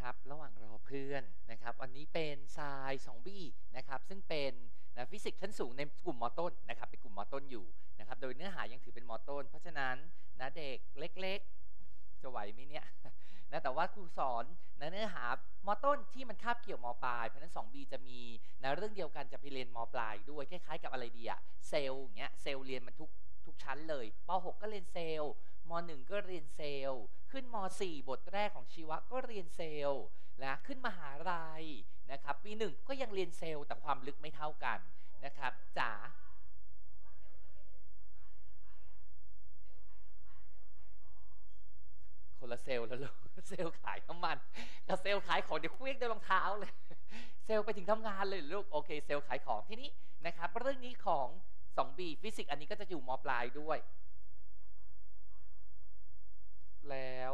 นะครับระหว่างรอเพื่อนนะครับวันนี้เป็นทราย 2B นะครับซึ่งเป็นฟิสิกส์ชั้นสูงในกลุ่มม.ต้นนะครับเป็นกลุ่มม.ต้นอยู่นะครับโดยเนื้อหายังถือเป็นม.ต้นเพราะฉะนั้นเด็กเล็กๆจะไหวไหมเนี่ยนะแต่ว่าครูสอนเนื้อหาม.ต้นที่มันคาบเกี่ยวม.ปลายเพราะฉะนั้น 2B จะมีเรื่องเดียวกันจะไปเรียนม.ปลายด้วยคล้ายๆกับอะไรดีอะเซลล์อย่างเงี้ยเซลล์เรียนมันทุกชั้นเลยป.6 ก็เรียนเซลล์ม.1 ก็เรียนเซลล์ขึ้นม.4 บทแรกของชีวะก็เรียนเซลล์นะขึ้นมหาลัยนะครับปี1ก็ยังเรียนเซลล์แต่ความลึกไม่เท่ากันนะครับจ๋าคนละเซลล์แล้วลูกเซลล์ขายน้ำมันกับเซลล์ขายของเดี๋ยวเคว้งด้วยรองเท้าเลยเซลล์ไปถึงทำงานเลยลูกโอเคเซลล์ขายของที่นี้นะครับเรื่องนี้ของ 2B ฟิสิกส์อันนี้ก็จะอยู่ม.ปลายด้วยแล้ว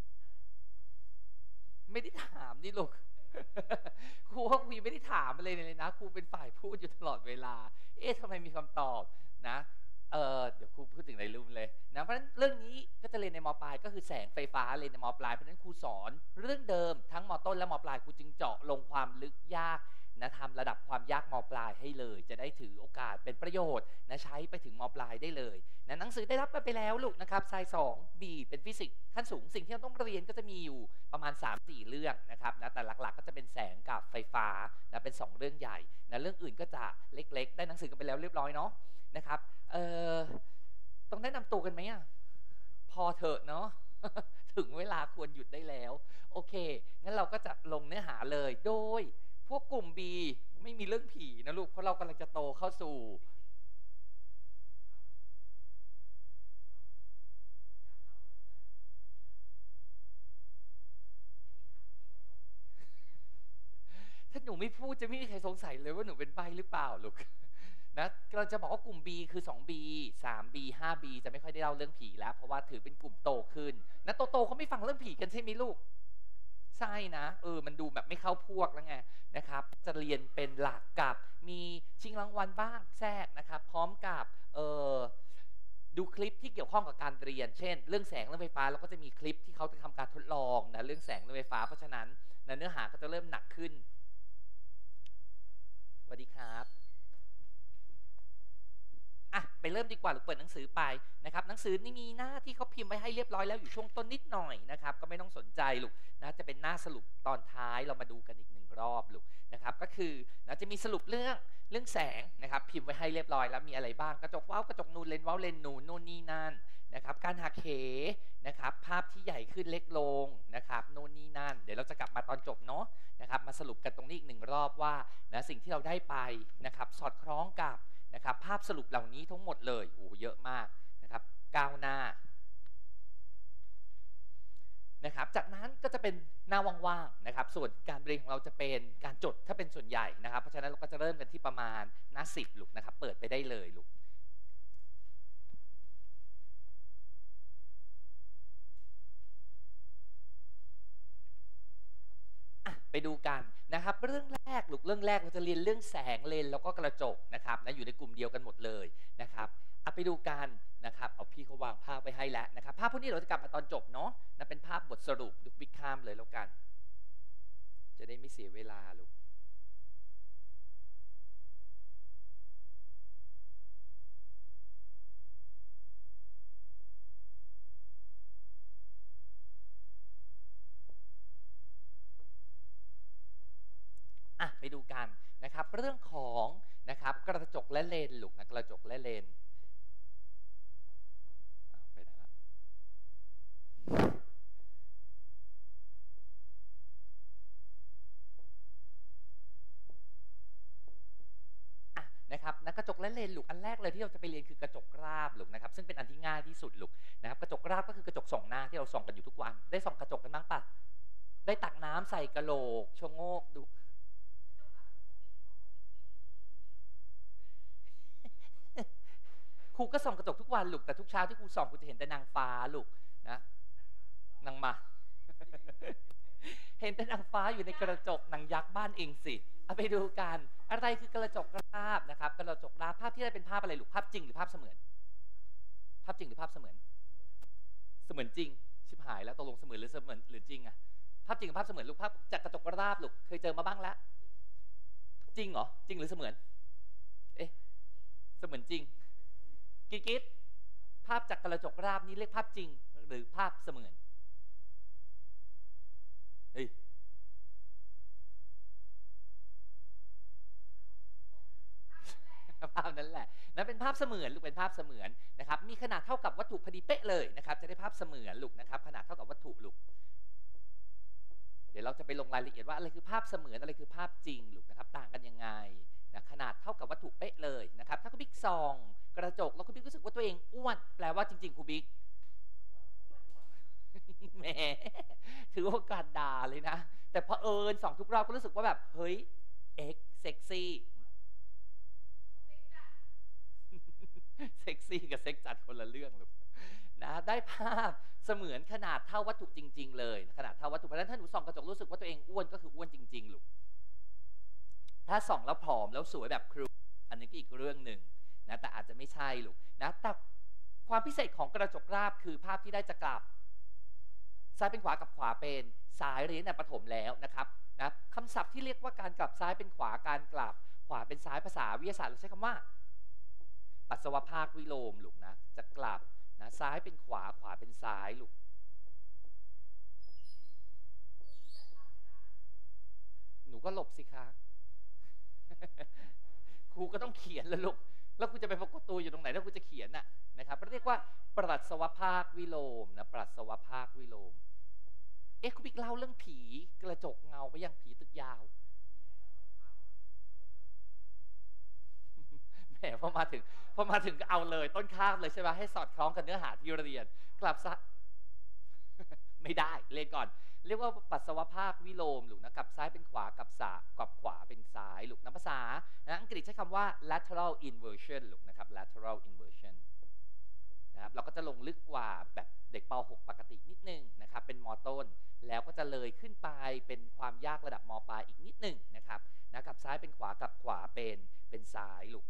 ไม่ได้ถามนี่ลูกครูว่าครูไม่ได้ถามอะไรเลยนะครูเป็นฝ่ายพูดอยู่ตลอดเวลาทำไมมีคำตอบนะเดี๋ยวครูพูดถึงในรูปเลยนะเพราะฉะนั้นเรื่องนี้ก็จะเรียนในม.ปลายก็คือแสงไฟฟ้าเรียนในม.ปลายเพราะฉะนั้นครูสอนเรื่องเดิมทั้งม.ต้นและม.ปลายครูจึงเจาะลงความลึกยากนะทำระดับความยากม.ปลายให้เลยจะได้ถือโอกาสเป็นประโยชน์นะใช้ไปถึงม.ปลายได้เลยนะหนังสือได้รับไปแล้วลูกนะครับไซส์ 2B เป็นฟิสิกส์ขั้นสูงสิ่งที่เราต้องเรียนก็จะมีอยู่ประมาณ 3-4 เรื่องนะครับนะแต่หลักๆก็จะเป็นแสงกับไฟฟ้านะเป็น2เรื่องใหญ่นะเรื่องอื่นก็จะเล็กๆได้หนังสือกันไปแล้วเรียบร้อยเนาะนะครับต้องแนะนำตัวกันไหมอ่ะพอเถอะเนาะ ถึงเวลาควรหยุดได้แล้วโอเคงั้นเราก็จะลงเนื้อหาเลยโดยพวกกลุ่ม B ไม่มีเรื่องผีนะลูกเพราะเรากำลังจะโตเข้าสู่ถ้าหนูไม่พูดจะไม่มีใครสงสัยเลยว่าหนูเป็นใบ้หรือเปล่าลูกนะเราจะบอกว่ากลุ่ม B คือ 2B 3B 5B จะไม่ค่อยได้เล่าเรื่องผีแล้วเพราะว่าถือเป็นกลุ่มโตขึ้นนะโตเขาไม่ฟังเรื่องผีกันใช่ไหมลูกใช่นะมันดูแบบไม่เข้าพวกแล้วไงนะครับจะเรียนเป็นหลักกับมีชิงรางวัลบ้างแทรกนะครับพร้อมกับดูคลิปที่เกี่ยวข้องกับการเรียนเช่นเรื่องแสงเรื่องไฟฟ้าแล้วก็จะมีคลิปที่เขาจะทำการทดลองนะเรื่องแสงเรื่องไฟฟ้าเพราะฉะนั้นเนื้อหาก็จะเริ่มหนักขึ้นสวัสดีครับไปเริ่มดีกว่าหรือเปิดหนังสือไปนะครับหนังสือนี่มีหน้าที่เขาพิมพ์ไว้ให้เรียบร้อยแล้วอยู่ช่วงต้นนิดหน่อยนะครับก็ไม่ต้องสนใจลูกนะจะเป็นหน้าสรุปตอนท้ายเรามาดูกันอีก1 รอบลูกนะครับก็คือนะจะมีสรุปเรื่องแสงนะครับพิมพ์ไว้ให้เรียบร้อยแล้วมีอะไรบ้างกระจกว้าวกระจกนูนเลนส์ว้าวเลนส์นูนโน่นนี่นั่นนะครับการหักเหนะครับภาพที่ใหญ่ขึ้นเล็กลงนะครับโน่นนี่นั่นเดี๋ยวเราจะกลับมาตอนจบเนาะนะครับมาสรุปกันตรงนี้อีก1 รอบว่านะสิ่งที่เราได้ไปนะครับสอดคล้องกับนะครับภาพสรุปเหล่านี้ทั้งหมดเลยเยอะมากนะครับ9 หน้านะครับจากนั้นก็จะเป็นหน้าว่างๆนะครับส่วนการเรียนของเราจะเป็นการจดถ้าเป็นส่วนใหญ่นะครับเพราะฉะนั้นเราก็จะเริ่มกันที่ประมาณหน้า10ลูกนะครับเปิดไปได้เลยลูกไปดูกันนะครับเรื่องแรกลูกเรื่องแรกเราจะเรียนเรื่องแสงเลนแล้วก็กระจกนะครับนะอยู่ในกลุ่มเดียวกันหมดเลยนะครับไปดูกันนะครับเอาพี่เขาวางภาพไว้ให้แล้วนะครับภาพพวกนี้เราจะกลับมาตอนจบเนาะนะเป็นภาพบทสรุปดูบิ๊กข้ามเลยแล้วกันจะได้ไม่เสียเวลาลูกไปดูกันนะครับเรื่องของนะครับกระจกและเลนลูกนะกระจกและเลนไปไหนละนะครับกระจกและเลนลูกอันแรกเลยที่เราจะไปเรียนคือกระจกราบลูกนะครับซึ่งเป็นอันที่ง่ายที่สุดลูกนะครับกระจกราบก็คือกระจก2 หน้าที่เราส่องกันอยู่ทุกวันได้ส่องกระจกกันบ้างปะได้ตักน้ำใส่กระโหลกชะโงกดูครูก็ส่องกระจกทุกวันลูกแต่ทุกเช้าที่ครูส่องครูจะเห็นแต่นางฟ้าลูกนะนางมาเห็นแต่นางฟ้าอยู่ในกระจกนางยักษ์บ้านเองสิเอาไปดูกันอะไรคือกระจกราบนะครับกระจกราบภาพที่ได้เป็นภาพอะไรลูกภาพจริงหรือภาพเสมือนภาพจริงหรือภาพเสมือนเสมือนจริงชิบหายแล้วตกลงเสมือนหรือเสมือนหรือจริงภาพภาพจริงกับภาพเสมือนลูกภาพจากกระจกราบลูกเคยเจอมาบ้างแล้วจริงเหรอจริงหรือเสมือนเอ๊ะเสมือนจริงกิ๊ดภาพจากกระจกราบนี้เรียกภาพจริงหรือภาพเสมือนเฮ้ยภาพนั้นแหละนั่นเป็นภาพเสมือนลูกเป็นภาพเสมือนนะครับมีขนาดเท่ากับวัตถุพอดีเป๊ะเลยนะครับจะได้ภาพเสมือนลูกนะครับขนาดเท่ากับวัตถุลูกเดี๋ยวเราจะไปลงรายละเอียดว่าอะไรคือภาพเสมือนอะไรคือภาพจริงลูกนะครับต่างกันยังไงนะขนาดเท่ากับวัตถุเป๊ะเลยนะครับถ้าคุณบิ๊กส่องกระจกแล้วคุณบิ๊กรู้สึกว่าตัวเองอ้วนแปลว่าจริงๆคุณบิ๊กแหมถือโอกาสด่าเลยนะแต่พอส่องทุกรอบก็รู้สึกว่าแบบเฮ้ยเซ็กซี่เซ็กซี่กับเซ็กจัดคนละเรื่องลูกนะได้ภาพเสมือนขนาดเท่าวัตถุจริงๆเลยขนาดเท่าวัตถุเพราะฉะนั้นถ้าหนูส่องกระจกรู้สึกว่าตัวเองอ้วนก็คืออ้วนจริงๆลูกถ้าส่องแล้วผอมแล้วสวยแบบครูอันนี้ก็อีกเรื่องหนึ่งนะแต่อาจจะไม่ใช่ลูกนะแต่ความพิเศษของกระจกราบคือภาพที่ได้จะกลับซ้ายเป็นขวากับขวาเป็นซ้ายเรียนในประถมแล้วนะครับนะคำศัพท์ที่เรียกว่าการกลับซ้ายเป็นขวาการกลับขวาเป็นซ้ายภาษาวิทยาศาสตร์เราใช้คำว่าปัสสาวะภาควิโลมลูกนะจะกลับนะซ้ายเป็นขวาขวาเป็นซ้ายลูกหนูก็หลบสิคะครูก็ต้องเขียนแล้วลูกแล้วครูจะไปปรากฏตัวอยู่ตรงไหนถ้าครูจะเขียนน่ะนะครับเรียกว่าปัสสาวะภาควิโลมนะปัสสาวะภาควิโลมครูบิ๊กเล่าเรื่องผีกระจกเงาไปยังผีตึกยาวแหมพอมาถึงก็เอาเลยต้นข้ามเลยใช่ไหมให้สอดคล้องกับเนื้อหาที่เรียนกลับซะ ไม่ได้เรียนก่อนเรียกว่าปัสสาวะภาควิโลมลูกนะกับซ้ายเป็นขวากับขวาเป็นซ้ายลูกนะภาษาอังกฤษใช้คำว่า lateral inversion ลูกนะครับ lateral inversion นะครับเราก็จะลงลึกกว่าแบบเด็กป .6 ปกตินิดนึงนะครับเป็นม.ต้นแล้วก็จะเลยขึ้นไปเป็นความยากระดับม.ปลายอีกนิดนึงนะครับนะกับซ้ายเป็นขวากับขวาเป็นซ้ายลูก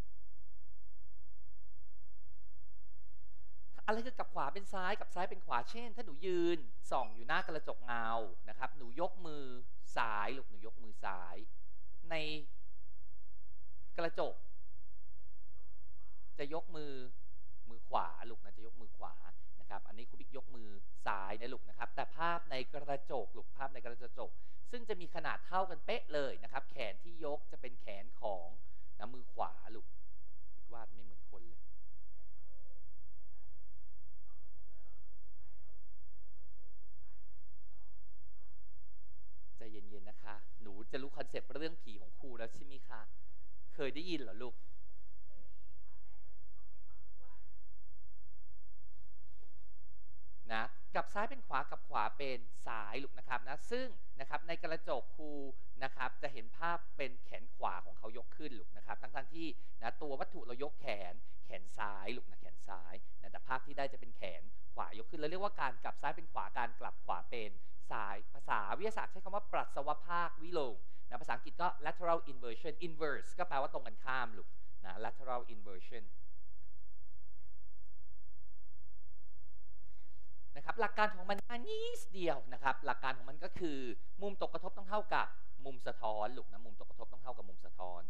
อะไรคือกับขวาเป็นซ้ายกับซ้ายเป็นขวาเช่นถ้าหนูยืนส่องอยู่หน้ากระจกเงานะครับหนูยกมือซ้ายลูกหนูยกมือซ้ายในกระจกจะยกมือขวาลูกนะจะยกมือขวานะครับอันนี้ครูบิ๊กยกมือซ้ายนะลูกนะครับแต่ภาพในกระจกลูกภาพในกระจกซึ่งจะมีขนาดเท่ากันเป๊ะเลยนะครับแขนที่ยกจะเป็นแขนของนะมือขวาลูกวาดไม่เหมือนคนเลยใจเย็นๆนะคะหนูจะรู้คอนเซปต์เรื่องผีของครูแล้วใช่ไหมคะเคยได้ยินเหรอลูกนะกับซ้ายเป็นขวากับขวาเป็นซ้ายลูกนะครับนะซึ่งนะครับในกระจกครูนะครับจะเห็นภาพเป็นแขนขวาของเขายกขึ้นลูกนะครับทั้งที่นะตัววัตถุเรายกแขนซ้ายลูกนะแขนซ้ายนะแต่ภาพที่ได้จะเป็นแขนขวายกขึ้นแล้วเรียกว่าการกลับซ้ายเป็นขวาการกลับขวาเป็นซ้ายภาษาวิทยาศาสตร์ใช้คำว่าปัสสาวะภาควิโลมนะภาษาอังกฤษก็ lateral inversion inverse ก็แปลว่าตรงกันข้ามลูกนะ lateral inversionนะครับหลักการของมันนิดเดียวนะครับหลักการของมันก็คือมุมตกกระทบต้องเท่ากับมุมสะท้อนลูกนะมุมตกกระทบต้องเท่ากับมุมสะท้อน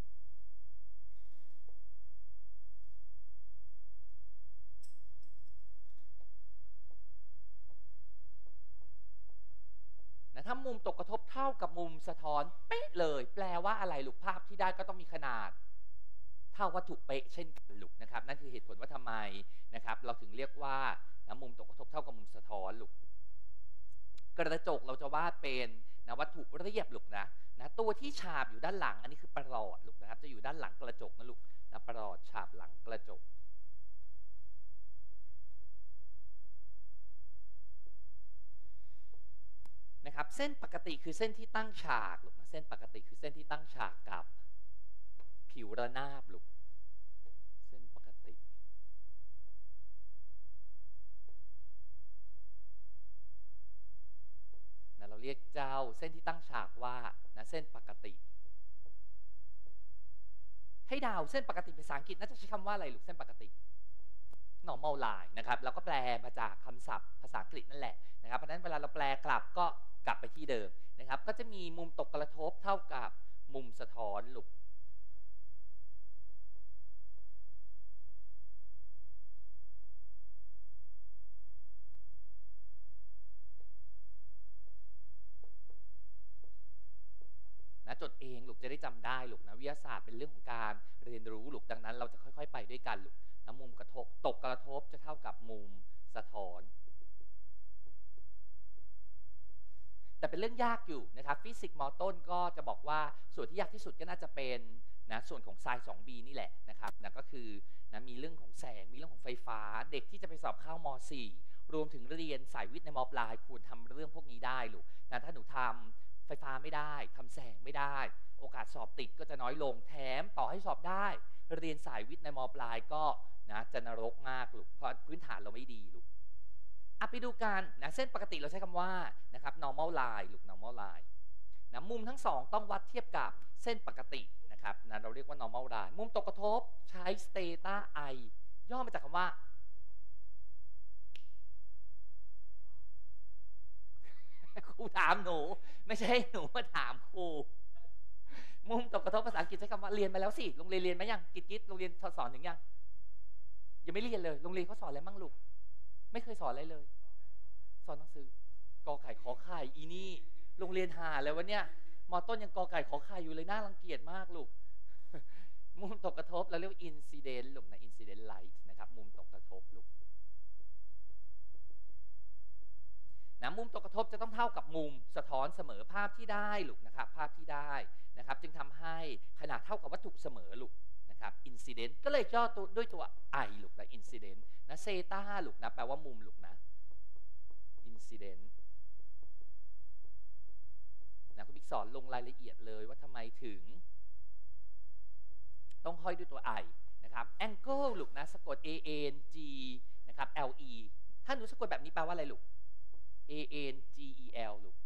นะถ้ามุมตกกระทบเท่ากับมุมสะท้อนเป๊ะเลยแปลว่าอะไรลูกภาพที่ได้ก็ต้องมีขนาดเท่าวัตถุเป๊ะเช่นกันลูกนะครับนั่นคือเหตุผลว่าทำไมนะครับเราถึงเรียกว่านะมุมตกกระทบเท่ากับมุมสะท้อนลูกกระจกเราจะวาดเป็นนะวัตถุเรียบลูกนะตัวที่ฉาบอยู่ด้านหลังอันนี้คือประหลอดลูกนะครับจะอยู่ด้านหลังกระจกนะลูกนะประหลอดฉาบหลังกระจกนะครับเส้นปกติคือเส้นที่ตั้งฉากลูกนะเส้นปกติคือเส้นที่ตั้งฉากกับผิวระนาบลูกเส้นปกตินะเราเรียกเจ้าเส้นที่ตั้งฉากว่านะเส้นปกติให้ดาวเส้นปกติภาษาอังกฤษน่าจะใช้คำว่าอะไรลูกเส้นปกติ normal line นะครับเราก็แปลมาจากคำศัพท์ภาษาอังกฤษนั่นแหละนะครับเพราะฉะนั้นเวลาเราแปลกลับก็กลับไปที่เดิมนะครับก็จะมีมุมตกกระทบเท่ากับมุมสะท้อนลูกนะจดเองลูกจะได้จำได้ลูกนะวิทยาศาสตร์เป็นเรื่องของการเรียนรู้ลูกดังนั้นเราจะค่อยๆไปด้วยกันลูกนะมุมกระทบตกกระทบจะเท่ากับมุมสะท้อนแต่เป็นเรื่องยากอยู่นะครับฟิสิกส์มอต้นก็จะบอกว่าส่วนที่ยากที่สุดก็น่าจะเป็นนะส่วนของไซน์ 2b นี่แหละนะครับนะก็คือนะมีเรื่องของแสงมีเรื่องของไฟฟ้าเด็กที่จะไปสอบเข้าม.4 รวมถึงเรียนสายวิทย์ในม.ปลายควรทำเรื่องพวกนี้ได้ลูกนะถ้าหนูทำไฟฟ้าไม่ได้ทำแสงไม่ได้โอกาสสอบติดก็จะน้อยลงแถมต่อให้สอบได้เรียนสายวิทย์ในม.ปลายก็นะจะนรกมากลูกเพราะพื้นฐานเราไม่ดีลูกไปดูกันนะเส้นปกติเราใช้คำว่านะครับ normal line ลูก normal line นะมุมทั้งสองต้องวัดเทียบกับเส้นปกตินะครับนะเราเรียกว่า normal line มุมตกกระทบใช้ theta i ย่อมาจากคำว่าครูถามหนูไม่ใช่หนูมาถามครูมุมตกกระทบภาษาอังกฤษใช้คำว่าเรียนมาแล้วสิโรงเรียนไหมยังกิ๊ดโรงเรียนสอนถึงยังไม่เรียนเลยโรงเรียนเขาสอนอะไรมั่งลูกไม่เคยสอนอะไรเลยสอนหนังสือกอไก่ขอไข่อีนี่โรงเรียนหาเลยวะเนี่ยมอต้นยังกอไก่ขอไข่อยู่เลยน่ารังเกียจมากลูกมุมตกกระทบเราเรียกว่า incident ลูกนะ incident light นะครับมุมตกกระทบลูกนะมุมตกกระทบจะต้องเท่ากับมุมสะท้อนเสมอภาพที่ได้ลูกนะครับภาพที่ได้นะครับจึงทำให้ขนาดเท่ากับวัตถุเสมอลูกนะครับ incident ก็เลยย่อตัวด้วยตัว i ลูกนะ incident นะเซต้าลูกนะแปลว่ามุมลูกนะ incident นะคุณบิ๊กสอนลงรายละเอียดเลยว่าทำไมถึงต้องห้อยด้วยตัว i นะครับ angle ลูกนะสะกด a n g นะครับ l e ถ้าหนูสะกดแบบนี้แปลว่าอะไรลูก a n g e l ลูก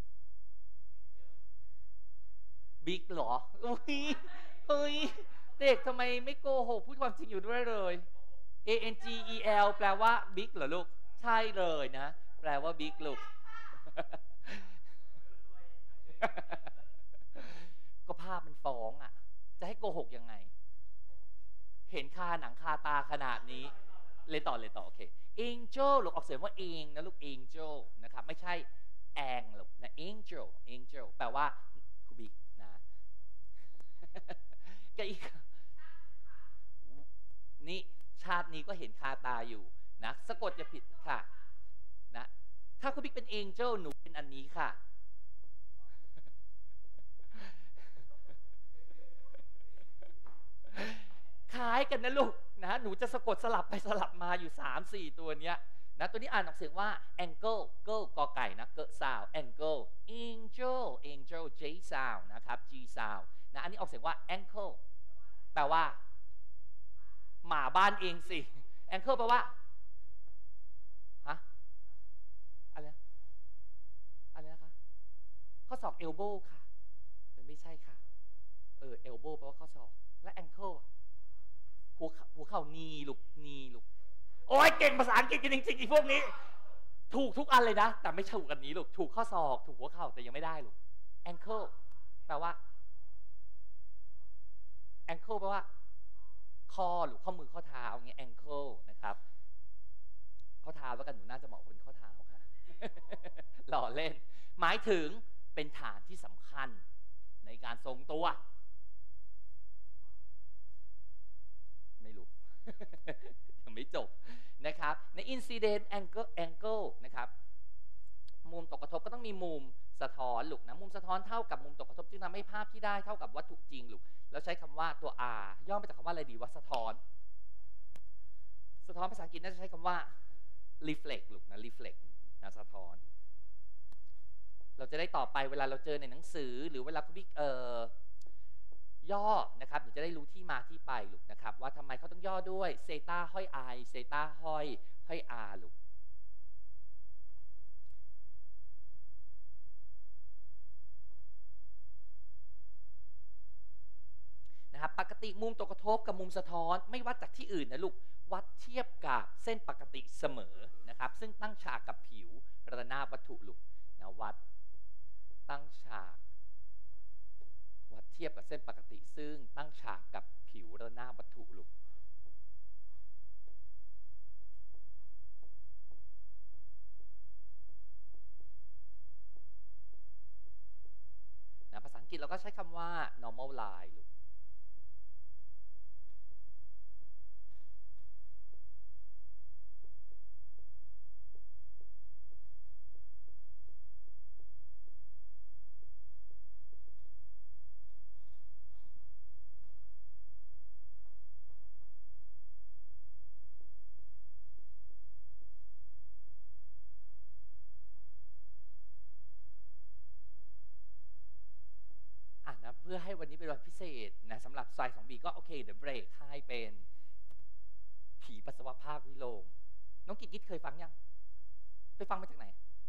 big หรอเฮ้ยเด็กทำไมไม่โกหกพูดความจริงอยู่ด้วยเลย a n g e l แปลว่า big เหรอลูกใช่เลยนะแปลว่า big ลูกก็ภาพมันฟ้องอ่ะจะให้โกหกยังไงเห็นคาหนังคาตาขนาดนี้เลยต่อโอเค angel ลูกออกเสียงว่าเองนะลูก angel นะครับไม่ใช่แองลูกนะ angel แปลว่าคูบิกนะก็อีกนี่ชาตินี้ก็เห็นคาตาอยู่นะสะกดจะผิดค่ะนะถ้าคูบิกเป็น angel หนูเป็นอันนี้ค่ะคล้ายกันนะลูกนะหนูจะสะกดสลับไปสลับมาอยู่ 3-4 ตัวเนี้ยนะตัวนี้อ่านออกเสียงว่า angle เกิลกอไก่นะเกิล sound angle angel j sound นะครับ g sound นะอันนี้ออกเสียงว่า ankle แปลว่าหมาบ้านเองสิ ankle แปลว่าฮะอะไรนะคะข้อศอก elbow ค่ะไม่ใช่ค่ะelbow แปลว่าข้อศอกและ ankle หัวเข่านีลูกโอ้ยเก่งภาษาอังกฤษกันจริงๆอีพวกนี้ถูกทุกอันเลยนะแต่ไม่ถูกอันนี้ลูกถูกข้อศอกถูกหัวเข่าแต่ยังไม่ได้ลูก ankle แปลว่า ankle แปลว่าข้อหรือข้อมือข้อเท้าอย่างเงี้ย ankle นะครับข้อเท้าแล้วกันหนูน่าจะเหมาะเป็นข้อเท้าค่ะหล่อเล่นหมายถึงเป็นฐานที่สำคัญในการทรงตัวไม่รู้ ยังไม่จบนะครับใน incident angle นะครับมุมตกกระทบก็ต้องมีมุมสะท้อนลูกนะมุมสะท้อนเท่ากับมุมตกกระทบจึงทำให้ภาพที่ได้เท่ากับวัตถุจริงลูกแล้วใช้คำว่าตัว r ย่อมาจากคำว่าอะไรดีว่าสะท้อนภาษาอังกฤษน่าจะใช้คำว่า reflect ลูกนะ reflect นะสะท้อนเราจะได้ต่อไปเวลาเราเจอในหนังสือหรือเวลาคุณบิ๊กย่อนะครับหนูจะได้รู้ที่มาที่ไปลูกนะครับว่าทำไมเขาต้องย่อด้วยเซตาห้อย i เซตาห้อย r ลูกนะครับปกติมุมตกกระทบกับมุมสะท้อนไม่วัดจากที่อื่นนะลูกวัดเทียบกับเส้นปกติเสมอนะครับซึ่งตั้งฉากกับผิวระนาบวัตถุลูกนะวัดตั้งฉฉากวัดเทียบกับเส้นปกติซึ่งตั้งฉากกับผิวระนาบวัตถุลูกนะภาษาอังกฤษเราก็ใช้คำว่า normal line ลูกนะเพื่อให้วันนี้เป็นวันพิเศษนะสำหรับไซส์ 2B ก็โอเคเดี๋ยวเบรกให้เป็นผีปัสสาวะภาควิโลมน้องกิ๊กเคยฟังยังไปฟังมาจากไหน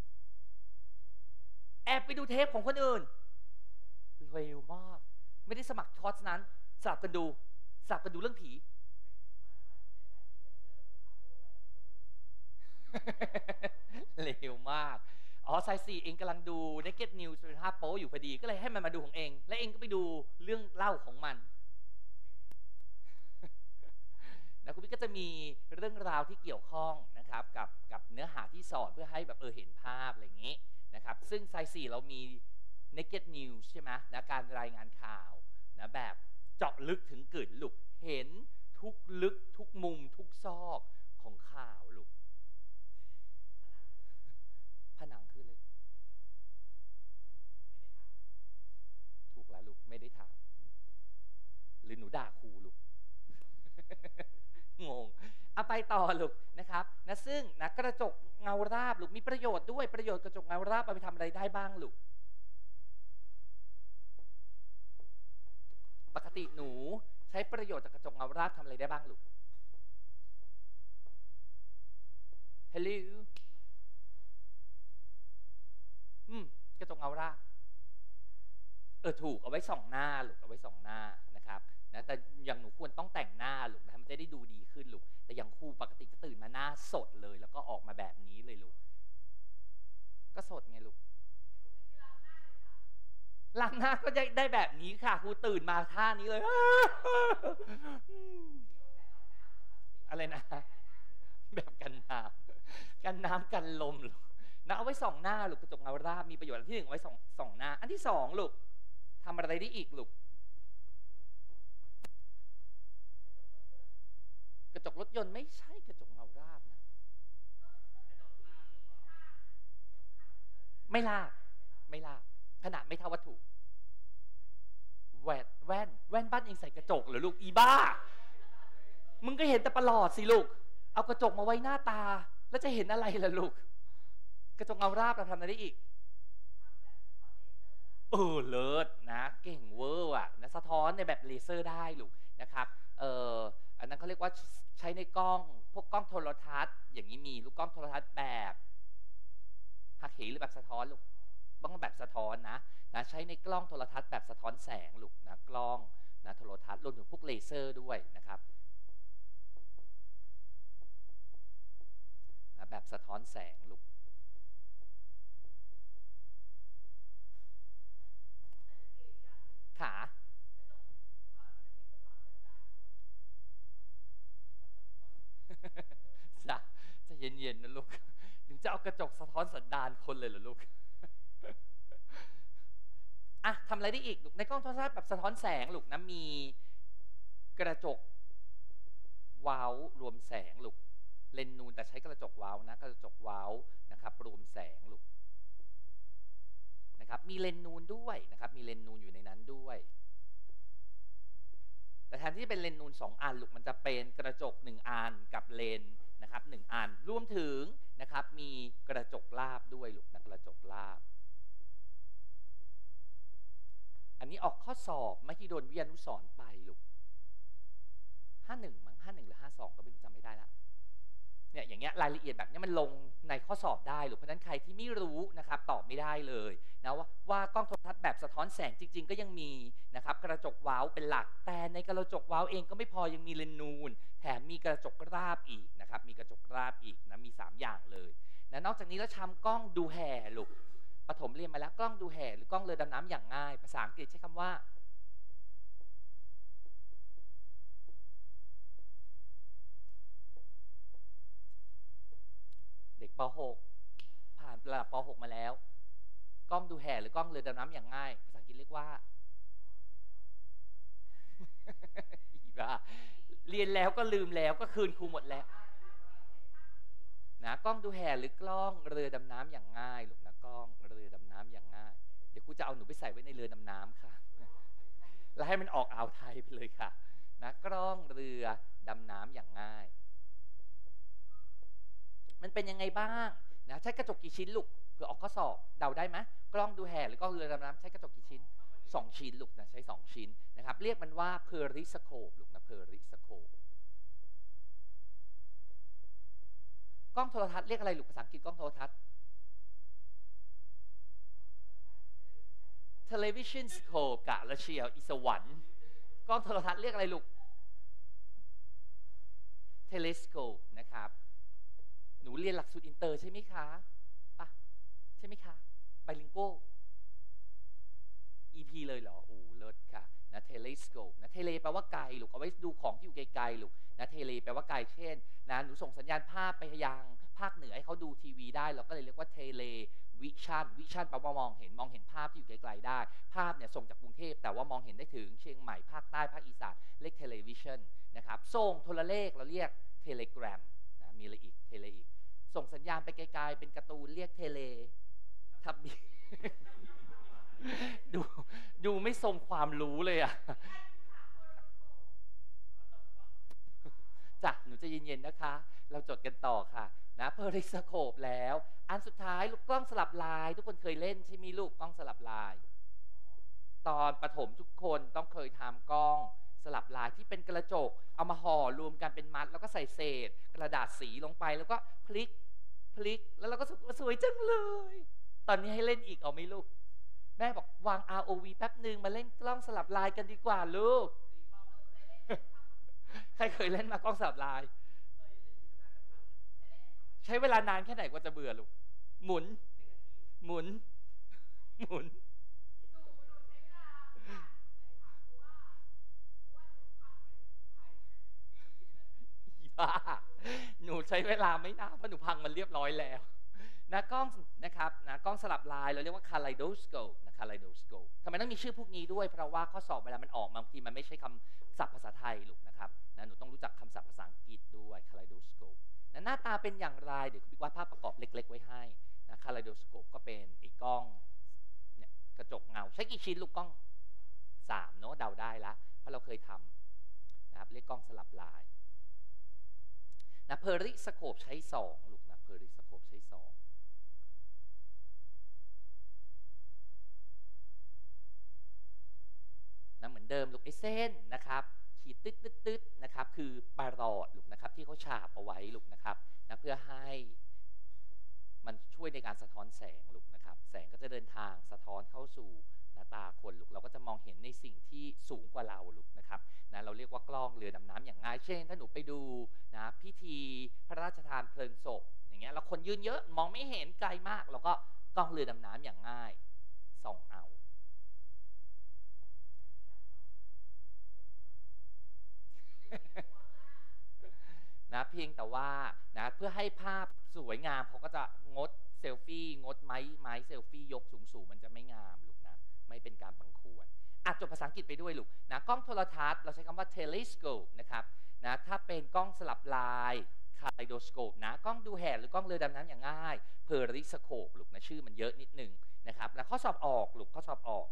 แอบไปดูเทปของคนอื่นเร็วมากไม่ได้สมัครคอร์สนั้นสลับกันดูเรื่องผีเร็วมากอ๋อไซส์ 4เองกำลังดู Naked News เป็นภาพโป๊อยู่พอดีก็เลยให้มันมาดูของเองและเองก็ไปดูเรื่องเล่าของมันนะคุณพี่ก็จะมีเรื่องราวที่เกี่ยวข้องนะครับกับเนื้อหาที่สอนเพื่อให้แบบเห็นภาพอะไรอย่างนี้นะครับซึ่งไซส์ 4เรามี Naked News ใช่ไหมนะการรายงานข่าวนะแบบเจาะลึกถึงกึ่นลุกเห็นทุกลึกทุกมุมทุกซอกของข่าวลุกผนังคือเลยถูกแล้วลูกไม่ได้ถามหรือหนูด่าครูลูก งงเอาไปต่อลูกนะครับนะซึ่งนะกระจกเงาราบลูกมีประโยชน์ด้วยประโยชน์กระจกเงาราบเอาไปทำอะไรได้บ้างลูกปกติหนูใช้ประโยชน์จากกระจกเงาราบทำอะไรได้บ้างลูก Hello กระจกเงาราบถูกเอาไว้ส่องหน้าลูกเอาไว้ส่องหน้านะครับนะแต่อย่างหนูควรต้องแต่งหน้าลูกนะมันจะได้ดูดีขึ้นลูกแต่อย่างครูปกติจะตื่นมาหน้าสดเลยแล้วก็ออกมาแบบนี้เลยลูกก็สดไงลูกล้างหน้าก็ได้แบบนี้ค่ะครูตื่นมาท่านี้เลยอะไรนะแบบกันน้ำกันลมลูกนะเอาไว้ส่องหน้าลูกกระจกเงาราบมีประโยชน์ที่ 1เอาไว้ส่องหน้าอันที่ 2ลูกทำอะไรได้อีกลูกกระจกรถยนต์ไม่ใช่กระจกเงาราบนะไม่ลากขนาดไม่เท่าวัตถุแว่นบ้านเองใส่กระจกเหรอลูกอีบ้ามึงก็เห็นแต่ประหลอดสิลูกเอากระจกมาไว้หน้าตาแล้วจะเห็นอะไรล่ะลูกกระจกเงาราบเราทำอะไรได้อีกเลิศนะเก่งเวอร์อ่ะนะสะท้อนในแบบเลเซอร์ได้ลูกนะครับอันนั้นเขาเรียกว่าใช้ในกล้องพวกกล้องโทรทัศน์อย่างนี้มีลูกกล้องโทรทัศน์แบบหักเหหรือแบบสะท้อนลูกต้องแบบสะท้อนนะใช้ในกล้องโทรทัศน์แบบสะท้อนแสงลูกนะกล้องนะโทรทัศน์รวมถึงพวกเลเซอร์ด้วยนะครับนะแบบสะท้อนแสงลูกขาจะเย็นๆนะลูกถึงจะเอากระจกสะท้อนสันดานคนเลยเหรอลูกทำอะไรได้อีกลูกในกล้องโทรทัศน์แบบสะท้อนแสงลูกนะมีกระจกเว้ารวมแสงลูกเลนส์นูนแต่ใช้กระจกเว้านะกระจกเว้านะครับรวมแสงลูกนะครับมีเลนส์นูนด้วยนะครับมีเลนส์นูนอยู่ในนั้นด้วยแต่แทนที่จะเป็นเลนส์นูน2อันลูกมันจะเป็นกระจก1อันกับเลนส์นะครับ1อันรวมถึงนะครับมีกระจกราบด้วยลูกนะกระจกราบอันนี้ออกข้อสอบมหิดลวิทยานุสรณ์ไปลูก51มั้ง51หรือ52ก็ไม่รู้จำไม่ได้ละเนี่ยอย่างเงี้ยรายละเอียดแบบนี้มันลงในข้อสอบได้หรือเพราะนั้นใครที่ไม่รู้นะครับตอบไม่ได้เลยนะว่ากล้องโทรทัศน์แบบสะท้อนแสงจริงๆก็ยังมีนะครับกระจกเว้าเป็นหลักแต่ในกระจกเว้าเองก็ไม่พอยังมีเลนส์นูนแถมมีกระจกราบอีกนะครับมีกระจกราบอีกนะมี3อย่างเลยนะนอกจากนี้แล้วชำกล้องดูแห่ลูกประถมเรียนมาแล้วกล้องดูแห่หรือกล้องเรือดำน้ำอย่างง่ายภาษาอังกฤษใช้คำว่าเด็กป .6 ผ่านระดับป .6 มาแล้วกล้องดูแห่หรือกล้องเรือดำน้ำอย่างง่ายภาษาอังกฤษเรียกว่าอีบ้าเรียนแล้วก็ลืมแล้วก็คืนครูหมดแล้วนะกล้องดูแห่หรือกล้องเรือดำน้ำอย่างง่ายลูกนะกล้องเรือดำน้ำอย่างง่ายเดี๋ยวครูจะเอาหนูไปใส่ไว้ในเรือดำน้ำค่ะแล้วให้มันออกอ่าวไทยไปเลยค่ะนะกล้องเรือดำน้ำอย่างง่ายมันเป็นยังไงบ้างนะใช้กระจกกี่ชิ้นลูกเผื่อออกข้อสอบเดาได้ไหมกล้องดูแห่หรือกล้องเรือดำน้ำใช้กระจกกี่ชิ้น2 ชิ้นลูกนะใช้2 ชิ้นนะครับเรียกมันว่า periscope ลูกนะ periscope กล้องโทรทัศน์เรียกอะไรลูกภาษาอังกฤษกล้องโทรทัศน์ television scope กะละเชียวอีสวรรค์กล้องโทรทัศน์เรียกอะไรลูก telescope นะครับหนูเรียนหลักสูตรอินเตอร์ใช่ไหมคะปะใช่ไหมคะไบลิงโก EP เลยเหรอโอ้เลิศค่ะนะเทเลสโคปนะเทเลแปลว่าไกลลูกเอาไว้ดูของที่อยู่ไกลๆลูกนะเทเลแปลว่าไกลเช่นนะหนูส่งสัญญาณภาพไปยังภาคเหนือให้เขาดูทีวีได้เราก็เลยเรียกว่าเทเลวิชั่นวิชั่นแปลว่ามองเห็นภาพที่อยู่ไกลๆได้ภาพเนี่ยส่งจากกรุงเทพแต่ว่ามองเห็นได้ถึงเชียงใหม่ภาคใต้ภาคอีสานเรียกเทเลวิชั่นนะครับส่งโทรเลขเราเรียกเทเลกราฟนะมีอะไรอีกเทเลอีกส่งสัญญาณไปไกลๆเป็นการ์ตูนเรียกเทเลทับบีดูไม่ทรงความรู้เลยอ่ะจ้ะหนูจะเย็นๆนะคะเราจดกันต่อค่ะนะเพอริสโคปแล้วอันสุดท้ายลูกกล้องสลับลายทุกคนเคยเล่นใช่ไหมลูกกล้องสลับลายตอนประถมทุกคนต้องเคยทำกล้องสลับลายที่เป็นกระจกเอามาห่อรวมกันเป็นมัดแล้วก็ใส่เศษกระดาษสีลงไปแล้วก็พลิกแล้วเราก็สวยจังเลยตอนนี้ให้เล่นอีกเอาไหมลูกแม่บอกวาง ROV แป๊บหนึ่งมาเล่นกล้องสลับลายกันดีกว่าลูกใครเคยเล่นมากล้องสลับลายใช้เวลานานแค่ไหนกว่าจะเบื่อลูกหมุนอีบ้าหนูใช้เวลาไม่นานเพราะหนูพังมันเรียบร้อยแล้วนะกล้องนะครับนะกล้องสลับลายเราเรียกว่า kaleidoscope นะ kaleidoscope ทำไมต้องมีชื่อพวกนี้ด้วยเพราะว่าข้อสอบเวลามันออกบางทีมันไม่ใช่คำศัพท์ภาษาไทยลูกนะครับนะหนูต้องรู้จักคำศัพท์ภาษาอังกฤษด้วย kaleidoscope นะหน้าตาเป็นอย่างไรเดี๋ยวคุณบิ๊กวาดภาพประกอบเล็กๆไว้ให้นะ kaleidoscope ก็เป็นไอ้กล้องเนี่ยกระจกเงาใช้กี่ชิ้นลูกกล้อง3เนาะเดาได้ละเพราะเราเคยทำนะครับเรียกกล้องสลับลายนะ periscope ใช้2ลูกนะ periscope ใช้2นะเหมือนเดิมลูกไอ้เส้นนะครับขีดตึ๊ดนะครับคือปลายหลอดลูกนะครับที่เขาฉาบเอาไว้ลูกนะครับนะเพื่อให้มันช่วยในการสะท้อนแสงลูกนะครับแสงก็จะเดินทางสะท้อนเข้าสู่ตาคนลูกเราก็จะมองเห็นในสิ่งที่สูงกว่าเราลูกนะครับนะเราเรียกว่ากล้องเรือดำน้ำอย่างง่ายเช่นถ้าหนูไปดูนะพิธีพระราชทานเพลิงศพอย่างเงี้ยแล้วคนยืนเยอะมองไม่เห็นไกลมากเราก็กล้องเรือดำน้ำอย่างง่ายส่องเอานะเพียงแต่ว่านะเพื่อให้ภาพสวยงามเขาก็จะงดเซลฟี่งดไม้เซลฟี่ยกสูงมันจะไม่งามลูกนะไม่เป็นการบังควรจดภาษาอังกฤษไปด้วยลูกนะกล้องโทรทัศน์เราใช้คำว่า telescope นะครับนะถ้าเป็นกล้องสลับลาย kaleidoscope นะกล้องดูแห่หรือกล้องเรือดำน้ำอย่างง่าย periscope ลูกนะชื่อมันเยอะนิดหนึ่งนะครับแล้วข้อสอบออกลูกข้อสอบออก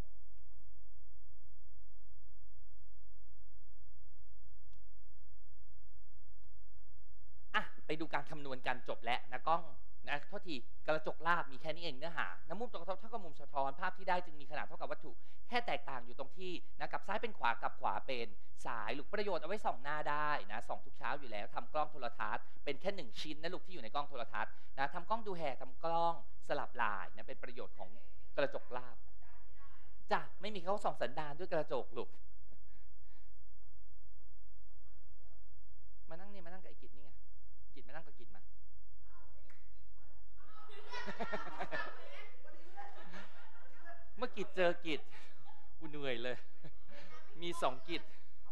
ไปดูการคำนวณการจบและนะกล้องนะโทษทีกระจกลาบมีแค่นี้เองเนื้อหานะมุมตรงเท่ากับมุมสะท้อนภาพที่ได้จึงมีขนาดเท่ากับวัตถุแค่แตกต่างอยู่ตรงที่นะกับซ้ายเป็นขวากับขวาเป็นซ้ายลูกประโยชน์เอาไว้ส่องหน้าได้นะส่องทุกเช้าอยู่แล้วทำกล้องโทรทัศน์เป็นแค่1ชิ้นนะลูกที่อยู่ในกล้องโทรทัศน์นะทำกล้องดูแห่ทำกล้องสลับลายนะเป็นประโยชน์ของกระจกลาบจ้ะไม่มีเขาส่องสันดานด้วยกระจกลูกมานั่งนี่มานั่งกับไอ้กิจนี่ไงกิจมานั่งกับกิจมาเมื่อกิจเจอกิจกูเหนื่อยเลยมี2 กิจ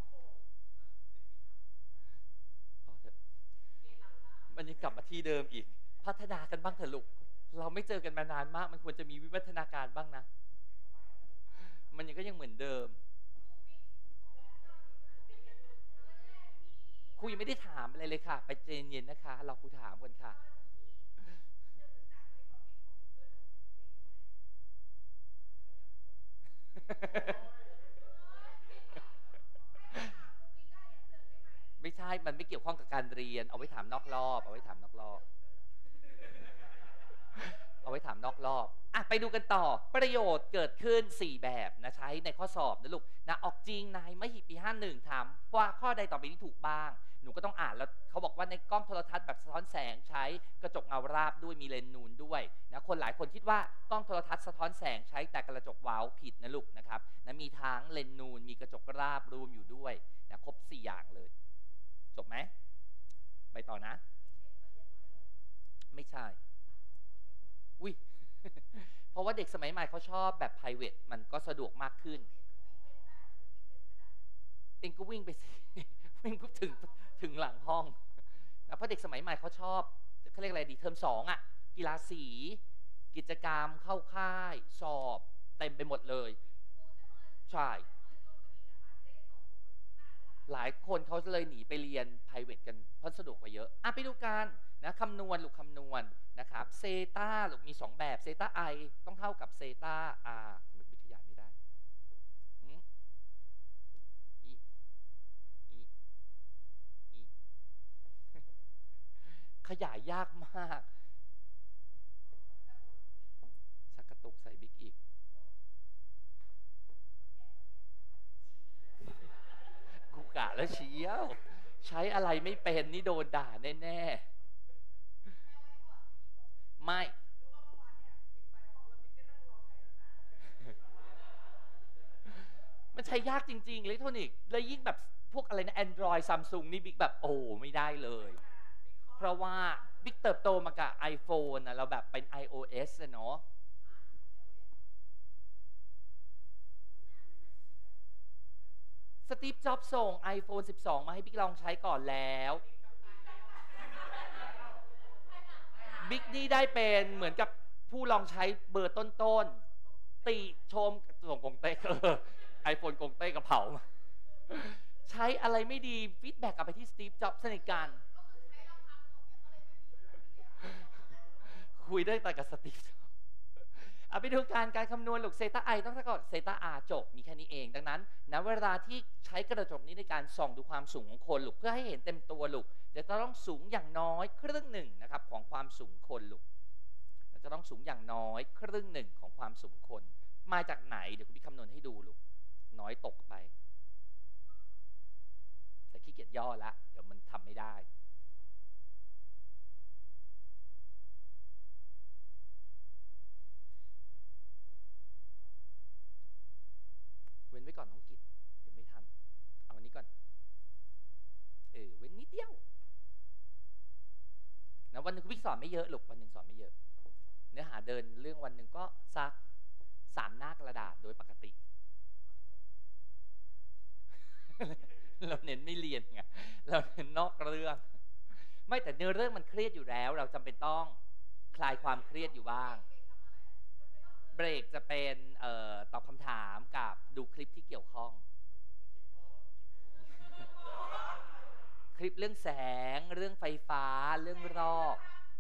พอเถอะมันยังกลับมาที่เดิมอีกพัฒนากันบ้างเถอะลูกเราไม่เจอกันมานานมากมันควรจะมีวิวัฒนาการบ้างนะมันยังก็ยังเหมือนเดิมครูยังไม่ได้ถามอะไรเลยค่ะไปเย็นๆนะคะเราครูถามกันค่ะไม่ใช่มันไม่เกี่ยวข้องกับการเรียนเอาไว้ถามนอกรอบเอาไว้ถามนอกรอบอ่ะไปดูกันต่อประโยชน์เกิดขึ้น4แบบนะใช้ในข้อสอบนะลูกนะออกจริงนายมหิปี51ถามว่าข้อใดต่อไปนี้ถูกบ้างหนูก็ต้องอ่านแล้วเขาบอกว่าในกล้องโทรทัศน์แบบสะท้อนแสงใช้กระจกเงาราบด้วยมีเลนส์นูนด้วยนะคนหลายคนคิดว่ากล้องโทรทัศน์สะท้อนแสงใช้แต่กระจกเว้าผิดนะลูกนะครับนะมีทั้งเลนส์นูนมีกระจกราบรวมอยู่ด้วยนะครบ4อย่างเลยจบไหมไปต่อนะไม่ใช่อุ้ย เพราะว่าเด็กสมัยใหม่เขาชอบแบบ private มันก็สะดวกมากขึ้นเองก็วิ่งไปสิ วิ่งปุ๊บถึงหลังห้องนะเพราะเด็กสมัยใหม่เขาชอบเขาเรียกอะไรดีเทอม2อ่ะกีฬาสีกิจกรรมเข้าค่ายสอบเต็มไปหมดเลยใช่หลายคนเขาเลยหนีไปเรียน private กันเพราะสะดวกกว่าเยอะอ่ะไปดูกันนะคำนวณลูกคำนวณนะครับเซตาลูกมี2แบบเซตา i ต้องเท่ากับเซตา r ทำไมไม่ขยายไม่ได้ขยายยากมากชักกระตุกใส่บิ๊กอีกกูกะแล้วเชียวใช้อะไรไม่เป็นนี่โดนด่าแน่ๆไม่มันใช้ยากจริงๆอิเล็กทรอนิกส์แล้วยิ่งแบบพวกอะไรนะ Android Samsung นี่บิ๊กแบบโอ้ไม่ได้เลยเพราะว่าบิ๊กเติบโตมากับ iPhone นะเราแบบเป็น iOS เนาะสตีฟจ็อบส์ส่ง iPhone 12 มาให้บิ๊กลองใช้ก่อนแล้วบิ๊กนี่ได้เป็นเหมือนกับผู้ลองใช้เบอร์ต้นๆติชมส่งกงเต้ไอโฟนกงเต้กระเผาใช้อะไรไม่ดีฟีดแบ็กกลับไปที่สตีฟจ็อบส์สนิทกันคุยได้แต่กับสตีฟเอาไปดูการคำนวณลูกเซตา i ต้องเท่ากับเซตา r จบมีแค่นี้เองดังนั้นณเวลาที่ใช้กระจกนี้ในการส่องดูความสูงของคนลูกเพื่อให้เห็นเต็มตัวลูกจะต้องสูงอย่างน้อยครึ่งหนึ่งนะครับของความสูงคนลูกจะต้องสูงอย่างน้อยครึ่งหนึ่งของความสูงคนมาจากไหนเดี๋ยวคุณพี่คำนวณให้ดูลูกน้อยตกไปแต่ขี้เกียจย่อละเดี๋ยวมันทำไม่ได้เว้นไว้ก่อนน้องกิจเดี๋ยวไม่ทันเอาอันนี้ก่อนเว้นนิดเดียวนะวันนึงคุณพี่สอนไม่เยอะลูกวันนึงสอนไม่เยอะเนื้อหาเดินเรื่องวันนึงก็สัก3 หน้ากระดาษโดยปกติเราเน้นไม่เรียนไงเราเน้นนอกเรื่องไม่แต่เนื้อเรื่องมันเครียดอยู่แล้วเราจำเป็นต้องคลายความเครียดอยู่บ้างเบรกจะเป็นตอบคำถามกับดูคลิปที่เกี่ยวข้องคลิปเรื่องแสงเรื่องไฟฟ้าเรื่องรอบ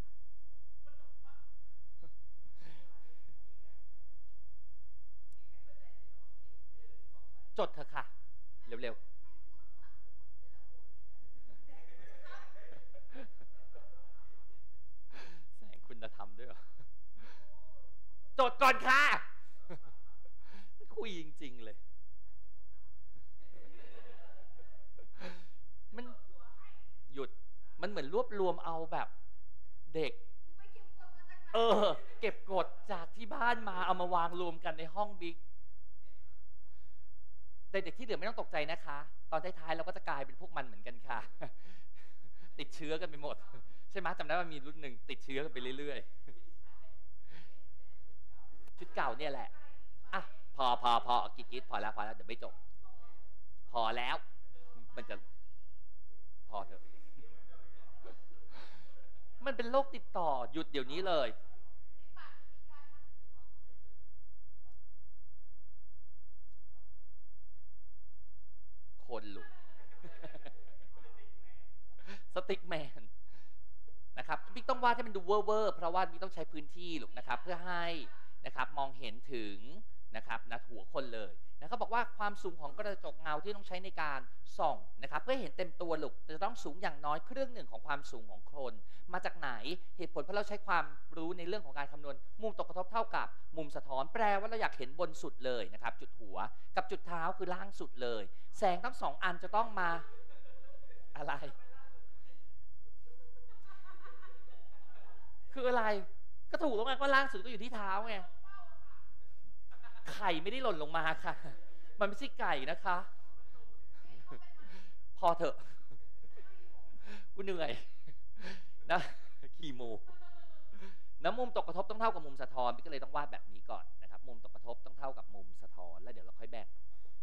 จดเถอะค่ะเร็วๆแสงคุณธรรมด้วยเหรอจดก่อนค่ะคุยจริงๆเลยมันหยุดมันเหมือนรวบรวมเอาแบบเด็กเก็บกดจากที่บ้านมาเอามาวางรวมกันในห้องบิ๊กแต่เด็กที่เหลือไม่ต้องตกใจนะคะตอนท้ายๆเราก็จะกลายเป็นพวกมันเหมือนกันค่ะติดเชื้อกันไปหมดใช่ไหมจำได้ว่ามีรุ่นหนึ่งติดเชื้อกันไปเรื่อยๆชุดเก่าเนี่ยแหละอ่ะพอกิ๊ดพอแล้วเดี๋ยวไม่จบพอแล้วมันจะพอเถอะมันเป็นโรคติดต่อหยุดเดี๋ยวนี้เลยคนลุกสติ๊กแมนนะครับบิ๊กต้องวาดให้มันดูเวอร์เพราะว่าบิ๊กต้องใช้พื้นที่ลูกนะครับเพื่อให้นะครับมองเห็นถึงนะครับหัวคนเลยนะเขาบอกว่าความสูงของกระจกเงาที่ต้องใช้ในการส่องนะครับเพื่อเห็นเต็มตัวลูกจะต้องสูงอย่างน้อยครึ่งหนึ่งของความสูงของคนมาจากไหนเหตุผลเพราะเราใช้ความรู้ในเรื่องของการคำนวณมุมตกกระทบเท่ากับมุมสะท้อนแปลว่าเราอยากเห็นบนสุดเลยนะครับจุดหัวกับจุดเท้าคือล่างสุดเลยแสงทั้ง2อันจะต้องมาอะไรคืออะไรก็ถูกแล้วไงก็ล่างสุดก็อยู่ที่เท้าไงไข่ไม่ได้หล่นลงมาค่ะมันไม่ใช่ไก่นะคะพอเถอะกูเหนื่อยนะคีโมนะมุมตกกระทบต้องเท่ากับมุมสะท้อนพี่ก็เลยต้องวาดแบบนี้ก่อนนะครับมุมตกกระทบต้องเท่ากับมุมสะท้อนแล้วเดี๋ยวเราค่อยแบ่ง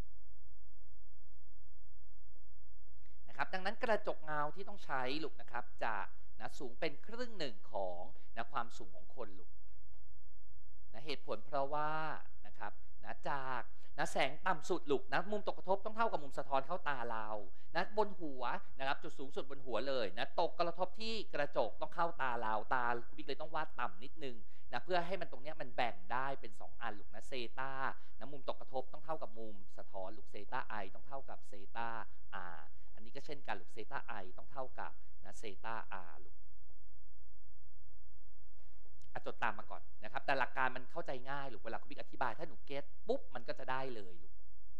นะครับดังนั้นกระจกเงาที่ต้องใช้ลูกนะครับจะสูงเป็นครึ่งหนึ่งของความสูงของคนลูกเหตุผลเพราะว่านะครับจากแสงต่ำสุดลูกมุมตกกระทบต้องเท่ากับมุมสะท้อนเข้าตาเราบนหัวนะครับจุดสูงสุดบนหัวเลยตกกระทบที่กระจกต้องเข้าตาเราตาคุณบิ๊กเลยต้องวาดต่ำนิดนึงเพื่อให้มันตรงนี้มันแบ่งได้เป็น2อันลูกเซตามุมตกกระทบต้องเท่ากับมุมสะท้อนลูกเซตาไอต้องเท่ากับเซตาอาร์อันนี้ก็เช่นกันลูกเซตาไอต้องเท่ากับเซตาอาร์ลูกจดตามมาก่อนนะครับแต่หลักการมันเข้าใจง่ายลูกเวลาคุณบิ๊กอธิบายถ้าหนูเก็ตปุ๊บมันก็จะได้เลยลูก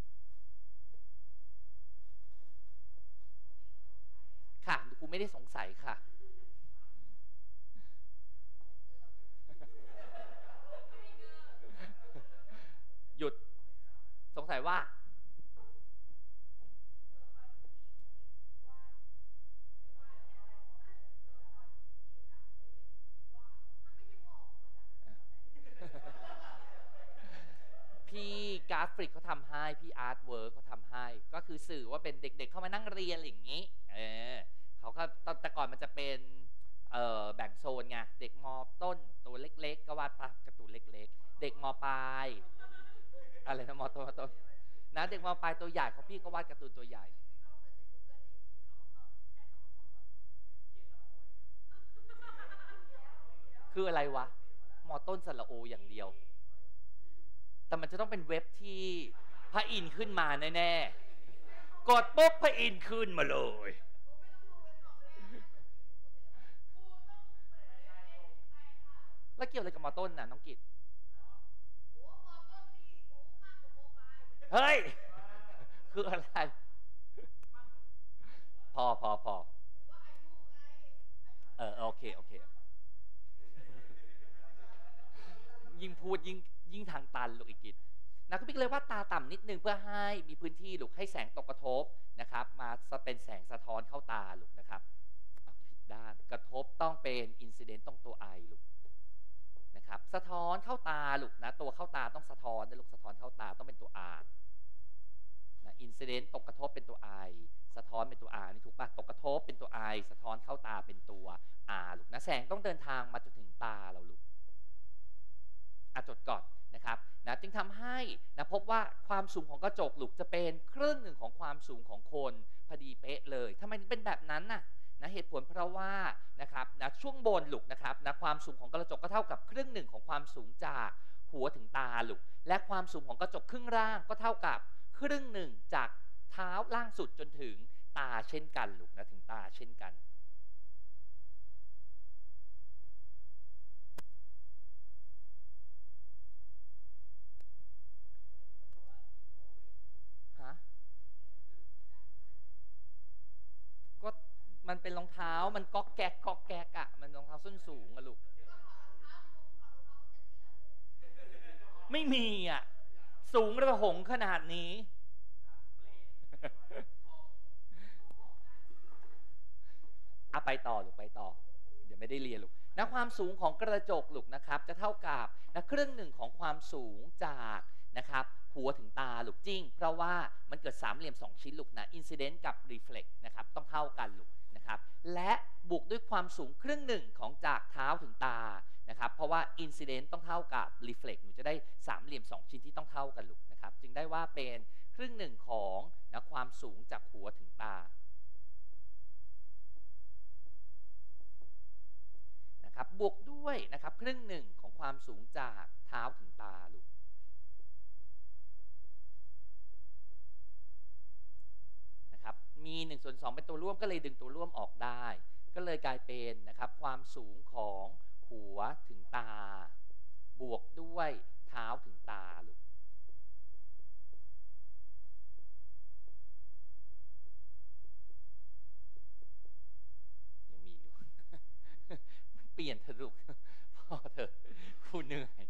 ค่ะครูไม่ได้สงสัยค่ะหยุดสงสัยว่าพี่กราฟิกเขาทำให้พี่อาร์ตเวิร์กเขาทำให้ก็คือสื่อว่าเป็นเด็กๆเข้ามานั่งเรียนอย่างนี้เขาก็แต่ก่อนมันจะเป็นแบ่งโซนไงเด็กม.ต้นตัวเล็กๆก็วาดการ์ตูนเล็กๆเด็กม.ปลายอะไรนะม.ต้นเด็กม.ปลายตัวใหญ่เขาพี่ก็วาดการ์ตูนตัวใหญ่คืออะไรวะม.ต้นสระโออย่างเดียวแต่มันจะต้องเป็นเว็บที่พระอินทร์ขึ้นมาแน่ๆกดปุ๊บพระอินทร์ขึ้นมาเลยแล้วเกี่ยวอะไรกับม.ต้นน่ะน้องกิตเฮ้ยคืออะไรพอโอเคยิ่งพูดยิ่งทางตันลูกอีกกิจคุณพี่เลยว่าตาต่ำนิดนึงเพื่อให้มีพื้นที่ลูกให้แสงตกกระทบนะครับมาเป็นแสงสะท้อนเข้าตาลูกนะครับผิดด้านกระทบต้องเป็นอินซิเดนต์ต้องตัวไอลูกนะครับสะท้อนเข้าตาลูกตัวเข้าตาต้องสะท้อนลูกสะท้อนเข้าตาต้องเป็นตัว R อินซิเดนต์ตกกระทบเป็นตัว I สะท้อนเป็นตัว R นี่ถูกป่ะตกกระทบเป็นตัว I สะท้อนเข้าตาเป็นตัว R ลูกแสงต้องเดินทางมาจนถึงตาเราลูกจดก่อนนะครับจึงทำให้พบว่าความสูงของกระจกลูกจะเป็นครึ่งหนึ่งของความสูงของคนพอดีเป๊ะเลยทำไมถึงเป็นแบบนั้นเหตุผลเพราะว่านะครับช่วงบนลูกนะครับความสูงของกระจกก็เท่ากับครึ่งหนึ่งของความสูงจากหัวถึงตาลูกและความสูงของกระจกครึ่งล่างก็เท่ากับครึ่งหนึ่งจากเท้าล่างสุดจนถึงตาเช่นกันลูกถึงตาเช่นกันก็มันเป็นรองเท้ามันก๊อกแก๊กมันรองเท้าส้นสูงลูกไม่มีสูงระหงขนาดนี้ไปต่อลูกไปต่อเดี๋ยวไม่ได้เรียนลูกความสูงของกระจกลูกนะครับจะเท่ากับครึ่งหนึ่งของความสูงจากนะครับหัวถึงตาลูกจริงเพราะว่ามันเกิดสามเหลี่ยม2ชิ้นลูกนะ incident กับ reflex นะครับต้องเท่ากันลูกนะครับและบวกด้วยความสูงครึ่งหนึ่งของจากเท้าถึงตานะครับเพราะว่า incident ต้องเท่ากับ reflex หนูจะได้สามเหลี่ยม2ชิ้นที่ต้องเท่ากันลูกนะครับจึงได้ว่าเป็นครึ่งหนึ่งของนะความสูงจากหัวถึงตานะครับบวกด้วยนะครับครึ่งหนึ่งของความสูงจากเท้าถึงตาลูกนะครับมี1/2เป็นตัวร่วมก็เลยดึงตัวร่วมออกได้ก็เลยกลายเป็นนะครับความสูงของหัวถึงตาบวกด้วยเท้าถึงตาลูกยังมีอยู่ มันเปลี่ยนเถอะลูกพอเถอะครูเหนื่อย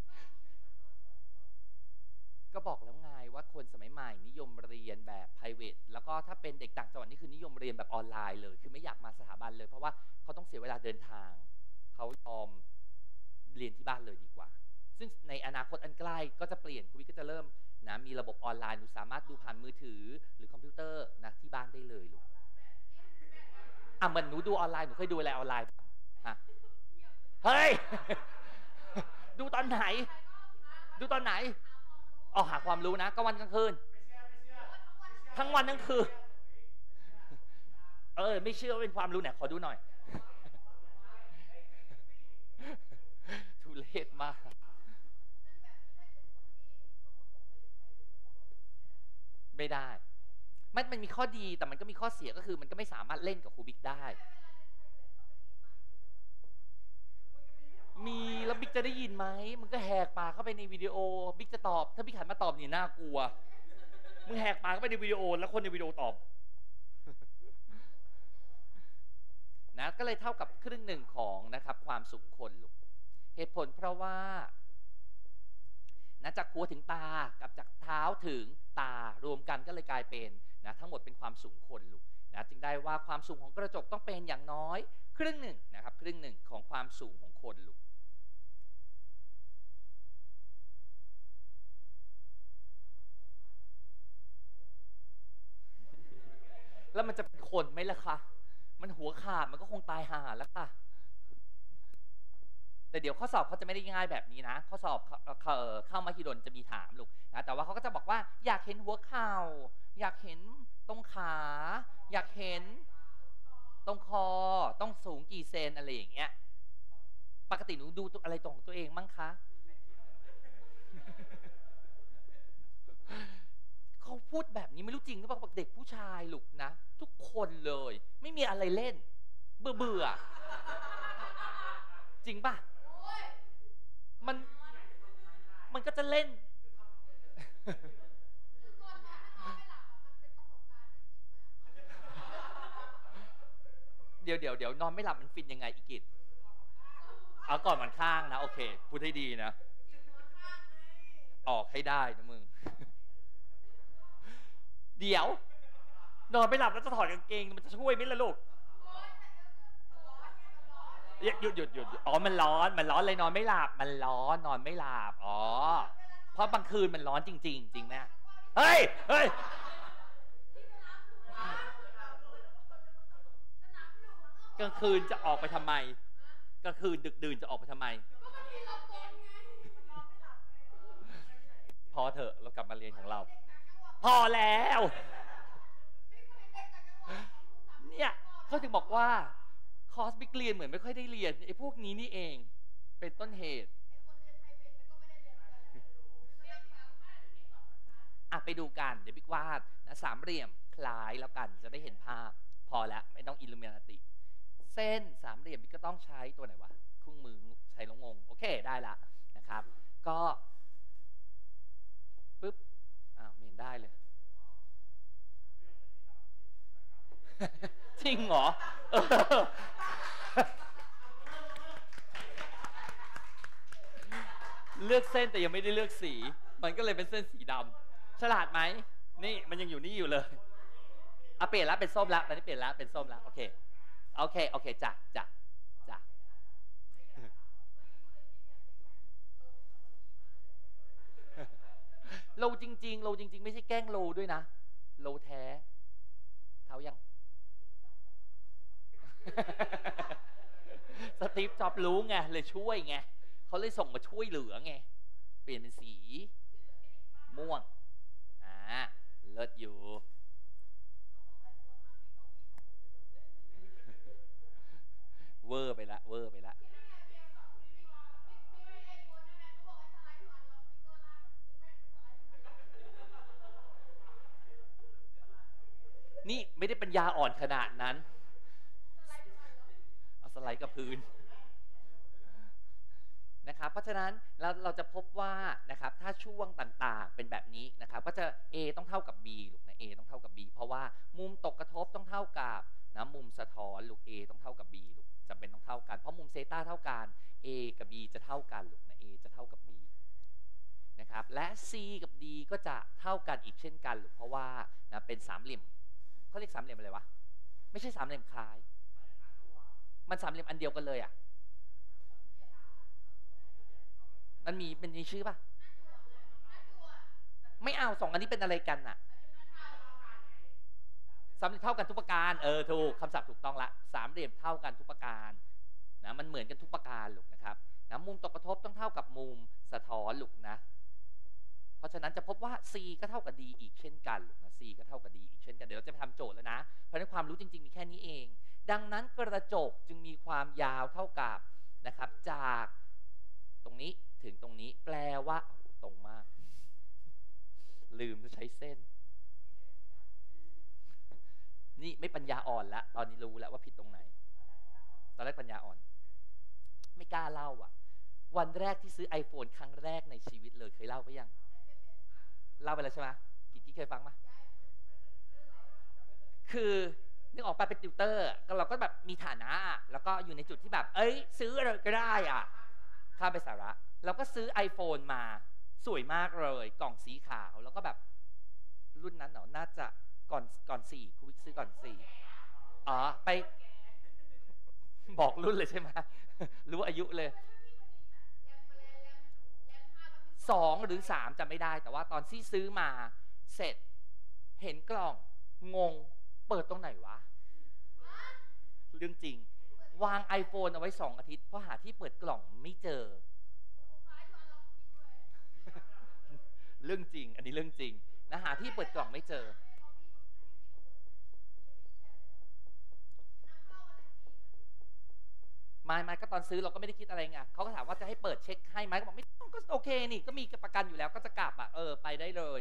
ก็บอกแล้วไงว่าคนสมัยใหม่นิยมเรียนแบบ private แล้วก็ถ้าเป็นเด็กต่างจังหวัดนี่คือนิยมเรียนแบบออนไลน์เลยคือไม่อยากมาสถาบันเลยเพราะว่าเขาต้องเสียเวลาเดินทางเขายอมเรียนที่บ้านเลยดีกว่าซึ่งในอนาคตอันใกล้ก็จะเปลี่ยนครูวิทย์ก็จะเริ่มนะมีระบบออนไลน์หนูสามารถดูผ่านมือถือหรือคอมพิวเตอร์นะที่บ้านได้เลยลูกเหมือนหนูดูออนไลน์หนูเคยดูอะไรออนไลน์ฮะเฮ้ย ดูตอนไหนดูตอนไหนหาความรู้นะก็วันกลางคืนทั้งวันทั้งคืนไม่เชื่อว่าเป็นความรู้เนี่ยขอดูหน่อยทุเรศมากไม่ได้มันมีข้อดีแต่มันก็มีข้อเสียก็คือมันก็ไม่สามารถเล่นกับครูบิ๊กได้มีแล้วบิ๊กจะได้ยินไหมมึงก็แหกปากเข้าไปในวิดีโอบิ๊กจะตอบถ้าบิ๊กหันมาตอบนี่น่ากลัวมึงแหกปากเข้าไปในวิดีโอแล้วคนในวิดีโอตอบนะก็เลยเท่ากับครึ่งหนึ่งของนะครับความสูงคนลูกเหตุผลเพราะว่านะจากหัวถึงตากับจากเท้าถึงตารวมกันก็เลยกลายเป็นนะทั้งหมดเป็นความสูงคนลูกนะจึงได้ว่าความสูงของกระจกต้องเป็นอย่างน้อยครึ่งหนึ่งนะครับครึ่งหนึ่งของความสูงของคนลูกแล้วมันจะเป็นคนไหมล่ะคะมันหัวขาดมันก็คงตายห่าแล้วค่ะแต่เดี๋ยวข้อสอบเขาจะไม่ได้ง่ายแบบนี้นะข้อสอบเข้ามหิดลจะมีถามลูกนะแต่ว่าเขาก็จะบอกว่าอยากเห็นหัวเข่าอยากเห็นตรงขาอยากเห็นตรงคอต้องสูงกี่เซนอะไรอย่างเงี้ยปกติหนูดูอะไรตรงตัวเองมั้งคะเขาพูดแบบนี้ไม่รู้จริงหรือเปล่าเด็กผู้ชายลูกนะทุกคนเลยไม่มีอะไรเล่นเบื่อจริงป่ะมันก็จะเล่นเดี๋ยวนอนไม่หลับมันฟินยังไงอีกิจเอาก่อนมันข้างนะโอเคพูดให้ดีนะออกให้ได้นะมึงเดี๋ยวนอนไม่หลับแล้วจะถอดกางเกงมันจะช่วยไหมล่ะลูกหยุดมันร้อนเลยนอนไม่หลับมันร้อนนอนไม่หลับเพราะบางคืนมันร้อนจริงจริงไหมเฮ้ยกลางคืนจะออกไปทำไมกลางคืนดึกดื่นจะออกไปทำไมพอเถอะเรากลับมาเรียนของเราพอแล้วเนี่ยเขาถึงบอกว่าคอร์สบิ๊กเรียนเหมือนไม่ค่อยได้เรียนไอ้พวกนี้นี่เองเป็นต้นเหตุไปดูกันเดี๋ยวบิ๊กวาดนะสามเหลี่ยมคล้ายแล้วกันจะได้เห็นภาพพอแล้วไม่ต้องอิลูมินาติเส้นสามเหลี่ยมบิ๊กก็ต้องใช้ตัวไหนวะเครื่องมือใช้ลงงโอเคได้ละนะครับก็ปึ๊บไม่เห็นได้เลยจริงเหรอเลือกเส้นแต่ยังไม่ได้เลือกสีมันก็เลยเป็นเส้นสีดำฉลาดไหมนี่มันยังอยู่นี่อยู่เลยเปลี่ยนแล้วเป็นส้มแล้วตอนนี้เปลี่ยนแล้วเป็นส้มแล้วโอเคจ้ะโลจริงๆโลจริงๆไม่ใช่แกล้งโลด้วยนะโลแท้เท่ายัง สตีฟจ็อบรู้ไงเลยช่วยไงเขาเลยส่งมาช่วยเหลือไงเปลี่ยนเป็นสีม่วงเลิศอยู่เวอร์ไปละเวอร์ไปละนี่ไม่ได้ปัญญาอ่อนขนาดนั้นเอาสไลด์กับพื้นนะครับเพราะฉะนั้นเราจะพบว่านะครับถ้าช่วงต่างๆเป็นแบบนี้นะครับก็จะ A ต้องเท่ากับ B ลูกนะ A ต้องเท่ากับ B เพราะว่ามุมตกกระทบต้องเท่ากับนะมุมสะท้อนลูก A ต้องเท่ากับ B ลูกจำเป็นต้องเท่ากันเพราะมุมเซตาเท่ากัน A กับ B จะเท่ากันลูกนะ A จะเท่ากับ B นะครับและ C กับ D ก็จะเท่ากันอีกเช่นกันลูกเพราะว่านะเป็นสามเหลี่ยมเขาเรียกสามเหลี่ยมอะไรวะไม่ใช่สามเหลี่ยมคล้ายมันสามเหลี่ยมอันเดียวกันเลยอ่ะมันมีชื่อป่ะไม่เอา2อันนี้เป็นอะไรกันน่ะสามเหลี่ยมเท่ากันทุกประการถูกคำศัพท์ถูกต้องละสามเหลี่ยมเท่ากันทุกประการนะมันเหมือนกันทุกประการลูกนะครับนะมุมตกกระทบต้องเท่ากับมุมสะท้อนลูกนะเพราะฉะนั้นจะพบว่า C ก็เท่ากับ D อีกเช่นกันลูกนะ C ก็เท่ากับ D อีกเช่นกันเดี๋ยวเราจะไปทำโจทย์แล้วนะเพราะฉะนั้นความรู้จริงๆมีแค่นี้เองดังนั้นกระจกจึงมีความยาวเท่ากับนะครับจากตรงนี้ถึงตรงนี้แปลว่าตรงมากลืมจะใช้เส้นนี่ไม่ปัญญาอ่อนละตอนนี้รู้แล้วว่าผิดตรงไหนตอนแรกปัญญาอ่อนไม่กล้าเล่าอ่ะวันแรกที่ซื้อ iPhone ครั้งแรกในชีวิตเลยเคยเล่าไปยังเล่าไปแล้วใช่ไหมกิ๊กเคยฟังไหมคือนึกออกไปเป็นติวเตอร์เราก็แบบมีฐานะแล้วก็อยู่ในจุดที่แบบซื้ออะไรก็ได้อ่ะข้ามไปสาระเราก็ซื้อ iPhone มาสวยมากเลยกล่องสีขาวแล้วก็แบบรุ่นนั้นเนาะน่าจะก่อน4คุณวิกซื้อก่อน4ไปบอกรุ่นเลยใช่ไหมรู้อายุเลย2หรือ3จำไม่ได้แต่ว่าตอนที่ซื้อมาเสร็จเห็นกล่องงงเปิดตรงไหนวะเรื่องจริงวาง iPhone เอาไว้2อาทิตย์เพราะหาที่เปิดกล่องไม่เจอเรื่องจริงอันนี้เรื่องจริงนะหาที่เปิดกล่องไม่เจอไม่ก็ตอนซื้อเราก็ไม่ได้คิดอะไรไงเขาก็ถามว่าจะให้เปิดเช็คให้ไหมก็บอกไม่ต้องก็โอเคนี่ก็มีประกันอยู่แล้วก็จะกลับไปได้เลย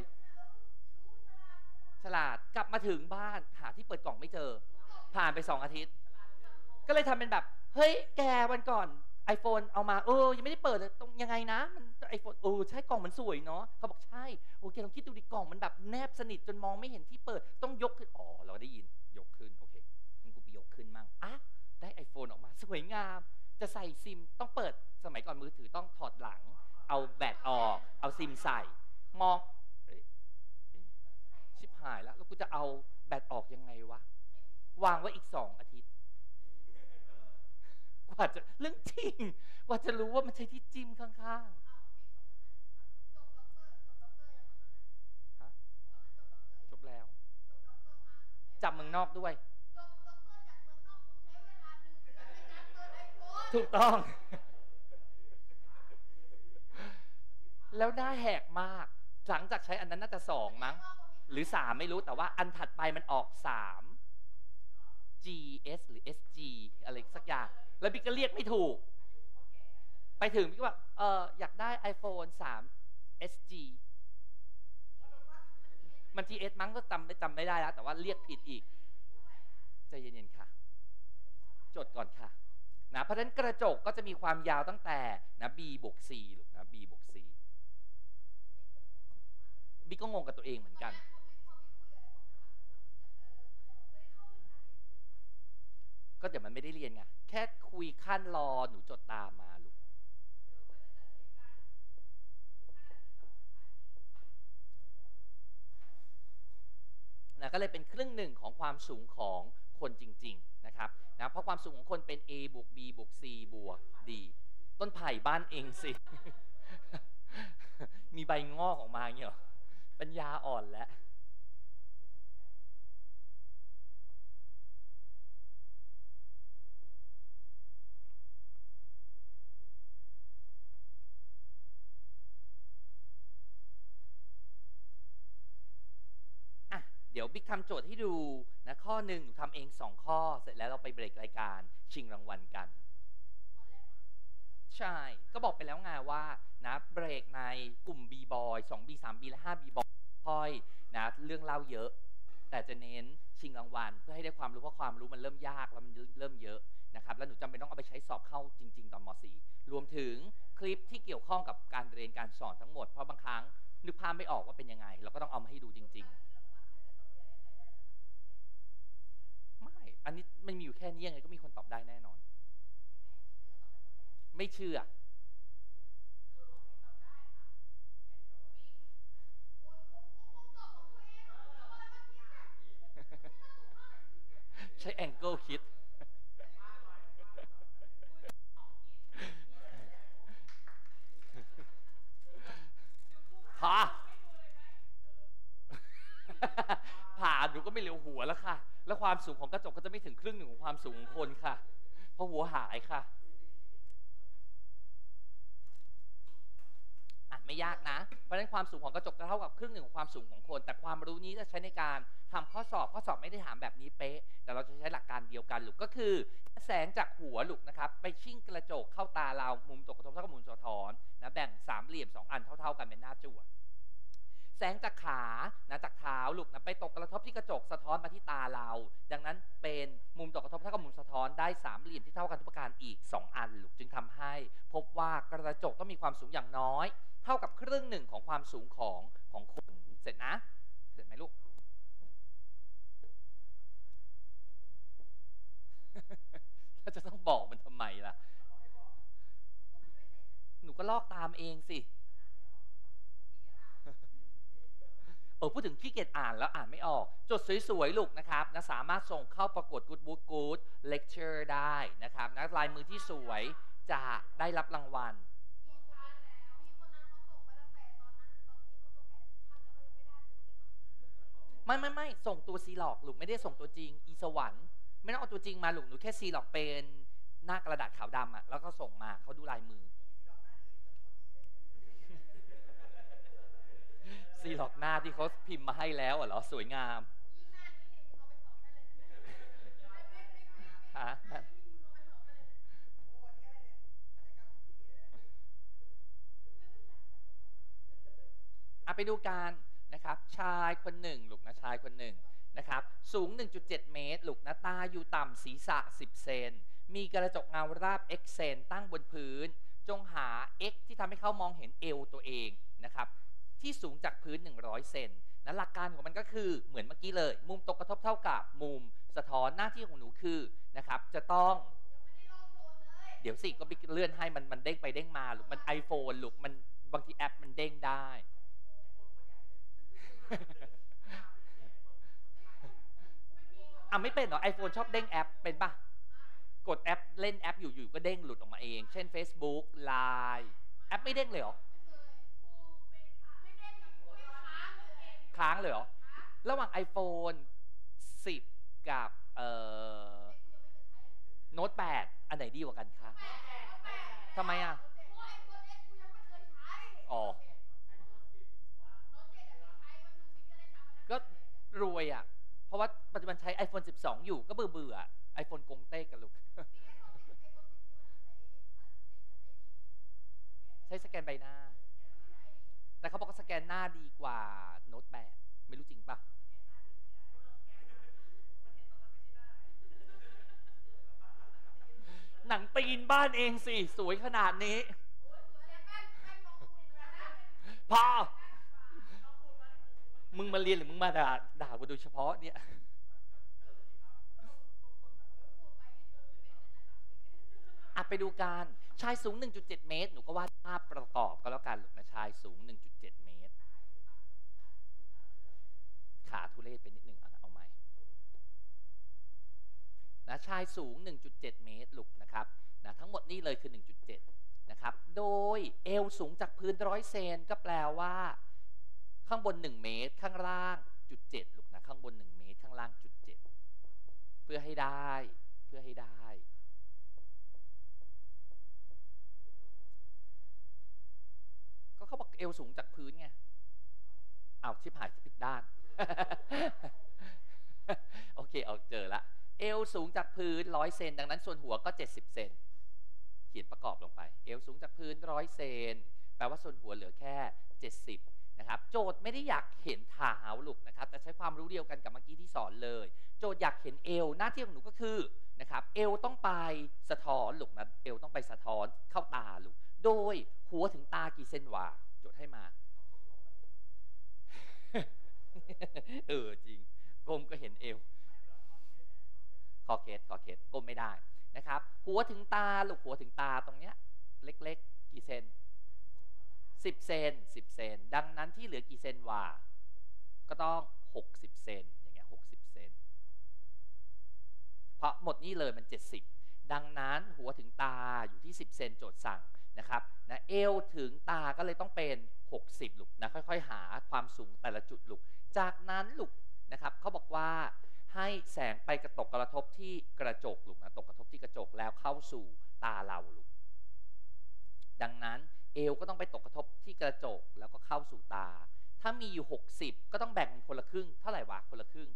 ฉลาดกลับมาถึงบ้านหาที่เปิดกล่องไม่เจอผ่านไป2อาทิตย์ก็เลยทำเป็นแบบเฮ้ยแกวันก่อน iPhone เอามายังไม่ได้เปิดเลยตรงยังไงนะมัน iPhone ใช่กล่องมันสวยเนาะเขาบอกใช่โอเคลองคิดดูดิกล่องมันแบบแนบสนิทจนมองไม่เห็นที่เปิดต้องยกขึ้นเราได้ยินยกขึ้นโอเคงั้นกูไปยกขึ้นมั่งได้ iPhone ออกมาสวยงามจะใส่ซิมต้องเปิดสมัยก่อนมือถือต้องถอดหลังเอาแบตออกเอาซิมใส่มองชิบหายแล้วกูจะเอาแบตออกยังไงวะวางไว้อีก2อาทิตย์กว่าจะเรื่องจริงกว่าจะรู้ว่ามันใช่ที่จิ้มข้างๆจบแล้วจับเมืองนอกด้วยถูกต้องแล้วหน้าแหกมากหลังจากใช้อันนั้นน่าจะ2มั้งหรือ3ไม่รู้แต่ว่าอันถัดไปมันออก3 GS หรือ SG อะไรสักอย่างแล้วบิ๊กก็เรียกไม่ถูกไปถึงบิ๊กว่าอยากได้ iPhone 3 SG มัน GS มั้งก็จำไม่ได้แล้วแต่ว่าเรียกผิดอีกใจเย็นๆค่ะจดก่อนค่ะนะเพราะฉะนั้นกระจกก็จะมีความยาวตั้งแต่นะ B บวก C ลูกนะ B บวก C บิ๊กก็งงกับตัวเองเหมือนกันก็เดี๋ยวมันไม่ได้เรียนไงแค่คุยขั้นรอหนูจดตามมาลูกนะก็เลยเป็นครึ่งหนึ่งของความสูงของคนจริงๆนะครับนะเพราะความสูงของคนเป็น A บวก B บวก C บวก D ต้นไผ่บ้านเองสิ มีใบงอกออกมาอย่างเงี้ยปัญญาอ่อนแล้วเดี๋ยวบิ๊กทำโจทย์ให้ดูนะข้อหนึ่งหนูทำเอง2ข้อเสร็จแล้วเราไปเบรกรายการชิงรางวัลกันใช่ก็บอกไปแล้วไงว่านะเบรกในกลุ่ม B boy 2B 3B และ 5B boy ค่อยนะเรื่องเล่าเยอะแต่จะเน้นชิงรางวัลเพื่อให้ได้ความรู้เพราะความรู้มันเริ่มยากแล้วมันเริ่มเยอะนะครับแล้วหนูจำเป็นต้องเอาไปใช้สอบเข้าจริงๆตอนม .4 รวมถึงคลิปที่เกี่ยวข้องกับการเรียนการสอนทั้งหมดเพราะบางครั้งนึกภาพไม่ออกว่าเป็นยังไงเราก็ต้องเอามาให้ดูจริงๆไม่อันนี้มันมีอยู่แค่นี้ยังไงก็มีคนตอบได้แน่นอนไม่เชื่อใช้แองเกิลคิดผ่าผ่าหนูก็ไม่เหลียวหัวแล้วค่ะแล้วความสูงของกระจกก็จะไม่ถึงครึ่งหนึ่งของความสูงของคนค่ะเพราะหัวหายค่ะไม่ยากนะเพราะฉะนั้นความสูงของกระจกจะเท่ากับครึ่งหนึ่งของความสูงของคนแต่ความรู้นี้จะใช้ในการทำข้อสอบไม่ได้ถามแบบนี้เป๊ะแต่เราจะใช้หลักการเดียวกันลูกก็คือแสงจากหัวลูกนะครับไปชิ่งกระจกเข้าตาเรามุมตกกระทบเท่ากับมุมสะท้อนนะแบ่งสามเหลี่ยม2อันเท่าๆกันเป็นหน้าจั่วแสงจากขานะจากเท้าลูกนะไปตกกระทบที่กระจกสะท้อนมาที่ตาเราดังนั้นเป็นมุมตกกระทบเท่ากับมุมสะท้อนได้สามเหลี่ยมที่เท่ากันทุกประการอีก2อันลูกจึงทำให้พบว่ากระจกต้องมีความสูงอย่างน้อยเท่ากับครึ่งหนึ่งของความสูงของคนเสร็จนะเสร็จไหมลูก ถ้าจะต้องบอกมันทำไมล่ะหนูก็ลอกตามเองสิพูดถึงขี้เกียจอ่านแล้วอ่านไม่ออกจดสวยๆลูกนะครับนะสามารถส่งเข้าประกวด Good Book Good Lecture ได้นะครับนะลายมือที่สวยจะได้รับรางวัลไม่ส่งตัวซีล็อกลูกไม่ได้ส่งตัวจริงอีสวรรค์ไม่ต้องเอาตัวจริงมาลูกหนูแค่ซีล็อกเป็นหน้ากระดาษขาวดำแล้วก็ส่งมาเขาดูลายมือซีล็อกหน้าที่เขาพิมพ์มาให้แล้วเหรอสวยงามไปดูกันนะครับชายคนหนึ่งลูกนะชายคนหนึ่งนะครับสูง 1.7 เมตรลูกนะตาอยู่ต่ำศีรษะ10 เซนมีกระจกเงาราบ x เซนตั้งบนพื้นจงหา x ที่ทำให้เขามองเห็นเอวตัวเองนะครับที่สูงจากพื้น100 เซนนะหลักการของมันก็คือเหมือนเมื่อกี้เลยมุมตกกระทบเท่ากับมุมสะท้อนหน้าที่ของหนูคือนะครับจะต้องเดี๋ยวสิก็เลื่อนให้มันเด้งไปเด้งมาลูกมัน iPhone ลูกมันบางทีแอปมันเด้งได้ไม่เป็นเหรอ iPhone ชอบเด้งแอปเป็นปะกดแอปเล่นแอปอยู่ๆก็เด้งหลุดออกมาเองเช่น Facebook Line แอปไม่เด้งเลยเหรอค้างเลยเหรอระหว่าง iPhone 10 กับโน้ต8อันไหนดีกว่ากันคะทำไมอ๋อก็รวยเพราะว่าปัจจุบันใช้ iPhone 12 อยู่ก็เบื่อ iPhone กงเต้กันลูกใช้สแกนใบหน้าแต่เขาบอกว่าสแกนหน้าดีกว่าโน้ต8ไม่รู้จริงปะหนังปีนบ้านเองสิสวยขนาดนี้พอมึงมาเรียนหรือมึงมาด่ากูโดยเฉพาะเนี่ยไปดูกันชายสูง 1.7 เมตรหนูก็วาดภาพประกอบก็แล้วกันลูกนะชายสูง 1.7 เมตรขาทุเรศไปนิดนึงเอาใหม่นะชายสูง 1.7 เมตรลูกนะครับนะทั้งหมดนี่เลยคือ 1.7 นะครับโดยเอวสูงจากพื้น100 เซนก็แปลว่าข้างบน1 เมตรข้างล่าง0.7ลูกนะข้างบน1 เมตรข้างล่าง0.7เพื่อให้ได้ก็เขาบอกเอวสูงจากพื้นไงเอาชิบหายผิดด้าน โอเคเอาเจอละเอวสูงจากพื้น100 เซนดังนั้นส่วนหัวก็70 เซนเขียนประกอบลงไปเอวสูงจากพื้น100 เซนแปลว่าส่วนหัวเหลือแค่70นะครับโจทย์ไม่ได้อยากเห็นเท้าลูกนะครับแต่ใช้ความรู้เดียวกันกับเมื่อกี้ที่สอนเลยโจทย์อยากเห็นเอวหน้าที่ของหนูก็คือนะครับเอวต้องไปสะท้อนลูกนะเอวต้องไปสะท้อนเข้าตาลูกโดยหัวถึงตากี่เซนวะโจทย์ให้มา จริงก้มก็เห็นเอวคอเคสก้มไม่ได้นะครับหัวถึงตาลูกหัวถึงตาตรงเนี้ยเล็กๆกี่เซน10 เซนดังนั้นที่เหลือกี่เซนวะก็ต้อง60 เซนอย่างเงี้ย60 เซนเพราะหมดนี่เลยมัน70ดังนั้นหัวถึงตาอยู่ที่10 เซนโจทย์สั่งนะครับนะเอวถึงตาก็เลยต้องเป็น60ลูกนะค่อยๆหาความสูงแต่ละจุดลูกจากนั้นลูกนะครับเขาบอกว่าให้แสงไปกระทบที่กระจกลูกนะตกกระทบที่กระจกแล้วเข้าสู่ตาเราลูกดังนั้นเอวก็ต้องไปตกกระทบที่กระจกแล้วก็เข้าสู่ตาถ้ามีอยู่60ก็ต้องแบ่งคนละครึ่งเท่าไหร่วะคนละครึ่ง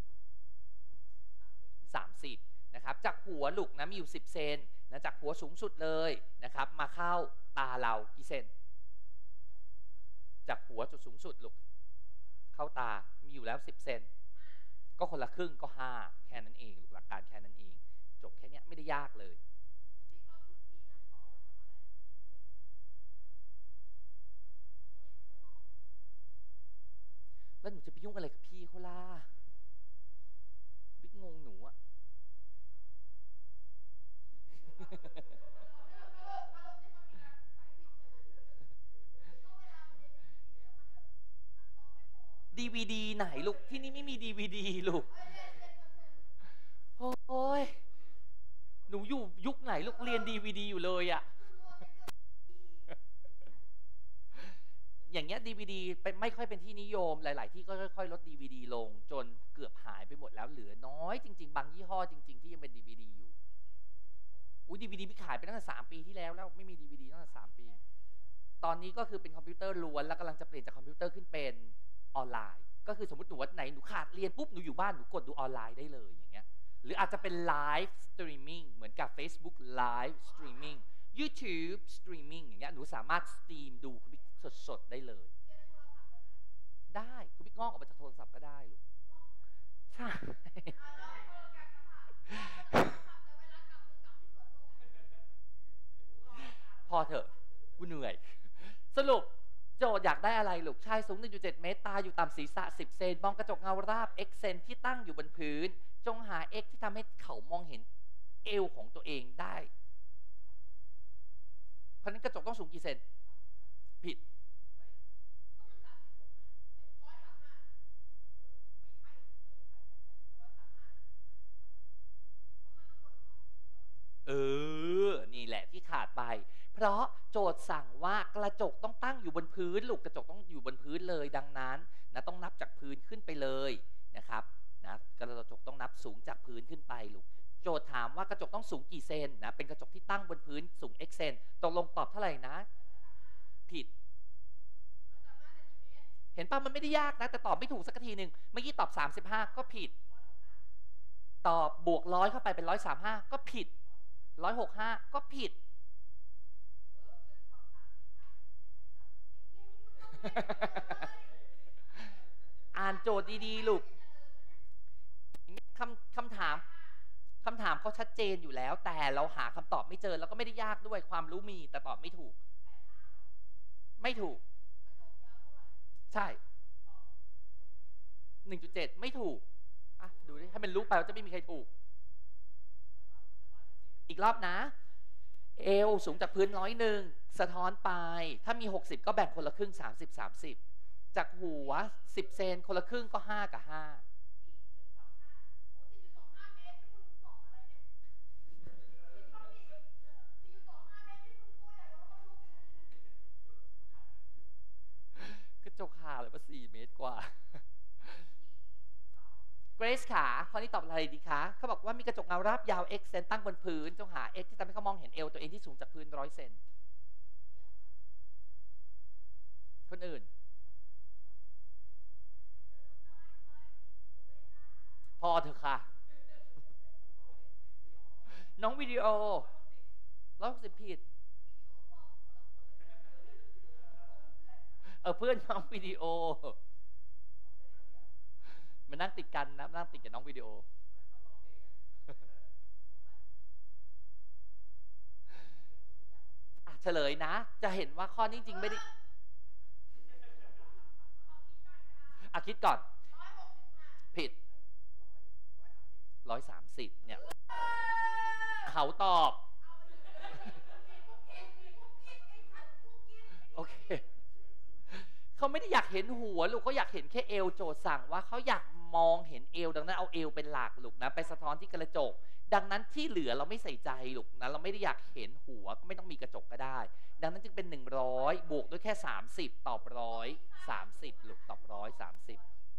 30นะครับจากหัวลูกนะมีอยู่10 เซนนะจากหัวสูงสุดเลยนะครับมาเข้าตาเรากี่เซนจากหัวจุดสูงสุดลูกเข้าตามีอยู่แล้ว10 เซนก็คนละครึ่งก็5แค่นั้นเองลูกหลักการแค่นั้นเองจบแค่นี้ไม่ได้ยากเลยแล้วหนูจะไปยุ่งอะไรกับพี่เขาล่ะบิ๊กงงหนูอะดีวีดีไหนลูกที่นี่ไม่มีดีวีดีลูกโอ้ยหนูอยู่ยุคไหนลูกเรียนดีวีดีอยู่เลยอะอย่างเงี้ยดีวีดีไม่ค่อยเป็นที่นิยมหลายๆที่ก็ค่อยๆลดดีวีดีลงจนเกือบหายไปหมดแล้วเหลือน้อยจริงๆบางยี่ห้อจริงๆที่ยังเป็นดีวีดีอยู่อุ้ยดีวีดีพี่ขายไปตั้งแต่3 ปีที่แล้วไม่มีดีวีดีตั้งแต่3 ปีตอนนี้ก็คือเป็นคอมพิวเตอร์ล้วนแล้วกำลังจะเปลี่ยนจากคอมพิวเตอร์ขึ้นเป็นออนไลน์ก็คือสมมติหนูวันไหนหนูขาดเรียนปุ๊บหนูอยู่บ้านหนูกดดูออนไลน์ได้เลยอย่างเงี้ยหรืออาจจะเป็นไลฟ์สตรีมมิ่งเหมือนกับ Facebook Live Streaming YouTube Streaming อย่างเงี้ยหนูสามารถสตรีมดูคุณบิ๊กสดๆได้เลยได้คุณบิ๊กงอกออกมาจากโทรศัพท์ก็ได้ลูกใช่พอเถอะกูเหนื่อยสรุปโจทย์อยากได้อะไรลูกชายสูง 1.7 เมตรตาอยู่ต่ำศีรษะ10 เซนมองกระจกเงาราบ x เซนที่ตั้งอยู่บนพื้นจงหา x ที่ทำให้เขามองเห็นเอวของตัวเองได้เพราะนั้นกระจกต้องสูงกี่เซนผิดนี่แหละที่ขาดไปเพราะโจทย์สั่งว่ากระจกต้องตั้งอยู่บนพื้นลูกกระจกต้องอยู่บนพื้นเลยดังนั้นนะต้องนับจากพื้นขึ้นไปเลยนะครับนะกระจกต้องนับสูงจากพื้นขึ้นไปลูกโจทย์ถามว่ากระจกต้องสูงกี่เซนนะเป็นกระจกที่ตั้งบนพื้นสูง x เซนตกลงตอบเท่าไหร่นะผิดเห็นป่ะมันไม่ได้ยากนะแต่ตอบไม่ถูกสักทีหนึ่งเมื่อกี้ตอบ35ก็ผิดตอบบวก100เข้าไปเป็น135ก็ผิด165ก็ผิดอ่านโจทย์ดีๆลูกคำถามเขาชัดเจนอยู่แล้วแต่เราหาคำตอบไม่เจอแล้วก็ไม่ได้ยากด้วยความรู้มีแต่ตอบไม่ถูกใช่ 1.7 ไม่ถูกอ่ะดูดิให้มันรู้ไปว่าจะไม่มีใครถูกอีกรอบนะเอวสูงจากพื้น100สะท้อนไปถ้ามี60ก็แบ่งคนละครึ่ง30จากหัว10 เซนคนละครึ่งก็5กับ5ก็จกหาเลยว่า4 เมตรกว่าเกรซขาข้อนี้ตอบอะไรดีคะเขาบอกว่ามีกระจกเงาราบยาว x เซนตั้งบนพื้นจงหา x ที่ทำให้เขามองเห็นเอวตัวเองที่สูงจากพื้น100 เซนคนอื่นพอเถอะค่ะน้องวิดีโอ160ผิดเพื่อนน้องวิดีโอมันนั่งติดกันนะนั่งติดกับน้องวิดีโอเฉลยนะจะเห็นว่าข้อนี้จริงไม่ได้คิดก่อนผิด130เนี่ยเขาตอบโอเคเขาไม่ได้อยากเห็นหัวลูกเขาอยากเห็นแค่เอวโจทย์สั่งว่าเขาอยากมองเห็นเอวดังนั้นเอาเอวเป็นหลักลูกนะไปสะท้อนที่กระจกดังนั้นที่เหลือเราไม่ใส่ใจลูกนะเราไม่ได้อยากเห็นหัวก็ไม่ต้องมีกระจกก็ได้ดังนั้นจึงเป็น100บวกด้วยแค่30ตอบ130ลูกตอบ130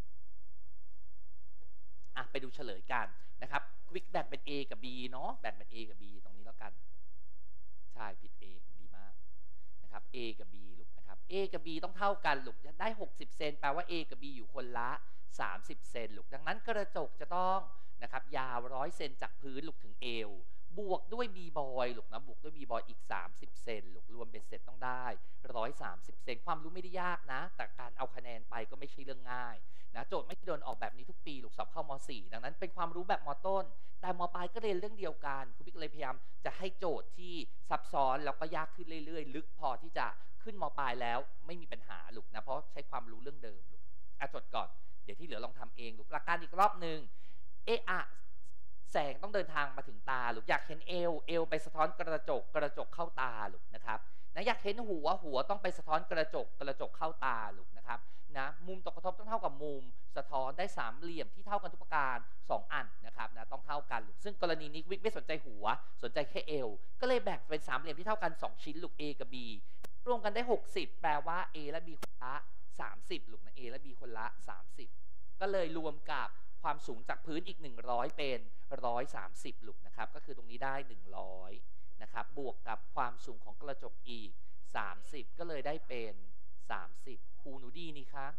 ไปดูเฉลยกันนะครับวิกแบ่งเป็น A กับ B เนาะแบ่งเป็น A กับ B ตรงนี้แล้วกันใช่ผิด A ดีมากนะครับ A กับ B ลูกนะครับ A กับ B ต้องเท่ากันลูกจะได้60 เซนแปลว่า A กับ B อยู่คนละ30 เซนลูกดังนั้นกระจกจะต้องนะครับยาว100 เซนจากพื้นลูกถึงเอวบวกด้วย B บอยลูกนะบวกด้วย B บอยอีก30 เซนลูกรวมเป็นเสร็จต้องได้130 เซนความรู้ไม่ได้ยากนะแต่การเอาคะแนนไปก็ไม่ใช่เรื่องง่ายนะโจทย์ไม่โดนออกแบบนี้ทุกปีลูกสอบเข้าม.4 ดังนั้นเป็นความรู้แบบม.ต้นแต่ม.ปลายก็เรียนเรื่องเดียวกันครูบิ๊กเลยพยายามจะให้โจทย์ที่ซับซ้อนแล้วก็ยากขึ้นเรื่อยๆลึกพอที่จะขึ้นม.ปลายแล้วไม่มีปัญหาลูกนะเพราะใช้ความรู้เรื่องเดิมลูกจดก่อนเดี๋ยวที่เหลือลองทำเองลูกหลักการอีกรอบนึงแสงต้องเดินทางมาถึงตาลูกอยากเห็นเอวไปสะท้อนกระจกเข้าตาลูกนะครับนะอยากเห็นหัวต้องไปสะท้อนกระจกเข้าตาลูกนะครับนะมุมตกกระทบต้องเท่ากับมุมสะท้อนได้3เหลี่ยมที่เท่ากันทุกประการ2อันนะครับนะต้องเท่ากันลูกซึ่งกรณีนี้วิกไม่สนใจหัวสนใจแค่เอวก็เลยแบ่งเป็น3เหลี่ยมที่เท่ากัน2ชิ้นลูก A กับ B รวมกันได้60แปลว่า A และ B คนละ30ลูกนะ A และ B คนละ30ก็เลยรวมกับความสูงจากพื้นอีก100เป็น130ลูกนะครับก็คือตรงนี้ได้100นะครับบวกกับความสูงของกระจกอีก30ก็เลยได้เป็น30ครูหนูดีนี่คะ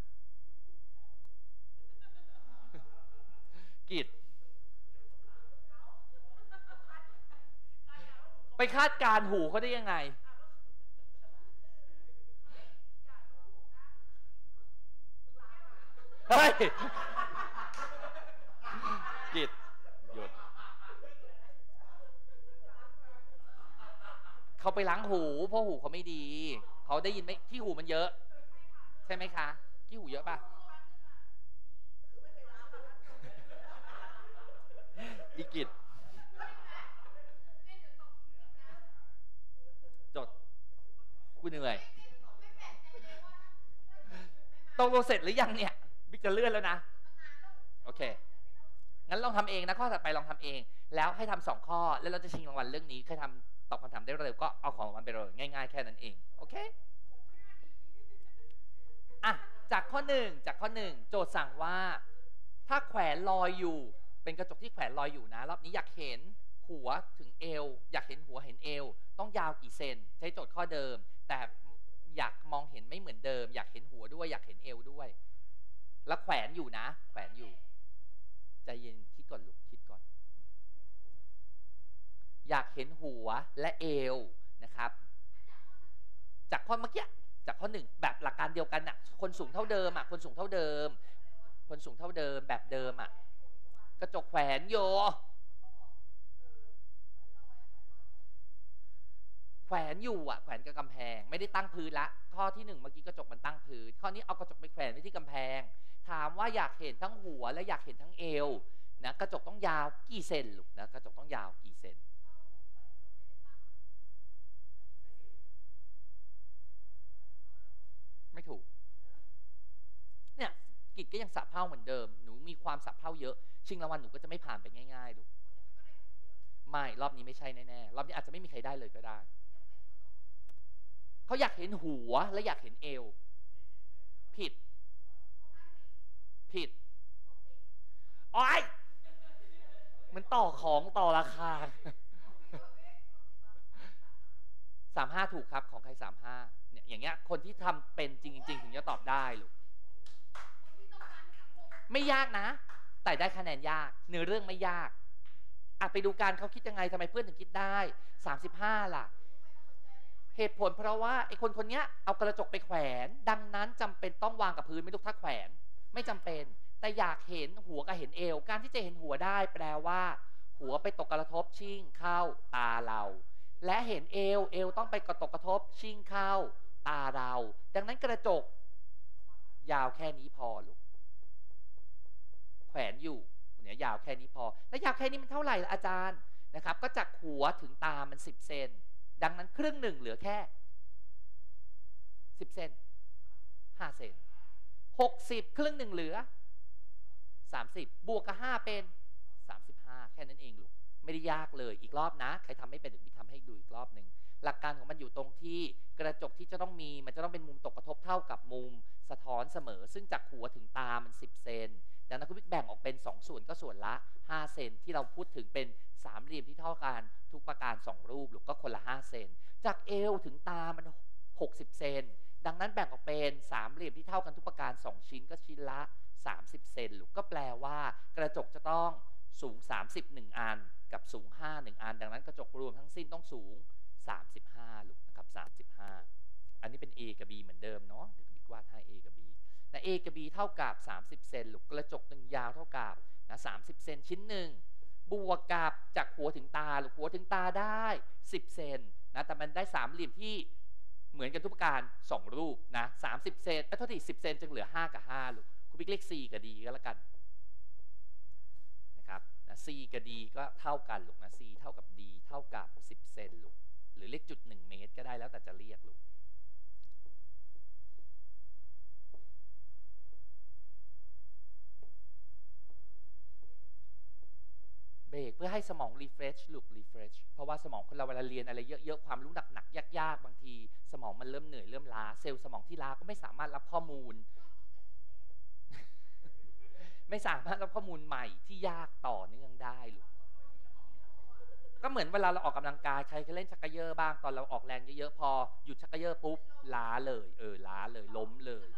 กิจไปคาดการหูเขาได้ยังไงเฮ้ยกิจหยุดเขาไปล้างหูเพราะหูเขาไม่ดีเขาได้ยินไหมที่หูมันเยอะใช่ไหมคะที่หูเยอะป่ะอีกิจจดคุณเหนื่อยตกลงเสร็จหรือยังเนี่ยบิ๊กจะเลื่อนแล้วนะโอเคงั้นลองทำเองนะข้อถัดไปลองทำเองแล้วให้ทำ2ข้อแล้วเราจะชิงรางวัลเรื่องนี้ใครทำตอบคำถามได้เร็วก็เอาของรางวัลไปเลยง่ายๆแค่นั้นเองโอเคจากข้อ1โจทย์สั่งว่าถ้าแขวนลอยอยู่เป็นกระจกที่แขวนลอยอยู่นะรอบนี้อยากเห็นหัวถึงเอวอยากเห็นหัวเห็นเอวต้องยาวกี่เซนใช้โจทย์ข้อเดิมแต่อยากมองเห็นไม่เหมือนเดิมอยากเห็นหัวด้วยอยากเห็นเอวด้วยแล้วแขวนอยู่นะแขวนอยู่ใจเย็นคิดก่อนลูกคิดก่อนอยากเห็นหัวและเอวนะครับจากข้อเมื่อกี้จากข้อ1แบบหลักการเดียวกันน่ะคนสูงเท่าเดิมคนสูงเท่าเดิมแบบเดิมกระจกแขวนโยแขวนอยู่แขวนกับกำแพงไม่ได้ตั้งพื้นละข้อที่1เมื่อกี้กระจกมันตั้งพื้นข้อนี้เอากระจกไปแขวนไว้ที่กำแพงถามว่าอยากเห็นทั้งหัวและอยากเห็นทั้งเอวนะกระจกต้องยาวกี่เซนลูกนะกระจกต้องยาวกี่เซนไม่ถูกเนี่ยกิจก็ยังสับเท่าเหมือนเดิมหนูมีความสับเท่าเยอะชิงรางวัลหนูก็จะไม่ผ่านไปง่ายๆลูกไม่รอบนี้ไม่ใช่แน่ๆรอบนี้อาจจะไม่มีใครได้เลยก็ได้เขาอยากเห็นหัวและอยากเห็นเอวผิดผิดอ้อยมันต่อของต่อราคา35ถูกครับของใคร35เนี่ยอย่างเงี้ยคนที่ทำเป็นจริงๆถึงจะตอบได้ลูกไม่ยากนะแต่ได้คะแนนยากเนื้อเรื่องไม่ยากไปดูการเขาคิดยังไงทำไมเพื่อนถึงคิดได้35ล่ะเหตุผลเพราะว่าไอ้คนนี้เอากระจกไปแขวนดังนั้นจำเป็นต้องวางกับพื้นไม่ลูกถ้าแขวนไม่จำเป็นแต่อยากเห็นหัวกับเห็นเอวการที่จะเห็นหัวได้แปลว่าหัวไปตกกระทบชิ่งเข้าตาเราและเห็นเอวต้องไปกระทบชิ่งเข้าตาเราดังนั้นกระจกยาวแค่นี้พอลูกแขวนอยู่เนี่ยยาวแค่นี้พอแล้วยาวแค่นี้มันเท่าไหร่ล่ะอาจารย์นะครับก็จากหัวถึงตามัน10 เซนดังนั้นครึ่งหนึ่งเหลือแค่10 เซน5 เซน60ครึ่งหนึ่งเหลือ30บวกกับ5เป็น35แค่นั้นเองลูกไม่ได้ยากเลยอีกรอบนะใครทำไม่เป็นเดี๋ยวพี่ทำให้ดูอีกรอบหนึ่งหลักการของมันอยู่ตรงที่กระจกที่จะต้องมีมันจะต้องเป็นมุมตกกระทบเท่ากับมุมสะท้อนเสมอซึ่งจากหัวถึงตามัน10 เซนดังนั้นคุณบิ๊กแบ่งออกเป็น2 ส่วนก็ส่วนละ5 เซนที่เราพูดถึงเป็นสามเหลี่ยมที่เท่ากันทุกประการ2 รูปลูกก็คนละ5 เซนจากเอวถึงตามัน60 เซนดังนั้นแบ่งออกเป็นสามเหลี่ยมที่เท่ากันทุกประการ2 ชิ้นก็ชิ้นละ30 เซนลูกก็แปลว่ากระจกจะต้องสูง30 1 อันกับสูง5 1 อันดังนั้นกระจกรวมทั้งสิ้นต้องสูง35ลูกนะครับ35อันนี้เป็น A กับ B เหมือนเดิมเนาะเดี๋ยวบิ๊กวาดให้ A กับ B นะ A กับ B เท่ากับ30 เซนลูกกระจก1ยาวเท่ากับนะ30 เซนชิ้นหนึ่งบวกกับจากหัวถึงตาลูกหัวถึงตาได้10 เซนนะแต่มันได้สามเหลี่ยมที่เหมือนกันทุกประการ2 รูปนะ30 เซนเท่าที่10 เซนจึงเหลือ5 กับ5ลูกคุณบิ๊กเลข C กับ D ก็แล้วกันนะครับนะ C กับ D ก็เท่ากันลูกนะ C เท่ากับ D เท่ากับ10 เซนลูกหรือเลขจุด1 เมตรก็ได้แล้วแต่จะเรียกลูกเบรกเพื่อให้สมองรีเฟรชลูกรีเฟรชเพราะว่าสมองคนเราเวลาเรียนอะไรเยอะๆความรู้หนักๆยากๆบางทีสมองมันเริ่มเหนื่อยเริ่มล้าเซลล์สมองที่ล้าก็ไม่สามารถรับข้อมูล ไม่สามารถรับข้อมูลใหม่ที่ยากต่อเนื่องได้ลูกก็เหมือนเวลาเราออกกำลังกายใครเคยเล่นชักเกยอร์บ้างตอนเราออกแรงเยอะๆพอหยุดชักเกยอร์ปุ๊บล้าเลยล้าเลยล้มเลย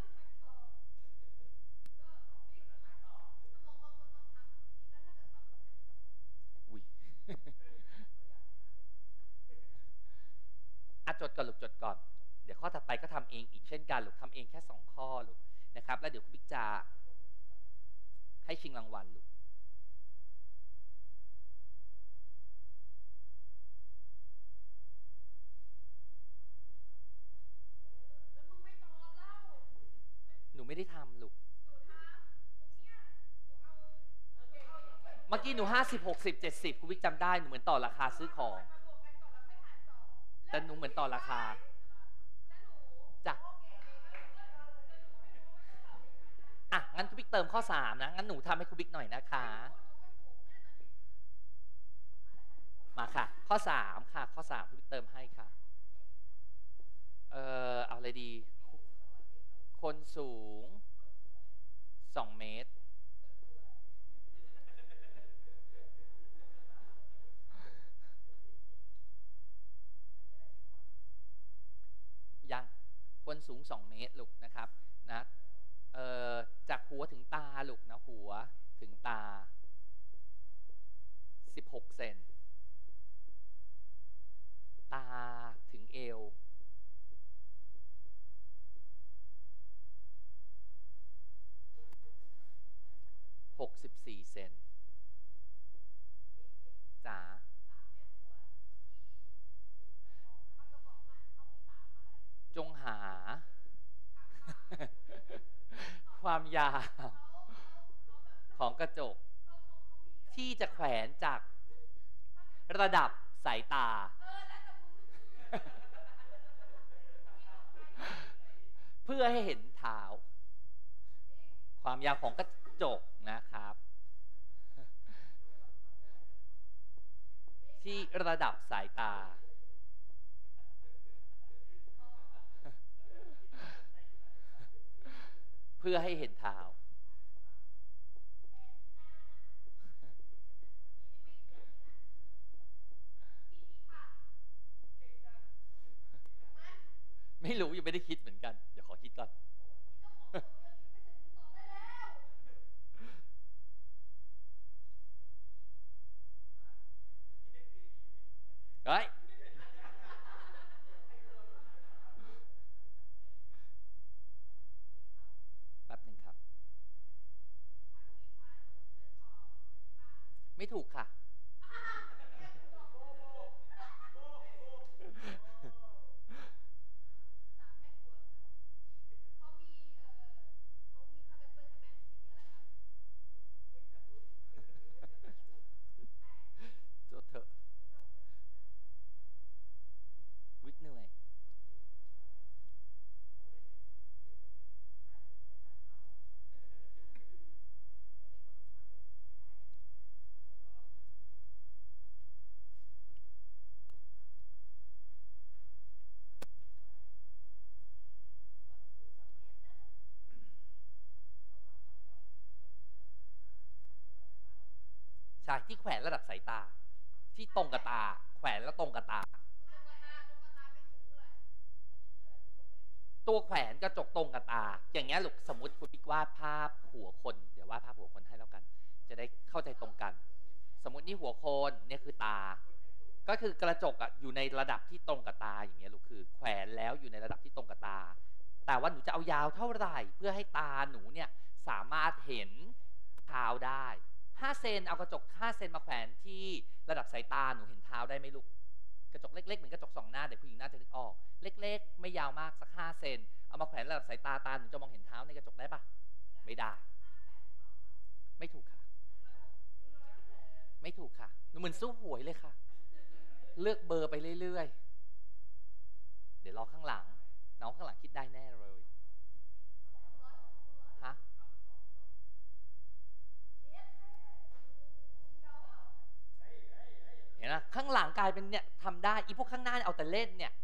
อุ้ย จดก่อนลูกจดก่อนเดี๋ยวข้อถัดไปก็ทำเองอีกเช่นกันลูกทำเองแค่2 ข้อลูกนะครับแล้วเดี๋ยวคุณบิ๊กจะให้ชิงรางวัลลูกหนูไม่ได้ทำลูกเมื่อกี้หนู50 60 70คุณบิ๊กจำได้หนูเหมือนต่อราคาซื้อของแต่หนูเหมือนต่อราคาจ้ะงั้นคุณบิ๊กเติมข้อ3นะงั้นหนูทำให้คุณบิ๊กหน่อยนะคะมาค่ะข้อ3ค่ะข้อ3คุณบิ๊กเติมให้ค่ะเอาอะไรดีคนสูง2 เมตรยังคนสูง2 เมตรลูกนะครับนะจากหัวถึงตาลูกนะหัวถึงตา16 เซนตาถึงเอว64 เซนจ๋าจงหาความยาวของกระจกที่จะแขวนจากระดับสายตาเพื่อให้เห็นเท้าความยาวของกระจกนะครับที่ระดับสายตาเพื่อให้เห็นเท้าไม่รู้ยังไม่ได้คิดเหมือนกันเดี๋ยวขอคิดก่อนเฮ้ยแป๊บหนึ่งครับไม่ถูกค่ะโจทย์เถอะวิกเหนื่อยใช่ที่แขวนระดับสายตาที่ตรงกับตาแขวนแล้วตรงกับตาตัวแขวนกระจกตรงกับตาอย่างเงี้ยลูกสมมติคุณบิ๊กวาดภาพหัวคนเดี๋ยววาดภาพหัวคนให้แล้วกันจะได้เข้าใจตรงกันสมมตินี่หัวโคนเนี่ยคือตาก็คือกระจกอะอยู่ในระดับที่ตรงกับตาอย่างเงี้ยลูกคือแขวนแล้วอยู่ในระดับที่ตรงกับตาแต่ว่าหนูจะเอายาวเท่าไหร่เพื่อให้ตาหนูเนี่ยสามารถเห็นเท้าได้5 เซนเอากระจก5 เซนมาแขวนที่ระดับสายตาหนูเห็นเท้าได้ไหมลูกกระจกเล็กๆเหมือนกระจก2 หน้าเด็กผู้หญิงน่าจะนึกออกเล็กๆไม่ยาวมากสัก5 เซนเอามาแขวนระดับสายตาตาหนูจะมองเห็นเท้าในกระจกได้ปะไม่ได้ไม่ถูกค่ะไม่ถูกค่ะหนูเหมือนสู้หวยเลยค่ะเลือกเบอร์ไปเรื่อยๆเดี๋ยวรอข้างหลังน้องข้างหลังคิดได้แน่เลยฮะเห็นไหมข้างหลังกลายเป็นเนี่ยทำได้อีพวกข้างหน้าเอาแต่เล่นเนี่ย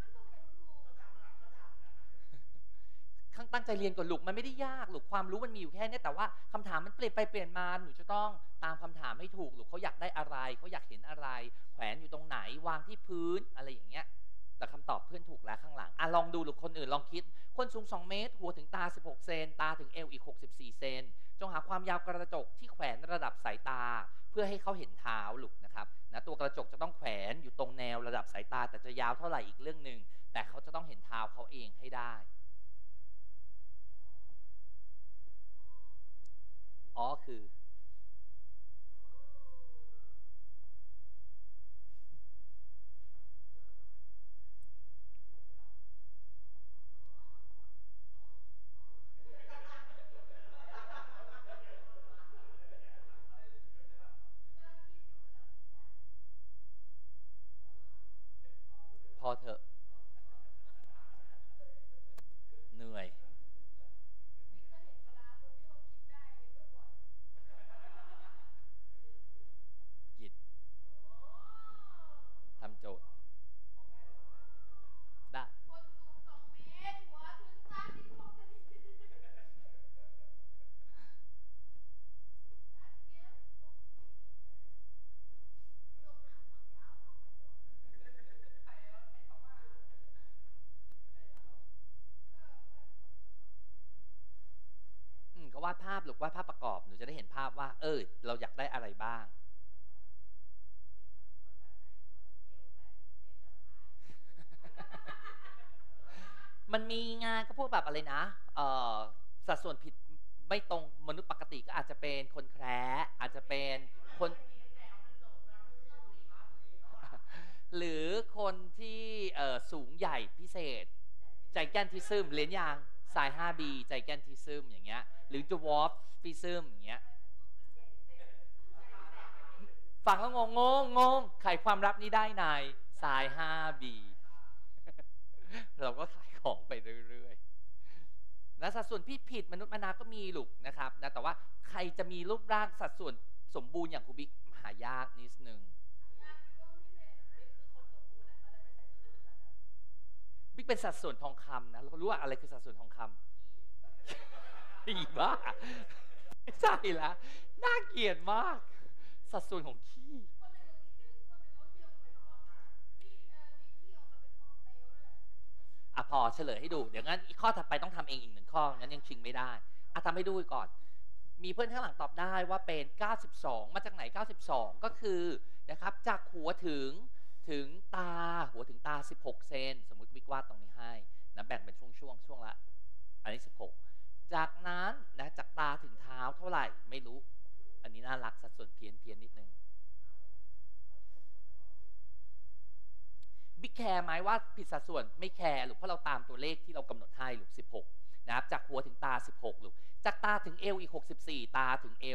ข้างตั้งใจเรียนก่อนลูกมันไม่ได้ยากลูกความรู้มันมีอยู่แค่นี้แต่ว่าคำถามมันเปลี่ยนไปเปลี่ยนมาหนูจะต้องตามคำถามให้ถูกลูกเขาอยากได้อะไรเขาอยากเห็นอะไรแขวนอยู่ตรงไหนวางที่พื้นอะไรอย่างเงี้ยแต่คำตอบเพื่อนถูกแล้วข้างหลังลองดูลูกคนอื่นลองคิดคนสูง2 เมตรหัวถึงตา16 เซนตาถึงเอวอีก64 เซนจงหาความยาวกระจกที่แขวนระดับสายตาเพื่อให้เขาเห็นเท้าลูกนะครับนะตัวกระจกจะต้องแขวนอยู่ตรงแนวระดับสายตาแต่จะยาวเท่าไหร่อีกเรื่องนึงแต่เขาจะต้องเห็นเท้าเขาเองให้ได้อ๋อคือพอเถอะเหนื่อยกิจทำโจทย์ได้ก็วาดภาพหรือวาดภาพประกอบหนูจะได้เห็นภาพว่าเราอยากได้อะไรบ้างมันมีงานก็พวกแบบอะไรนะสัดส่วนผิดไม่ตรงมนุษย์ปกติก็อาจจะเป็นคนแคร์อาจจะเป็นคนหรือคนที่สูงใหญ่พิเศษใจแกนทิซึมเลียนยางสาย 5B ใจแกนทิซึมอย่างเงี้ยหรือดวอฟฟิซึมอย่างเงี้ยฟังแล้วงงไขความลับนี้ได้ในสาย 5B เราก็ขายของไปเรื่อยๆและสัดส่วนผิดมนุษย์มนาก็มีลูกนะครับนะแต่ว่าใครจะมีรูปร่างสัดส่วนสมบูรณ์อย่างครูบิ๊กหายากนิดนึงบิ๊กเป็นสัดส่วนทองคำนะเรารู้ว่าอะไรคือสัดส่วนทองคำอีบ้าไม่ใช่ละน่าเกลียดมากสัดส่วนของขี้พอเฉลยให้ดูเดี๋ยวงั้นอีกข้อถัดไปต้องทำเองอีก1 ข้องั้นยังชิงไม่ได้ทำให้ดูก่อนมีเพื่อนข้างหลังตอบได้ว่าเป็น92มาจากไหน92ก็คือนะครับจากหัวถึงตาหัวถึงตา16เซนสมมุติวิกวาดตรงนี้ให้นะแบ่งเป็นช่วงละอันนี้16จากนั้นนะจากตาถึงเท้าเท่าไหร่ไม่รู้อันนี้น่ารักสัดส่วนเพี้ยนนิดนึงบิ๊กแคร์ไหมว่าผิดสัดส่วนไม่แคร์หรือเพราะเราตามตัวเลขที่เรากำหนดให้หรือ16นะครับจากหัวถึงตา16หรือจากตาถึงเอวอีก64ตาถึงเอว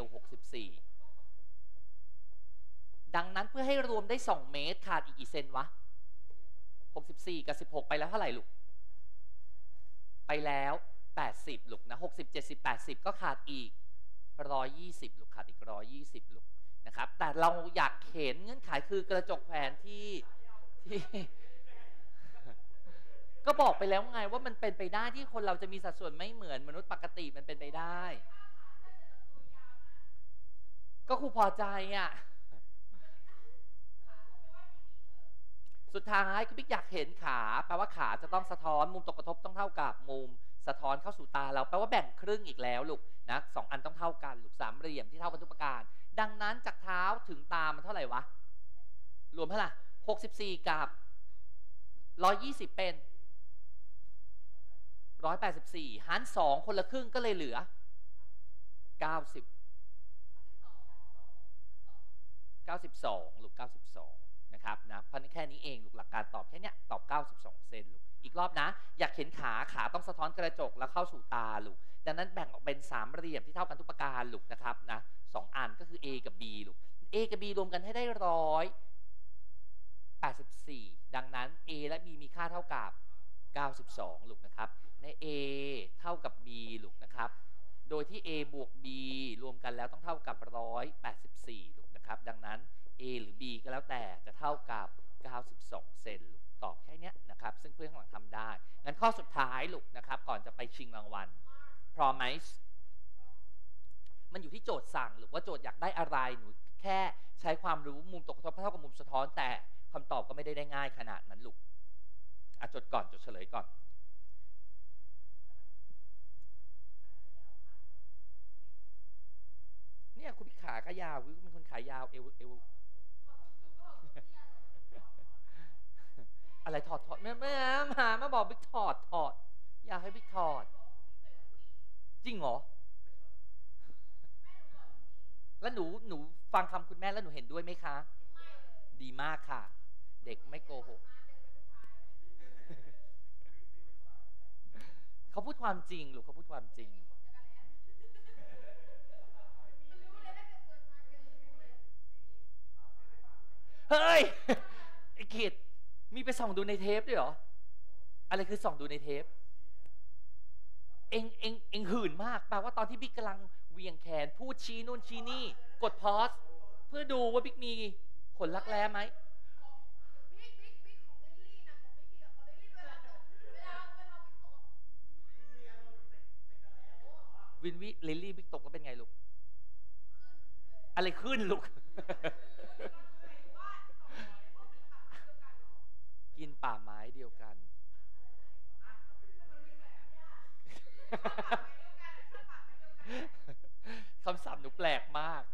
64ดังนั้นเพื่อให้รวมได้2เมตรขาดอีกกี่เซนวะ64กับ16ไปแล้วเท่าไหร่ลูกไปแล้ว80ลูกนะ60 70 80ก็ขาดอีก120ลูกขาดอีก120ลูกนะครับแต่เราอยากเห็นเงื่อนไขคือกระจกแผนที่ก็บอกไปแล้วไงว่ามันเป็นไปได้ที่คนเราจะมีสัดส่วนไม่เหมือนมนุษย์ปกติมันเป็นไปได้ก็ครูพอใจอ่ะสุดท้ายคือบิ๊กอยากเห็นขาแปลว่าขาจะต้องสะท้อนมุมตกกระทบต้องเท่ากับมุมสะท้อนเข้าสู่ตาเราแปลว่าแบ่งครึ่งอีกแล้วลูกนะ2อันต้องเท่ากันลูกสามเหลี่ยมที่เท่ากันทุกประการดังนั้นจากเท้าถึงตามันเท่าไหร่วะรวมเท่าไหร่64กับ120เป็น184หาร2คนละครึ่งก็เลยเหลือ90 92ลูก92นะครับนะเพราะแค่นี้เองลูกหลักการตอบแค่นี้ตอบ92เซนลูกอีกรอบนะอยากเห็นขาต้องสะท้อนกระจกแล้วเข้าสู่ตาลูกดังนั้นแบ่งออกเป็น3เหลี่ยมที่เท่ากันทุกประการลูกนะครับนะ2อันก็คือ A กับ B ลูก A กับ B รวมกันให้ได้184ดังนั้น A และ B มีค่าเท่ากับ92ลูกนะครับใน A เท่ากับ B ลูกนะครับโดยที่ A บวก B รวมกันแล้วต้องเท่ากับ184ลูกนะครับดังนั้น A หรือ B ก็แล้วแต่จะเท่ากับ92เซนลูกตอบแค่นี้นะครับซึ่งเพื่อนข้างหลังทำได้งั้นข้อสุดท้ายลูกนะครับก่อนจะไปชิงรางวัลพร้อมไหมมันอยู่ที่โจทย์สั่งหรือว่าโจทย์อยากได้อะไรหนูแค่ใช้ความรู้มุมตกกระทบเท่ากับมุมสะท้อนแต่คำตอบก็ไม่ได้ง่ายขนาดนั้นลูกจดก่อนจดเฉลยก่อนเนี่ยคุณพี่ขาก็ยาววิวเป็นคนขายาวเอวอะไรถอดแม่มาบอกบิ๊กถอดอยากให้บิ๊กถอดจริงเหรอแล้วหนูฟังคำคุณแม่แล้วหนูเห็นด้วยไหมคะดีมากค่ะเด็กไม่โกหกเขาพูดความจริงลูกเขาพูดความจริงเฮ้ยไอ้กิจมีไปส่องดูในเทปด้วยเหรออะไรคือส่องดูในเทปเอ็งหื่นมากแปลว่าตอนที่บิ๊กกำลังเวียงแขนพูดชี้นู่นชี้นี่กดพอสเพื่อดูว่าบิ๊กมีขนรักแร้ไหมวินวิลิลลี่บิ๊กตกแล้วเป็นไงลูกอะไรขึ้นลูกกินป่าไม้เดียวกันคำศัพท์หนูแปลกมาก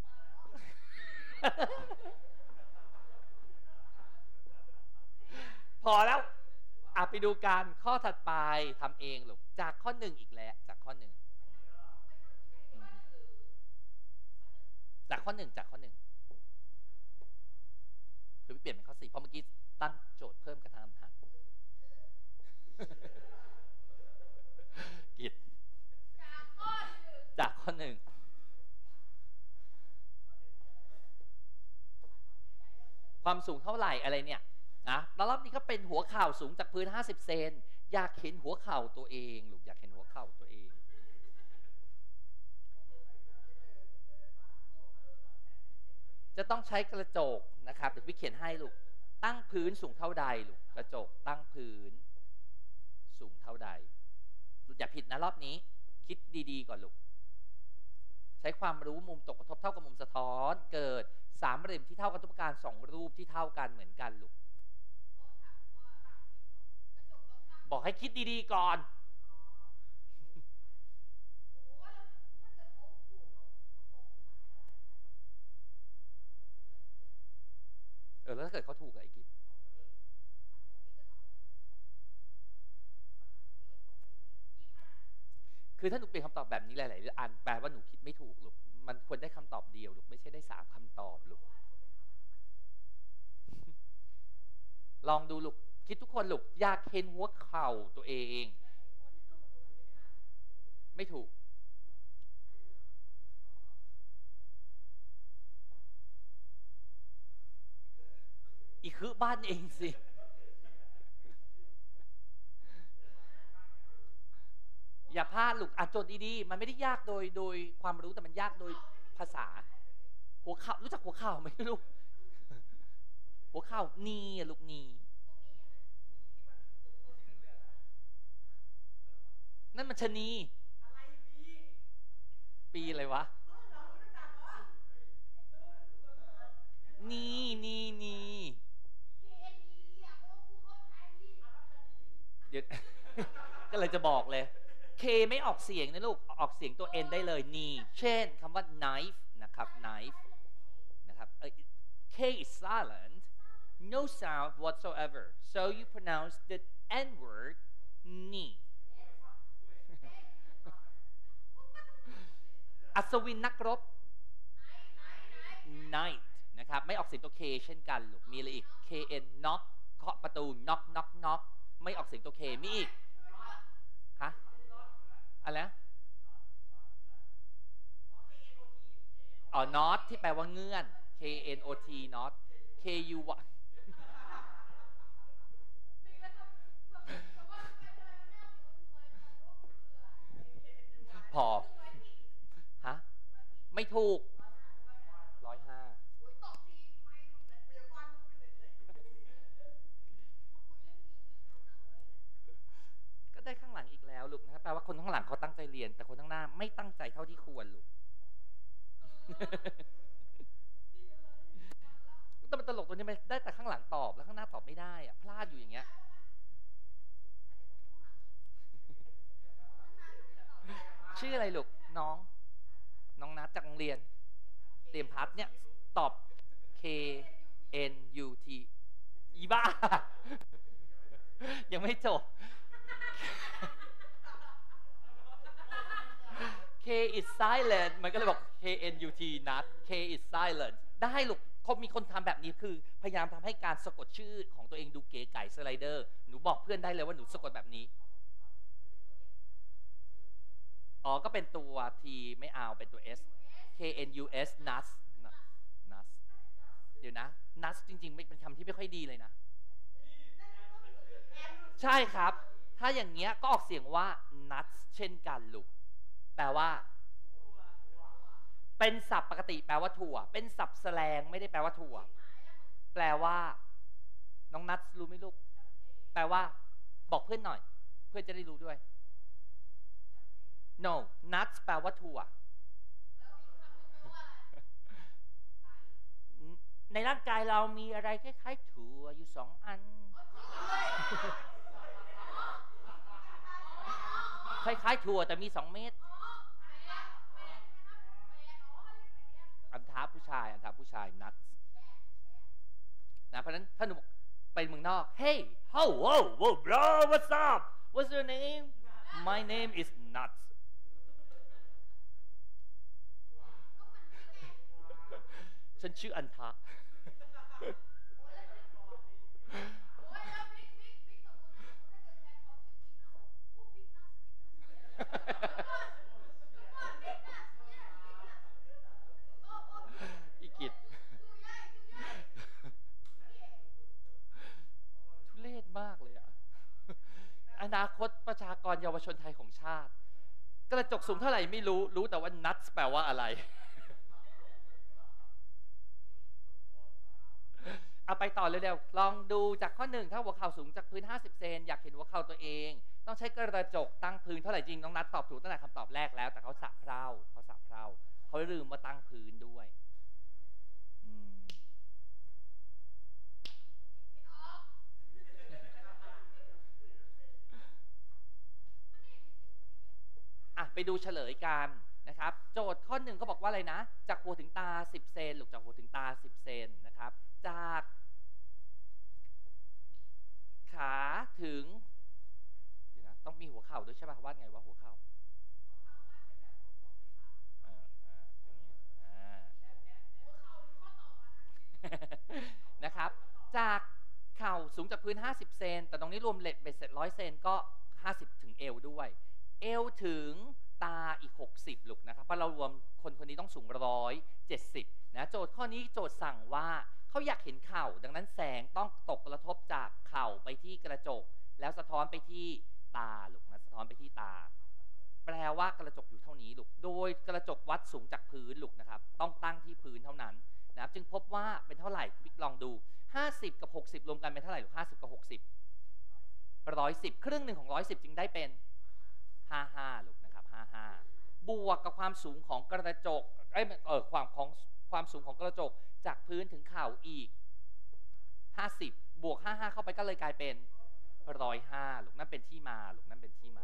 พอแล้วไปดูกันข้อถัดไปทำเองลูกจากข้อ1อีกแล้วจากข้อ1จากข้อ1คือเปลี่ยนเป็นข้อ4เพราะเมื่อกี้ตั้งโจทย์เพิ่มกระทันหันกิจจากข้อ1ความสูงเท่าไหร่อะไรเนี่ยนะแล้วรอบนี้ก็เป็นหัวเข่าสูงจากพื้น50เซนอยากเห็นหัวเข่าตัวเองลูกอยากเห็นหัวเข่าตัวเองจะต้องใช้กระจกนะครับเดี๋ยวพี่เขียนให้ลูกตั้งพื้นสูงเท่าใดลูกกระจกตั้งพื้นสูงเท่าใดลูกอย่าผิดนะรอบนี้คิดดีๆก่อนลูกใช้ความรู้มุมตกกระทบเท่ากับมุมสะท้อนเกิดสามเหลี่ยมที่เท่ากันทุกประการ2รูปที่เท่ากันเหมือนกันลูกบอกให้คิดดีๆก่อนแล้วถ้าเกิดเขาถูกกับไอ้กิจคือถ้าหนูเปลี่ยนคำตอบแบบนี้หลายๆอันแปลว่าหนูคิดไม่ถูกลูกมันควรได้คำตอบเดียวลูกไม่ใช่ได้3คำตอบลูกลองดูลูกคิดทุกคนลูกอยากเห็นหัวเข่าตัวเองไม่ถูกอีกคือบ้านเองสิอย่าพลาดลูกโจทย์ดีๆมันไม่ได้ยากโดยความรู้แต่มันยากโดยภาษาหัวเข่ารู้จักหัวเข่าไหมลูกหัวเข่านีลูกนีนั่นมันชะนีปีอะไรวะนีเดี๋ยวก็เลยจะบอกเลย K ไม่ออกเสียงนะลูกออกเสียงตัว N ได้เลยนีเช่นคำว่า knife นะครับ knife นะครับK is silent no sound whatsoever so you pronounce the N word knee อัศวินนักรบ night นะครับไม่ออกเสียงตัว K เช่นกันลูกมีอะไรอีก KN knock เคาะประตู knock knock knock ไม่ออกเสียงตัว K มีอีกฮะอะไรนะnot ที่แปลว่าเงื่อน KNOT not KU พอฮะไม่ถูก105ก็ได้ข้างหลังอีกแล้วลูกนะแปลว่าคนข้างหลังเขาตั้งใจเรียนแต่คนข้างหน้าไม่ตั้งใจเท่าที่ควรลูกแต่มันตลกตัวนี้มันได้แต่ข้างหลังตอบแล้วข้างหน้าตอบไม่ได้อะพลาดอยู่อย่างเงี้ยชื่ออะไรลูกน้องนัดจากโรงเรียนเตรียมพัดเนี่ยตอบ KNUT อีบ้ายังไม่จบ K is silent มันก็เลยบอก KNUT not K is silent ได้ลูกเขามีคนทำแบบนี้คือพยายามทำให้การสะกดชื่อของตัวเองดูเก๋ไก่สไลเดอร์หนูบอกเพื่อนได้เลยว่าหนูสะกดแบบนี้ก็เป็นตัว T ไม่เอาเป็นตัว S KNUS nuts เดี๋ยวนะ nuts จริงๆเป็นคำที่ไม่ค่อยดีเลยนะใช่ครับถ้าอย่างเงี้ยก็ออกเสียงว่า nuts เช่นกันลูกแปลว่าเป็นศัพท์ปกติแปลว่าถั่วเป็นศัพท์แสลงไม่ได้แปลว่าถั่วแปลว่าน้องนัทรู้ไหมลูกแปลว่าบอกเพื่อนหน่อยเพื่อนจะได้รู้ด้วย no nuts แปลว่าถั่วในร่างกายเรามีอะไรคล้ายๆถั่วอยู่2 อันคล้ายๆถั่วแต่มี2 เม็ดอันท้าผู้ชายนัทนะเพราะฉะนั้นถ้าหนูไปเมืองนอก Hey how whoa bro what's up what's your name my name is nuts ฉันชื่ออันทาอีกิจทุเรศมากเลยอะอนาคตประชากรเยาวชนไทยของชาติกระจกสูงเท่าไหร่ไม่รู้แต่ว่า nuts แปลว่าอะไรเอาไปต่อเร็วๆลองดูจากข้อ 1ถ้าหัวเข่าสูงจากพื้น50 เซนอยากเห็นหัวเข่าตัวเองต้องใช้กระจกตั้งพื้นเท่าไหร่จริงน้องนัทตอบถูกตั้งแต่คำตอบแรกแล้วแต่เขาสะเพร่าเขาลืมว่าตั้งพื้นด้วยไปดูเฉลยกันนะครับโจทย์ข้อหนึ่งเขาบอกว่าอะไรนะจากหัวถึงตา10 เซนหรือจากหัวถึงตา10 เซนนะครับจากขาถึงเดี๋ยวนะต้องมีหัวเข่าด้วยใช่ป่ะวาดไงวะหัวเข่านะครับจากเข่าสูงจากพื้น50 เซนแต่ตรงนี้รวมเบ็ดเสร็จ100 เซนก็50ถึงเอวด้วยเอวถึงตาอีก60ลูกนะครับเพราะเรารวมคนนี้ต้องสูง170นะโจทย์ข้อนี้โจทย์สั่งว่าเขาอยากเห็นเข่าดังนั้นแสงต้องตกกระทบจากเข่าไปที่กระจกแล้วสะท้อนไปที่ตาลูกนะสะท้อนไปที่ตาแปลว่ากระจกอยู่เท่านี้ลูกโดยกระจกวัดสูงจากพื้นลูกนะครับต้องตั้งที่พื้นเท่านั้นนะครับจึงพบว่าเป็นเท่าไหร่พี่ลองดู50กับ60รวมกันเป็นเท่าไหร่ลูก50กับ60 110ครึ่งหนึ่งของ110จึงได้เป็น55ลูกนะครับ55บวกกับความสูงของกระจกความสูงของกระจกจากพื้นถึงเข่าอีก50บวก55เข้าไปก็เลยกลายเป็น105ลูกนั่นเป็นที่มาลูกนั่นเป็นที่มา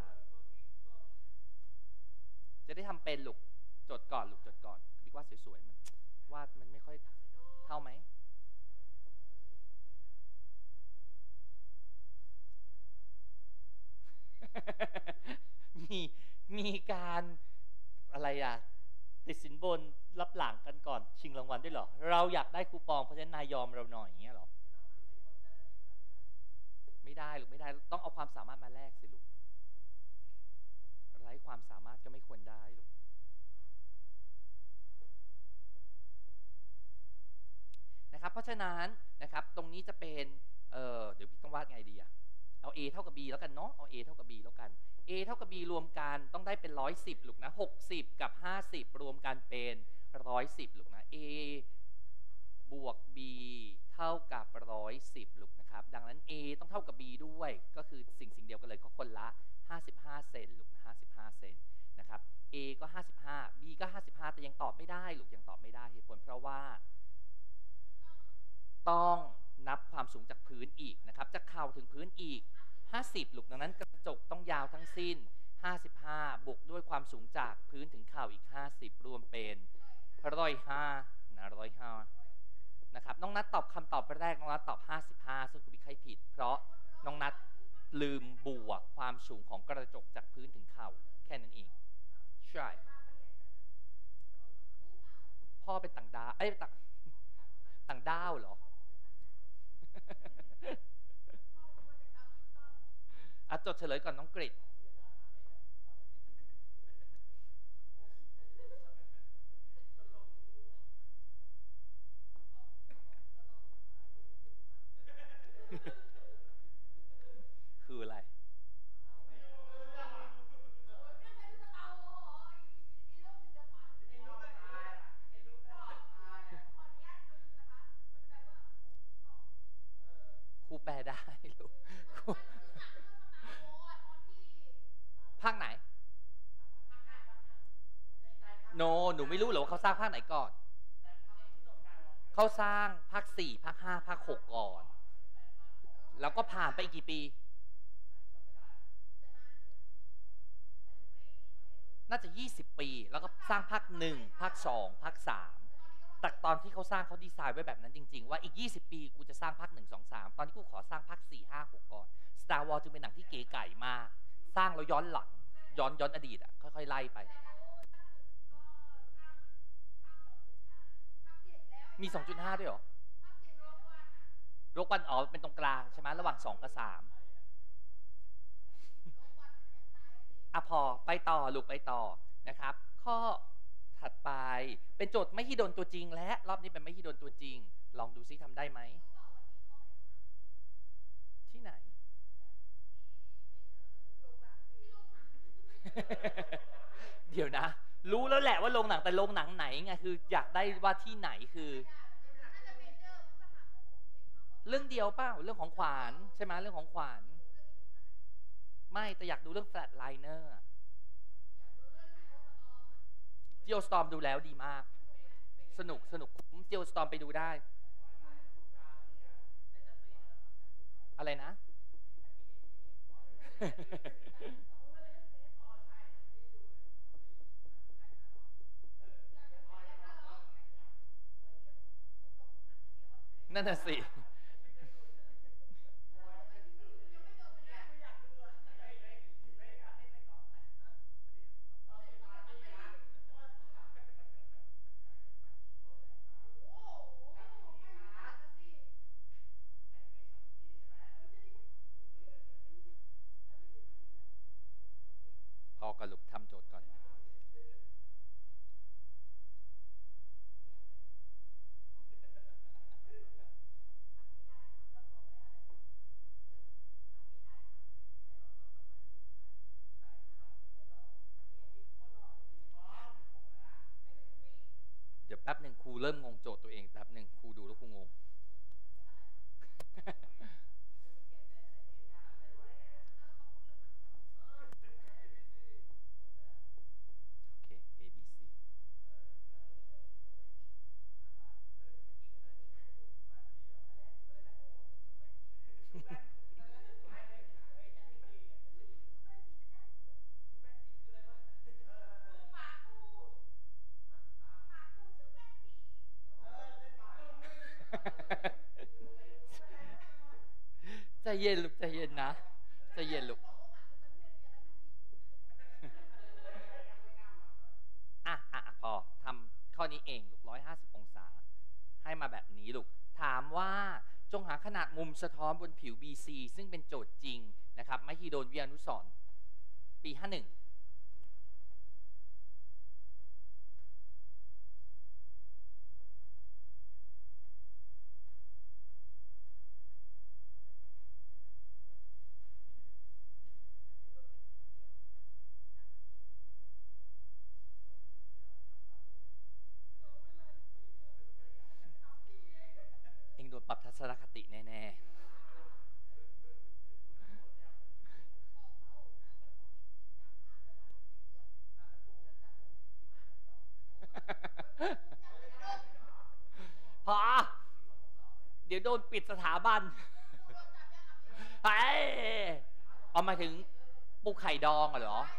จะได้ทำเป็นลูกจดก่อนลูกจดก่อนบิ๊กวาดสวยๆมันวาดมันไม่ค่อยเท่าไหมมีการอะไรติดสินบนรับหลังกันก่อนชิงรางวัลด้วยเหรอเราอยากได้คูปองเพราะฉะนั้นนายยอมเราหน่อยอย่างเงี้ยเหรอไม่ได้ลูกไม่ได้ต้องเอาความสามารถมาแลกสิลูกไร้ความสามารถก็ไม่ควรได้ลูกนะครับเพราะฉะนั้นนะครับตรงนี้จะเป็นเดี๋ยวพี่ต้องวาดไงดีเอา A เท่ากับ B แล้วกันเนาะเอา A เท่ากับ B แล้วกัน A เท่ากับ B รวมกันต้องได้เป็น110ลูกนะ60กับ50รวมกันเป็น110ลูกนะ A บวก B เท่ากับ110ลูกนะครับดังนั้น A ต้องเท่ากับ B ด้วยก็คือสิ่งเดียวกันเลยเขาคนละ55 เซนลูกนะ55 เซนนะครับ A ก็55 B ก็55แต่ยังตอบไม่ได้ลูกยังตอบไม่ได้เหตุผลเพราะว่าต้องนับความสูงจากพื้นอีกนะครับจากเข่าถึงพื้นอีก50ลูกดังนั้นกระจกต้องยาวทั้งสิ้น55บวกด้วยความสูงจากพื้นถึงเข่าอีก50รวมเป็น105นะ105นะครับน้องนัทตอบคำตอบแรกน้องนัทตอบ55ซึ่งคุณบิ๊กให้ผิดเพราะน้องนัทลืมบวกความสูงของกระจกจากพื้นถึงเข่าแค่นั้นเองใช่พ่อเป็นต่างดาวต่างดาวเหรอจดเฉลยก่อนน้องกฤษคืออะไรครูแปลได้ลูกภาคไหนหนูไม่รู้หรอว่าเขาสร้างภาคไหนก่อนเขาสร้างภาค4ภาค5ภาค6ก่อนแล้วก็ผ่านไปอีกกี่ปีน่าจะ20 ปีแล้วก็สร้างภาค1ภาค2ภาค3แต่ตอนที่เขาสร้างเขาดีไซน์ไว้แบบนั้นจริงๆว่าอีก20 ปีกูจะสร้างภาค1 2 3ตอนนี้กูขอสร้างภาค4 5 6ก่อน Star Wars จึงเป็นหนังที่เก๋ไก่มากสร้างแล้วย้อนหลังย้อนอดีตค่อยๆไล่ไปมี 2.5 ด้วยเหรอโรควันเป็นตรงกลางใช่ไหมระหว่าง2กับ3พอไปต่อลูกไปต่อนะครับข้อถัดไปเป็นโจทย์ไม่ฮิดนตัวจริงและรอบนี้เป็นไม่ฮิดนตัวจริงลองดูซิทำได้ไหมที่ไหน เดี๋ยวนะรู้แล้วแหละว่าโรงหนังแต่โรงหนังไหนไงคืออยากได้ว่าที่ไหนคือเรื่องเดียวเปล่าเรื่องของขวัญใช่ไหมเรื่องของขวัญไม่แต่อยากดูเรื่อง Flatliner Geostorm ดูแล้วดีมากสนุกคุ้ม Geostorm ไปดูได้อะไรนะ นั่นน่ะสิพอกันลูกทำโจทย์ก่อนเดี๋ยวแป๊บหนึ่งครูเริ่มงงโจทย์ตัวเองแป๊บหนึ่งครูดูแล้วครูงงโอเค A B C ใจเย็นลูกใจเย็นนะใจเย็นลูกพอทำข้อนี้เองลูก150 องศาให้มาแบบนี้ลูกถามว่าจงหาขนาดมุมสะท้อนบนผิว BC ซึ่งเป็นโจทย์จริงนะครับมหิดล วิทยานุสรณ์ปี 51เองโดนปรับทัศนคติแน่ๆพอเดี๋ยวโดนปิดสถาบันไปเอามาถึงปูไข่ดองเหรอ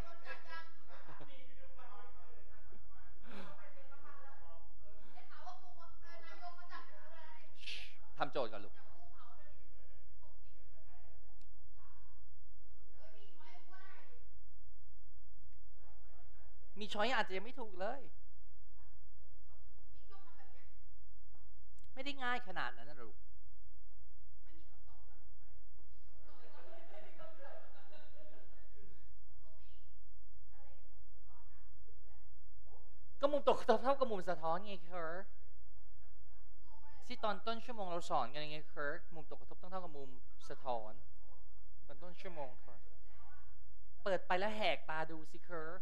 ทำโจทย์ก่อนลูกมีช้อยอาจจะยังไม่ถูกเลยไม่ได้ง่ายขนาดนั้นนะลูกก็มุมตกเท่ากับมุมสะท้อนไงเคิร์ที่ตอนต้นชั่วโมงเราสอนกันไงเคิร์มุมตกกระทบต้องเท่ากับมุมสะท้อนตอนต้นชั่วโมงเคิร์เปิดไปแล้วแหกตาดูสิเคิร์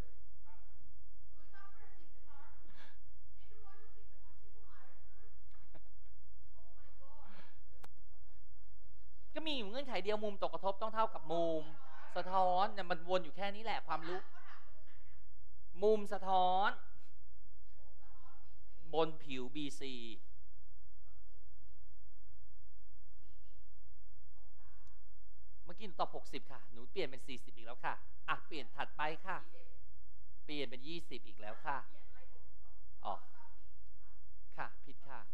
ก็มีอยู่เงื่อนไขเดียวมุมตกกระทบต้องเท่ากับมุมสะท้อนเนี่ยมันวนอยู่แค่นี้แหละความรู้มุมสะท้อนบนผิว BC เมื่อกี้หนูตอบ60ค่ะหนูเปลี่ยนเป็น40อีกแล้วค่ะเปลี่ยนถัดไปค่ะเปลี่ยนเป็น20อีกแล้วค่ะอ๋อค่ะผิดค่ะ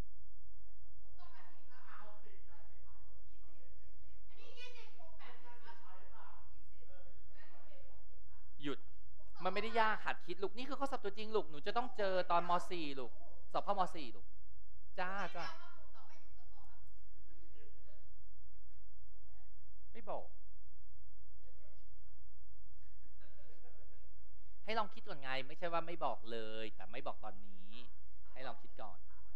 หยุดมันไม่ได้ยากหัดคิดลูกนี่คือข้อสอบตัวจริงลูกหนูจะต้องเจอตอนม.4 ลูกสอบเข้าม.4 ลูกจ้าไม่บอกให้ลองคิดก่อนไงไม่ใช่ว่าไม่บอกเลยแต่ไม่บอกตอนนี้ให้ลองคิดก่อน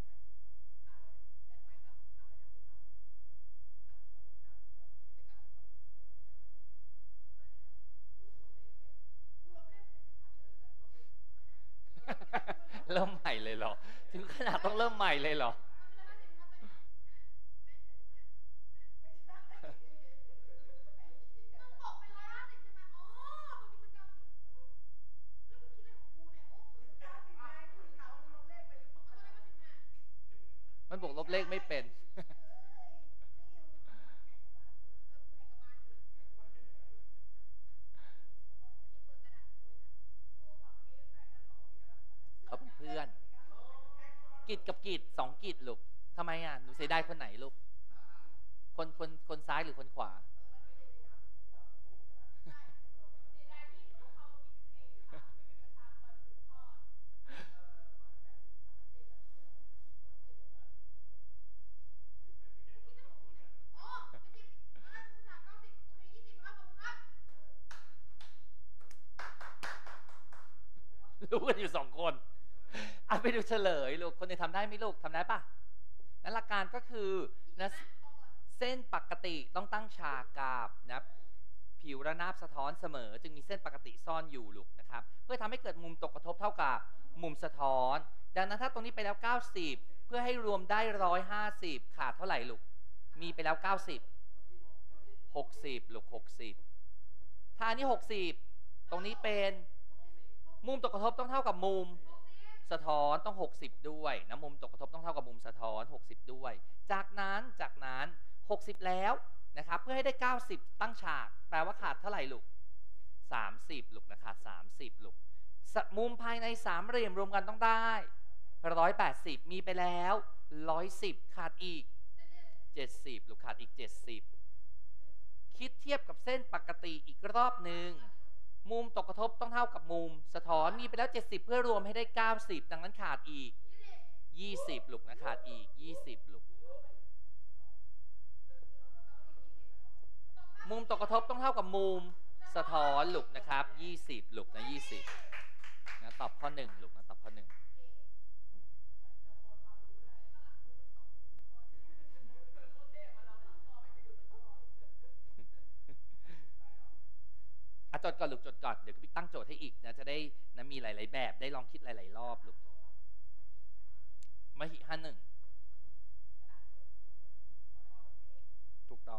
เริ่มใหม่เลยเหรอถึงขนาดต้องเริ่มใหม่เลยเหรอมันบวกลบเลขไม่เป็น เขาเป็นเพื่อนกิจกับกิจ2กิจลูกทำไมอ่ะหนูเสียดายคนไหนลูกคนซ้ายหรือคนขวารู้กันอยู่2 คนไปดูเฉลยลูกคนนี้ทำได้ไหมลูกทำได้ปะนั้นหลักการก็คือนะเส้นปกติต้องตั้งฉากกับนะผิวระนาบสะท้อนเสมอจึงมีเส้นปกติซ่อนอยู่ลูกนะครับเพื่อทำให้เกิดมุมตกกระทบเท่ากับมุมสะท้อนดังนั้นถ้าตรงนี้ไปแล้ว90เพื่อให้รวมได้150ขาดเท่าไหร่ลูกมีไปแล้ว90 60ลูก60ถ้าอันนี้60ตรงนี้เป็นมุมตกกระทบต้องเท่ากับมุมสะท้อนต้อง60ด้วยนะมุมตกกระทบต้องเท่ากับมุมสะท้อน60ด้วยจากนั้น60แล้วนะครับเพื่อให้ได้90ตั้งฉากแปลว่าขาดเท่าไหร่ลูก30ลูกนะขาด30ลูกมุมภายในสามเหลี่ยมรวมกันต้องได้180มีไปแล้ว110ขาดอีก70ลูกขาดอีก70คิดเทียบกับเส้นปกติอีกรอบหนึ่งมุมตกกระทบต้องเท่ากับมุมสะท้อนมีไปแล้ว70เพื่อรวมให้ได้90ดังนั้นขาดอีก20ลูกนะขาดอีก20ลูกมุมตกกระทบต้องเท่ากับมุมสะท้อนลูกนะครับ20ลูกนะ20นะตอบข้อ1ลูกนะตอบข้อ1จดก่อนลูกจดก่อนเดี๋ยวพี่ตั้งโจทย์ให้อีกนะจะได้นะมีหลายๆแบบได้ลองคิดหลายๆรอบลูกมหิ51ถูกต้อง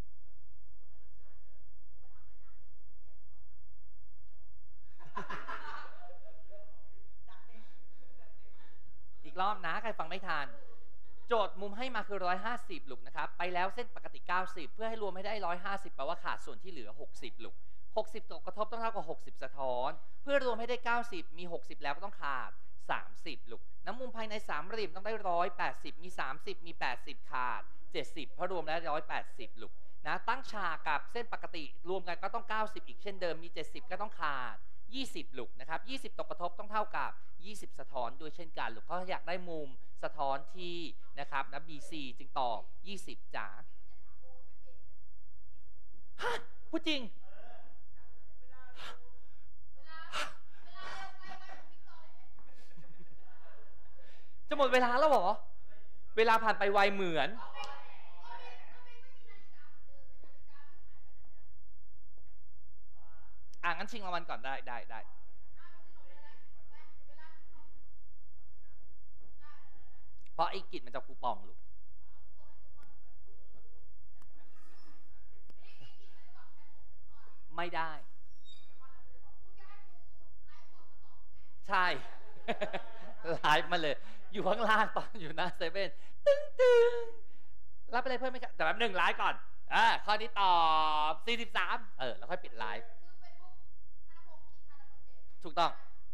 อีกรอบนะใครฟังไม่ทันโจทย์มุมให้มาคือ150ลูกนะครับไปแล้วเส้นปกติ90เพื่อให้รวมให้ได้150แปลว่าขาดส่วนที่เหลือ60ลูก60ตกกระทบต้องเท่ากับ60สะท้อนเพื่อรวมให้ได้90มี60แล้วก็ต้องขาด30ลูกน้ำมุมภายในสามเหลี่ยมต้องได้180มี30มี80ขาด70เพราะรวมแล้ว180ลูกนะตั้งฉากกับเส้นปกติรวมกันก็ต้อง90อีกเช่นเดิมมี70ก็ต้องขาด20ลูกนะครับ20ตกกระทบต้องเท่ากับ20สะท้อนด้วยเช่นกันลูกเขาอยากได้มุมสะท้อนที่นะครับนะ BC จึงตอบ20จ๋าฮะพูดจริงจะหมดเวลาแล้วเหรอเวลาผ่านไปไวเหมือนงั้นชิงรางวัลก่อนได้เพราะไอ้กิจมันจะคูปองลูกไม่ได้ใช่ไลฟ์มาเลยอยู่ข้างล่างตอนอยู่หน้าเซเว่นตึ้งรับไปเลยเพิ่มไหมครับแต่แป๊บนึงไลฟ์ก่อนข้อนี้ตอบ43แล้วค่อยปิดไลฟ์ถูกต้อง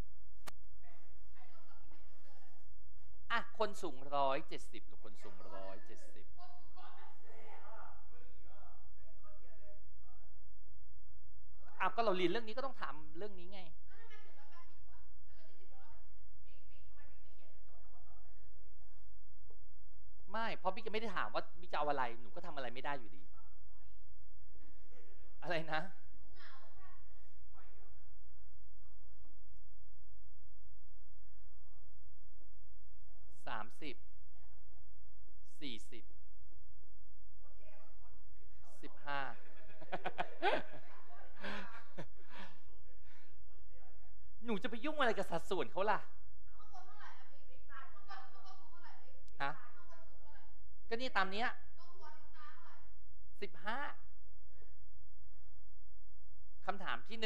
คนสูง170หรือคนสูง170ก็เราเรียนเรื่องนี้ก็ต้องถามเรื่องนี้ไงไม่เพราะบิ๊กจะไม่ได้ถามว่าบิ๊กจะเอาอะไรหนูก็ทำอะไรไม่ได้อยู่ดีอะไรนะ30 40 15หนูจะไปยุ่งอะไรกับสัดส่วนเขาล่ะฮะก็นี่ตามนี้15คำถามที่1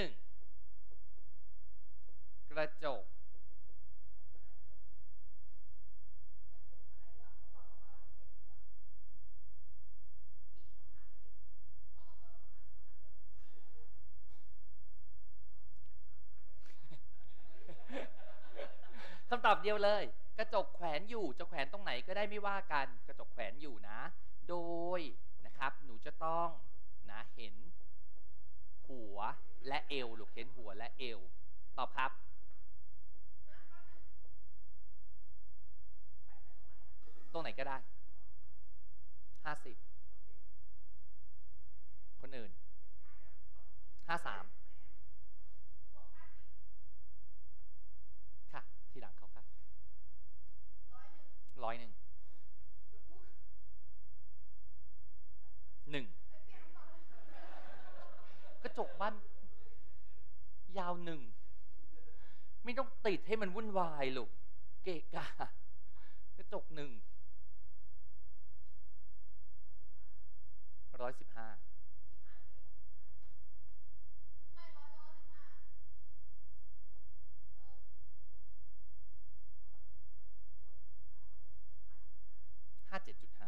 กระจกำตอบเดียวเลยกระจกแขวนอยู่จะแขวนตรงไหนก็ได้ไม่ว่ากันกระจกแขวนอยู่นะโดยนะครับหนูจะต้องนะเห็นหัวและเอวลูกเห็นหัวและเอวตอบครับตรงไหนก็ได้50คนอื่น53ค่ะทีหลังเขาค่ะ100 1กระจกบ้านยาว1ไม่ต้องติดให้มันวุ่นวายลูกเกะกะกระจก1 11557.5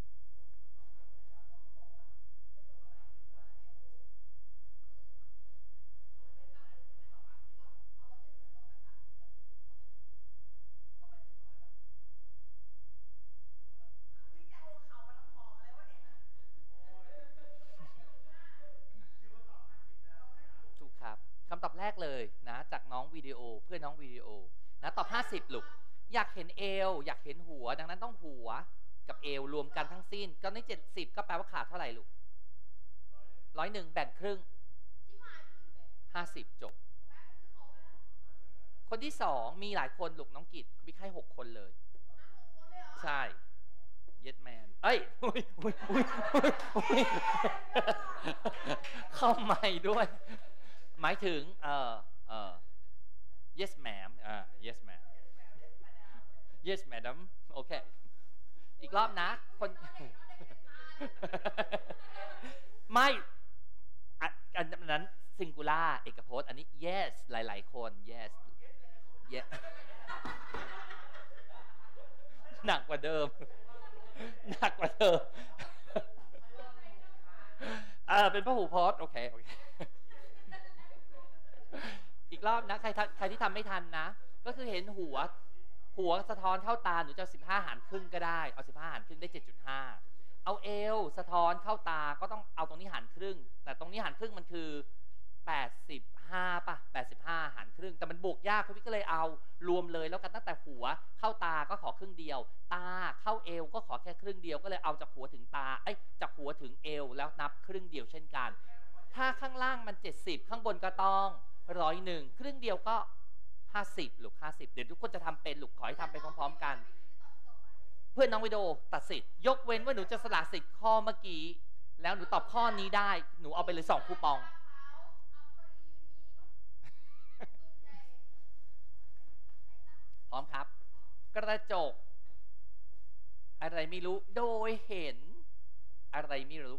ถูกครับคำตอบแรกเลยนะจากน้องวิดีโอเพื่อนน้องวิดีโอนะตอบ50ลูกอยากเห็นเอวอยากเห็นหัวดังนั้นต้องหัวกับเอวรวมกันทั้งสิ้นก็ใน70ก็แปลว่าขาดเท่าไหร่ลูก101แบ่งครึ่ง50จบคนที่2มีหลายคนลูกน้องกิตมีแค่6คนเลยใช่เย็ดแมนเอ้ยเข้าใหม่ด้วยหมายถึงyes ma'am yes ma'am yes madam โอเคอีกรอบนะคนไม่อันนั้น singular เอกพจน์อันนี้ yes หลายๆคน yes yes หนักกว่าเดิมเป็นพหูพจน์โอเคอีกรอบนะใครที่ทำไม่ทันนะก็คือเห็นหัวสะท้อนเข้าตาหนูจะ15หารครึ่งก็ได้เอา15หารครึ่งได้ 7.5 เอาเอวสะท้อนเข้าตาก็ต้องเอาตรงนี้หารครึ่งแต่ตรงนี้หารครึ่งมันคือ85ป่ะ85หารครึ่งแต่มันบวกยากพี่ก็เลยเอารวมเลยแล้วกันตั้งแต่หัวเข้าตาก็ขอครึ่งเดียวตาเข้าเอวก็ขอแค่ครึ่งเดียวก็เลยเอาจากหัวถึงตาจากหัวถึงเอวแล้วนับครึ่งเดียวเช่นกันถ้าข้างล่างมัน70ข้างบนก็ต้อง101ครึ่งเดียวก็50ลูก50เดี๋ยวทุกคนจะทำเป็นลูกขอให้ทำไปพร้อมๆกันเพื่อนน้องวิดีโอตัดสิทธิ์ยกเว้นว่าหนูจะสละสิทธิ์ข้อเมื่อกี้แล้วหนูตอบข้อนี้ได้หนูเอาไปเลย2คูปองพร้อมครับกระจกอะไรไม่รู้โดยเห็นอะไรไม่รู้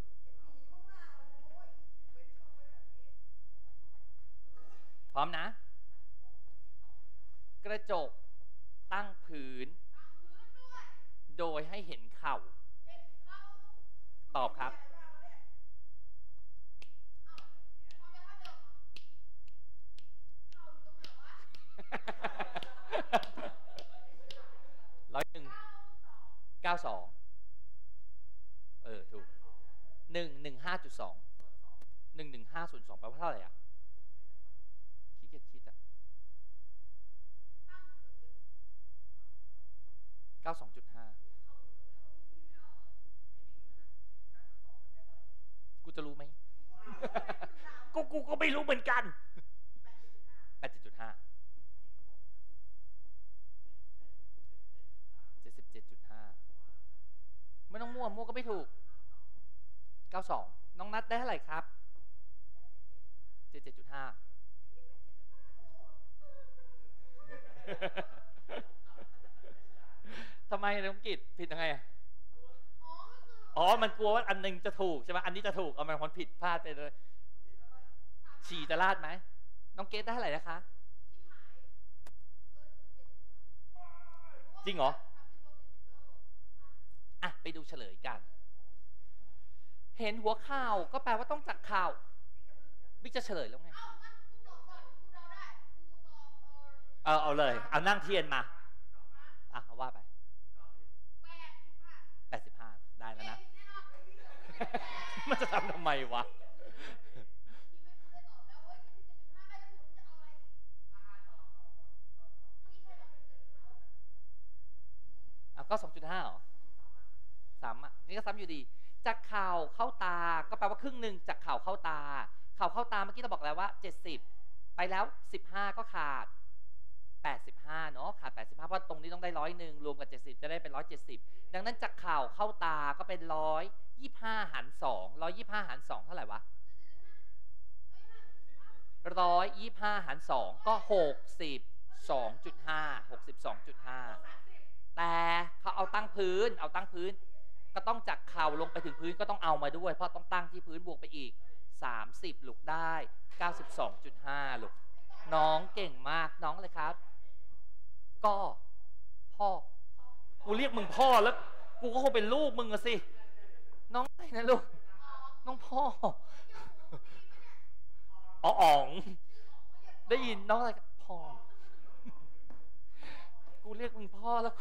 พร้อมนะกระจกตั้งพื้นโดยให้เห็นเข่าตอบครับ101.92ถูก115.2 115.02แปลว่าเท่าไหร่อ่ะขี้เกียจคิดอ่ะ92.5กูจะรู้ไหม กูก็ไม่รู้เหมือนกัน 87.5 77.5ไม่ต้องมั่วก็ไม่ถูก92น้องนัดได้เท่าไหร่ครับ 77.5 ทำไมน้องกิตผิดยังไงมันกลัวว่าอันนึงจะถูกใช่ไหมอันนี้จะถูกเอามันผิดพลาดไปเลยฉี่จะลาดไหมน้องเกตได้เท่าไหร่นะคะจริงเหรอไปดูเฉลยกันเห็นหัวเข่าก็แปลว่าต้องจากเข่าบิ๊กจะเฉลยแล้วไงเอาเลยเอานั่งเทียนมาอ่ะว่าไป85ได้แล้วนะ มันจะทำไมวะก็ 2.5 เหรอ3อ่ะนี่ก็ซ้ำอยู่ดีจากข่าวเข้าตาก็แปลว่าครึ่งหนึ่งจากข่าวเข้าตาข่าวเข้าตาเมื่อกี้เราบอกแล้วว่า70ไปแล้ว15ก็ขาด85เนาะขาด85เพราะตรงนี้ต้องได้100รวมกับ70จะได้เป็น170ดังนั้นจากข่าวเข้าตาก็เป็น125หาร2 125หาร2เท่าไหร่วะ125หาร2ก็62.5 62.5แต่เขาเอาตั้งพื้นก็ต้องจากเข่าลงไปถึงพื้นก็ต้องเอามาด้วยเพราะต้องตั้งที่พื้นบวกไปอีก30ลูกได้ 92.5 ลูกน้องเก่งมากน้องเลยครับก็พ่อกูเรียกมึงพ่อแล้วกูก็คงเป็นลูกมึงอะสิน้องอะไรนะลูกน้องพ่ออ๋องได้ยินน้องอะไรพ่อกูเรียกมึงพ่อแล้ว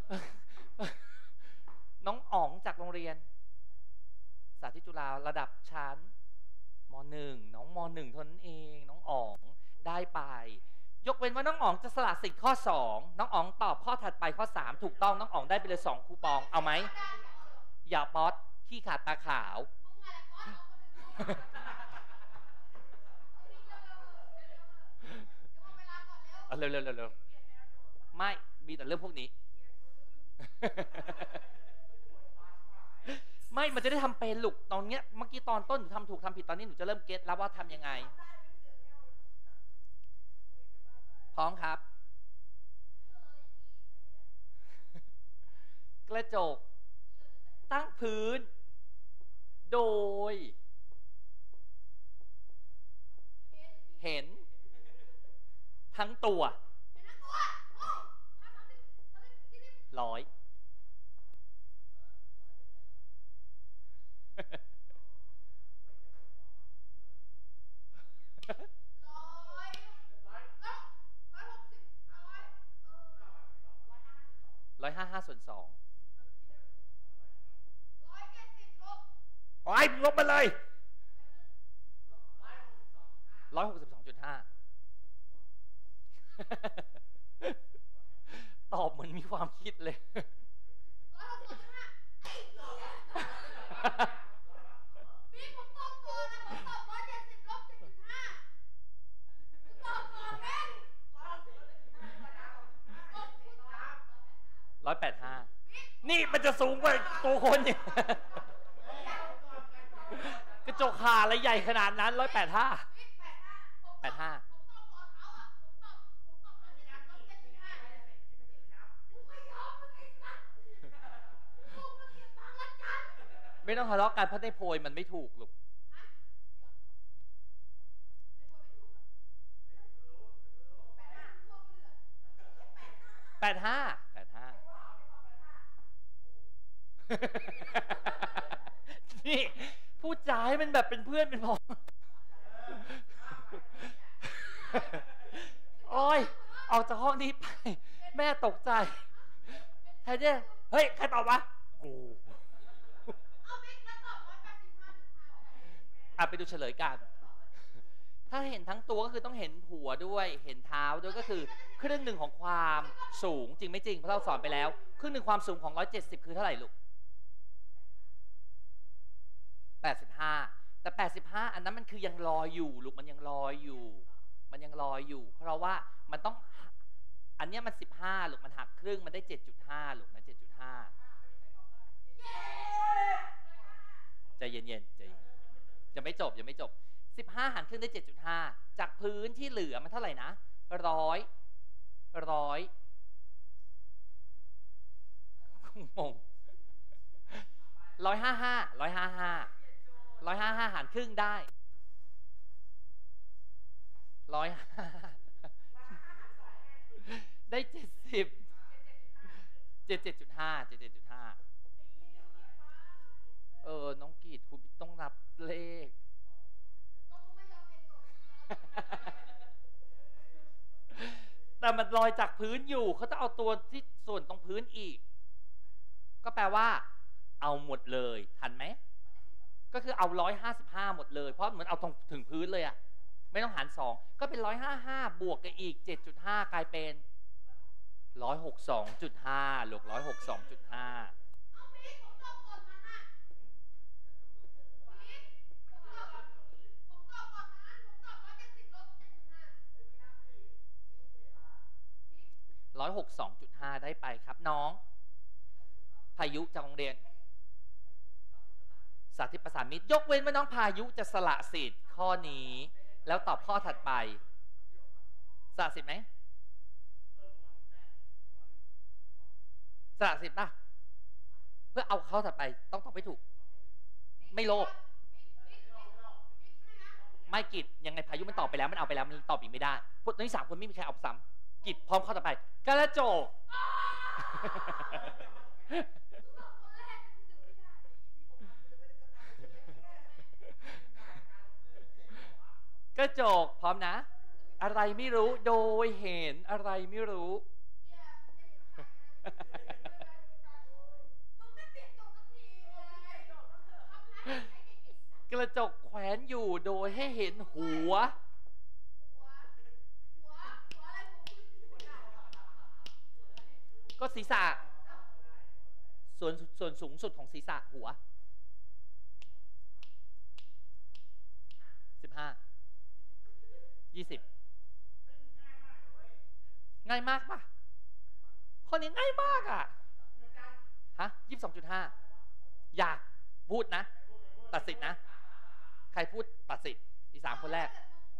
น้องอ๋องจากโรงเรียนสาธิตจุฬาระดับชั้นม.1 น้องม.1 เท่านั้นเองน้องอ๋องได้ไปยกเว้นว่าน้องอ๋องจะสละสิทธิ์ข้อ2น้องอ๋องตอบข้อถัดไปข้อ3ถูกต้องน้องอ๋องได้ไปเลย2คูปองเอาไหมอย่าป๊อตขี้ขาดตาขาวเร็วไม่มีแต่เรื่องพวกนี้ไม่มันจะได้ทำเป็นลูกตอนเนี้ยเมื่อกี้ตอนต้นหนูทำถูกทำผิดตอนนี้หนูจะเริ่มเก็ตแล้วว่าทำยังไงพร้อมครับกระจกตั้งพื้นโดยเห็นทั้งตัว100155ส่วน2โอ้ยลบมาเลย162.5ตอบเหมือนมีความคิดเลยพี่ผมตอบก่อนนะผมตอบ170 ลบ 7.5ตอบก่อนแม่185นี่มันจะสูงกว่าตัวคนเนี่ยกระจกขาอะไรใหญ่ขนาดนั้น185ไม่ต้องทะเลาะกันเพราะในโพยมันไม่ถูกลูก85นี่พูดจาให้มันแบบเป็นเพื่อนเป็นพ้องโอ้ยออกจากห้องนี้ไปแม่ตกใจใครเนี่ยเฮ้ยใครตอบวะกูไปดูเฉลยกันถ้าเห็นทั้งตัวก็คือต้องเห็นหัวด้วยเห็นเท้าด้วยก็คือครึ่งหนึ่งของความสูงจริงไม่จริงเพราะเราสอนไปแล้วครึ่งหนึ่งความสูงของ170คือเท่าไหร่ลูก85แต่85อันนั้นมันคือยังลอยอยู่ลูกมันยังลอยอยู่เพราะว่ามันต้องอันนี้มัน15ลูกมันหักครึ่งมันได้ 7.5 ลูกนะ 7.5 ใจเย็นจะไม่จบยังไม่จบ15หารครึ่งได้ 7.5 จากพื้นที่เหลือมันเท่าไหร่นะ100งง155หารครึ่งได้105ได้70 77.5น้องกีดคุณต้องนับเลขแต่มันลอยจากพื้นอยู่เขาจะเอาตัวที่ส่วนตรงพื้นอีกก็แปลว่าเอาหมดเลยทันไหมก็คือเอา155หมดเลยเพราะเหมือนเอาตรงถึงพื้นเลยอะไม่ต้องหาร2ก็เป็น155บวกกับอีก 7.5 กลายเป็น162.5ลูก162.5162.5ได้ไปครับน้องพายุจากโรงเรียนสาธิตประสานมิตรยกเว้นว่าน้องพายุจะสละสิทธิ์ข้อนี้แล้วตอบข้อถัดไปสละสิทธิ์ไหมสละสิทธิ์ป่ะเพื่อเอาข้อถัดไปต้องตอบให้ถูกไม่โลภไม่กิจยังไงพายุมันตอบไปแล้วมันเอาไปแล้วมันตอบอีกไม่ได้พวกนี้3คนไม่มีใครเอาซ้ำกิจพร้อมข้อต่อไปกระโจกกระจกพร้อมนะอะไรไม่รู้โดยเห็นอะไรไม่รู้กระจกแขวนอยู่โดยให้เห็นหัวก็ศีรษะส่วนสูงสุดของศีรษะหัว15 20ง่ายมากป่ะข้อนี้ง่ายมากอ่ะฮะ 22.5 อยากพูดนะตัดสิทธินะใครพูดตัดสิทธิ์อี3คนแรก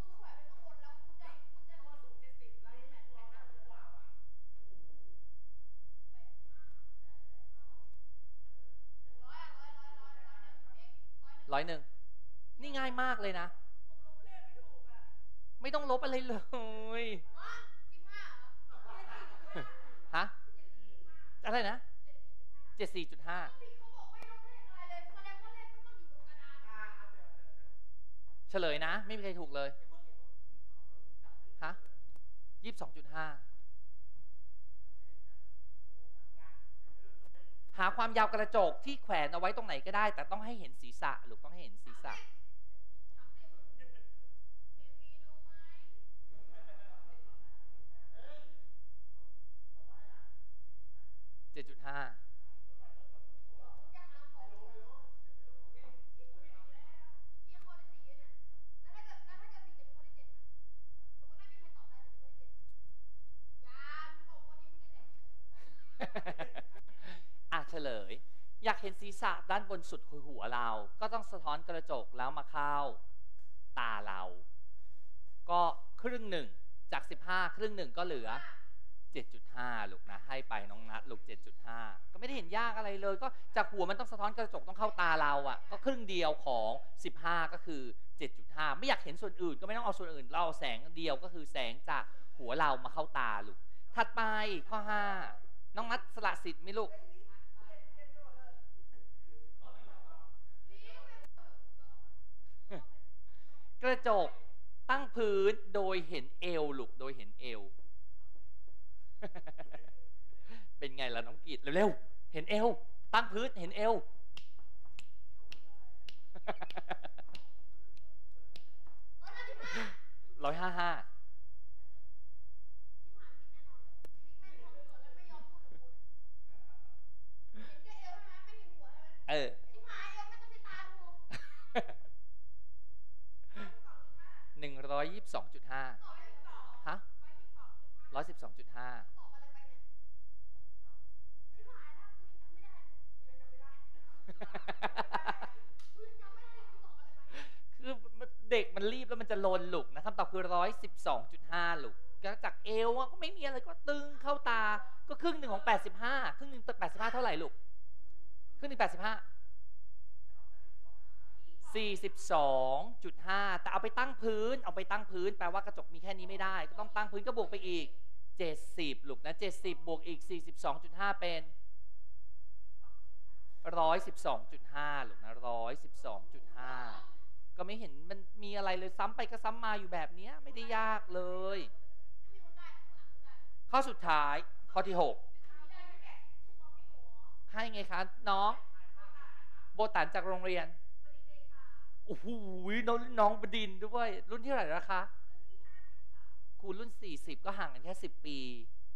101นี่ง่ายมากเลยนะไม่ต้องลบอะไรเลยฮะอะไรนะ 74.5 เฉลยนะไม่มีใครถูกเลยฮะ 22.5 หาความยาวกระจกที่แขวนเอาไว้ตรงไหนก็ได้แต่ต้องให้เห็นศีรษะลูกต้องให้เห็นศีรษะ7.5 เฉลยอยากเห็นศีรษะด้านบนสุดหัวเราก็ต้องสะท้อนกระจกแล้วมาเข้าตาเราก็ครึ่งหนึ่งจาก15ครึ่งหนึ่งก็เหลือ 7.5 ลูกนะให้ไปน้องนัทลูก 7.5 ก็ไม่ได้เห็นยากอะไรเลยก็จากหัวมันต้องสะท้อนกระจกต้องเข้าตาเราอ่ะก็ครึ่งเดียวของ15ก็คือ 7.5 ไม่อยากเห็นส่วนอื่นก็ไม่ต้องเอาส่วนอื่นเราเอาแสงเดียวก็คือแสงจากหัวเรามาเข้าตาลูกถัดไปข้อ5น้องนัทสละสิทธิ์ไหมลูกกระจกตั้งพื้นโดยเห็นเอวลูกโดยเห็นเอว เป็นไงล่ะน้องกีดเร็วๆเห็นเอวตั้งพื้นเห็นเอว 155122.5 ฮะ 112.5 คือเด็กมันรีบแล้วมันจะลนลูกนะคำตอบคือ 112.5 ลูกจากเอวก็ไม่มีอะไรก็ตึงเข้าตาก็ครึ่งหนึ่งของ85ครึ่งหนึ่ง85เท่าไหร่ลูกครึ่งหนึ่ง85 42.5 แต่เอาไปตั้งพื้นแปลว่ากระจกมีแค่นี้ไม่ได้ก็ต้องตั้งพื้นก็บวกไปอีก70ลูกนะ70บวกอีก 42.5 เป็น 112.5 ลูกนะ 112.5 ก็ไม่เห็นมันมีอะไรเลยซ้ำไปก็ซ้ำมาอยู่แบบนี้ไม่ได้ยากเลยข้อสุดท้ายข้อที่6ให้ไงคะน้องโบตันจากโรงเรียนโอ้โหน้องบดินทร์ด้วยรุ่นที่เท่าไหร่นะคะครูรุ่น40ก็ห่างกันแค่10 ปี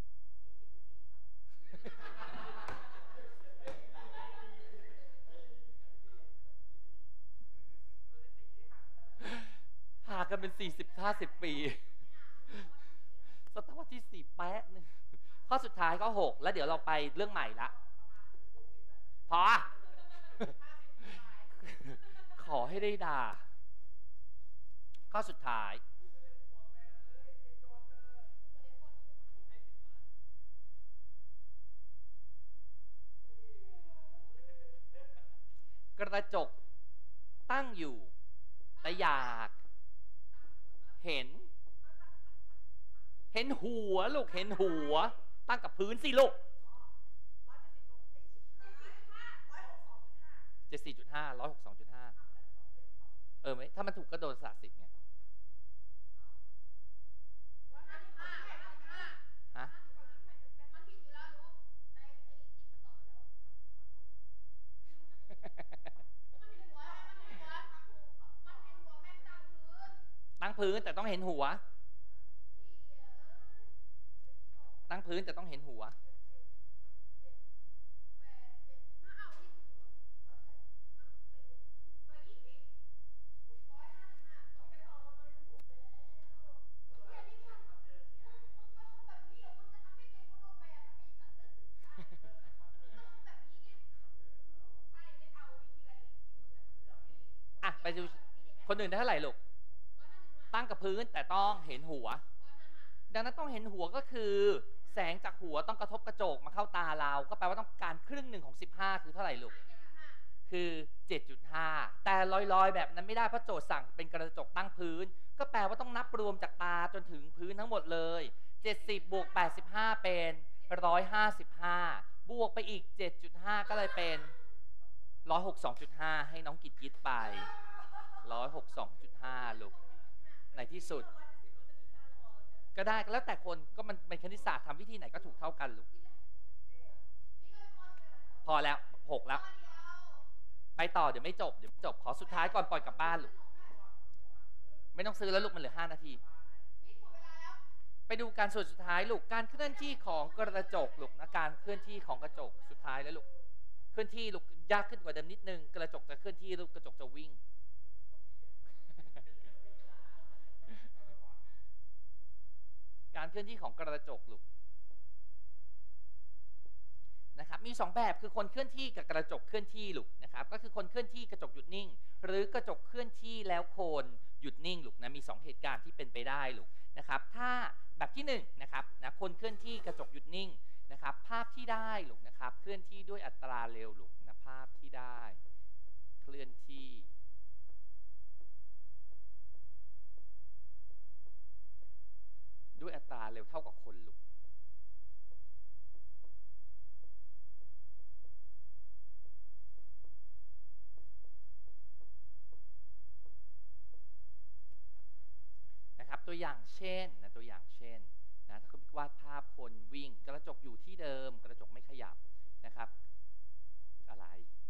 ห่างกันเป็น40-50 ปีศตวรรษที่4แป๊ะนึงข้อสุดท้ายข้อ6แล้วเดี๋ยวเราไปเรื่องใหม่ละพอขอให้ได้ด่าข้อสุดท้ายกระจกตั้งอยู่แต่อยากเห็นหัวลูกเห็นหัวตั้งกับพื้นสิลูก74.5 162.5ไหมถ้ามันถูกก็โดนสาสิทธิ์ไงฮะตั้งพื้นแต่ต้องเห็นหัวตั้งพื้นแต่ต้องเห็นหัวอ่ะไปดูคนอื่นได้เท่าไหร่ลูกตั้งกับพื้นแต่ต้องเห็นหัวดังนั้นต้องเห็นหัวก็คือแสงจากหัวต้องกระทบกระจกมาเข้าตาเราก็แปลว่าต้องการครึ่งหนึ่งของ15คือเท่าไหร่ลูกคือ 7.5 แต่ลอยๆแบบนั้นไม่ได้เพราะโจทย์สั่งเป็นกระจกตั้งพื้นก็แปลว่าต้องนับรวมจากตาจนถึงพื้นทั้งหมดเลย70บวก85เป็น155บวกไปอีก 7.5 ก็เลยเป็น162.5ให้น้องกิจยิดไป162.5ลูกในที่สุดก็ได้แล้วแต่คนก็มันเป็นคณิตศาสตร์ทำวิธีไหนก็ถูกเท่ากันลูกพอแล้ว6แล้วไปต่อเดี๋ยวไม่จบขอสุดท้ายก่อนปล่อยกลับบ้านลูกไม่ต้องซื้อแล้วลูกมันเหลือ5 นาทีไปดูการส่วนสุดท้ายลูกการเคลื่อนที่ของกระจกลูกนะการเคลื่อนที่ของกระจกสุดท้ายแล้วลูกเคลื่อนที่ลูกยากขึ้นกว่าเดิมนิดนึงกระจกจะเคลื่อนที่ลูกกระจกจะวิ่งการเคลื่อนที่ของกระจกลูกนะครับมี2แบบคือคนเคลื่อนที่กับกระจกเคลื่อนที่ลูกนะครับก็คือคนเคลื่อนที่กระจกหยุดนิ่งหรือกระจกเคลื่อนที่แล้วโคนหยุดนิ่งลูกนะมี2เหตุการณ์ที่เป็นไปได้ลูกนะครับถ้าแบบที่1นะครับนะคนเคลื่อนที่กระจกหยุดนิ่งนะครับภาพที่ได้ลูกนะครับเคลื่อนที่ด้วยอัตราเร็วลูกนะภาพที่ได้เคลื่อนที่ด้วยอัตราเร็วเท่ากับคนลูกนะครับตัวอย่างเช่นนะถ้าคุณวาดภาพคนวิ่งกระจกอยู่ที่เดิมกระจกไม่ขยับนะครับอะไร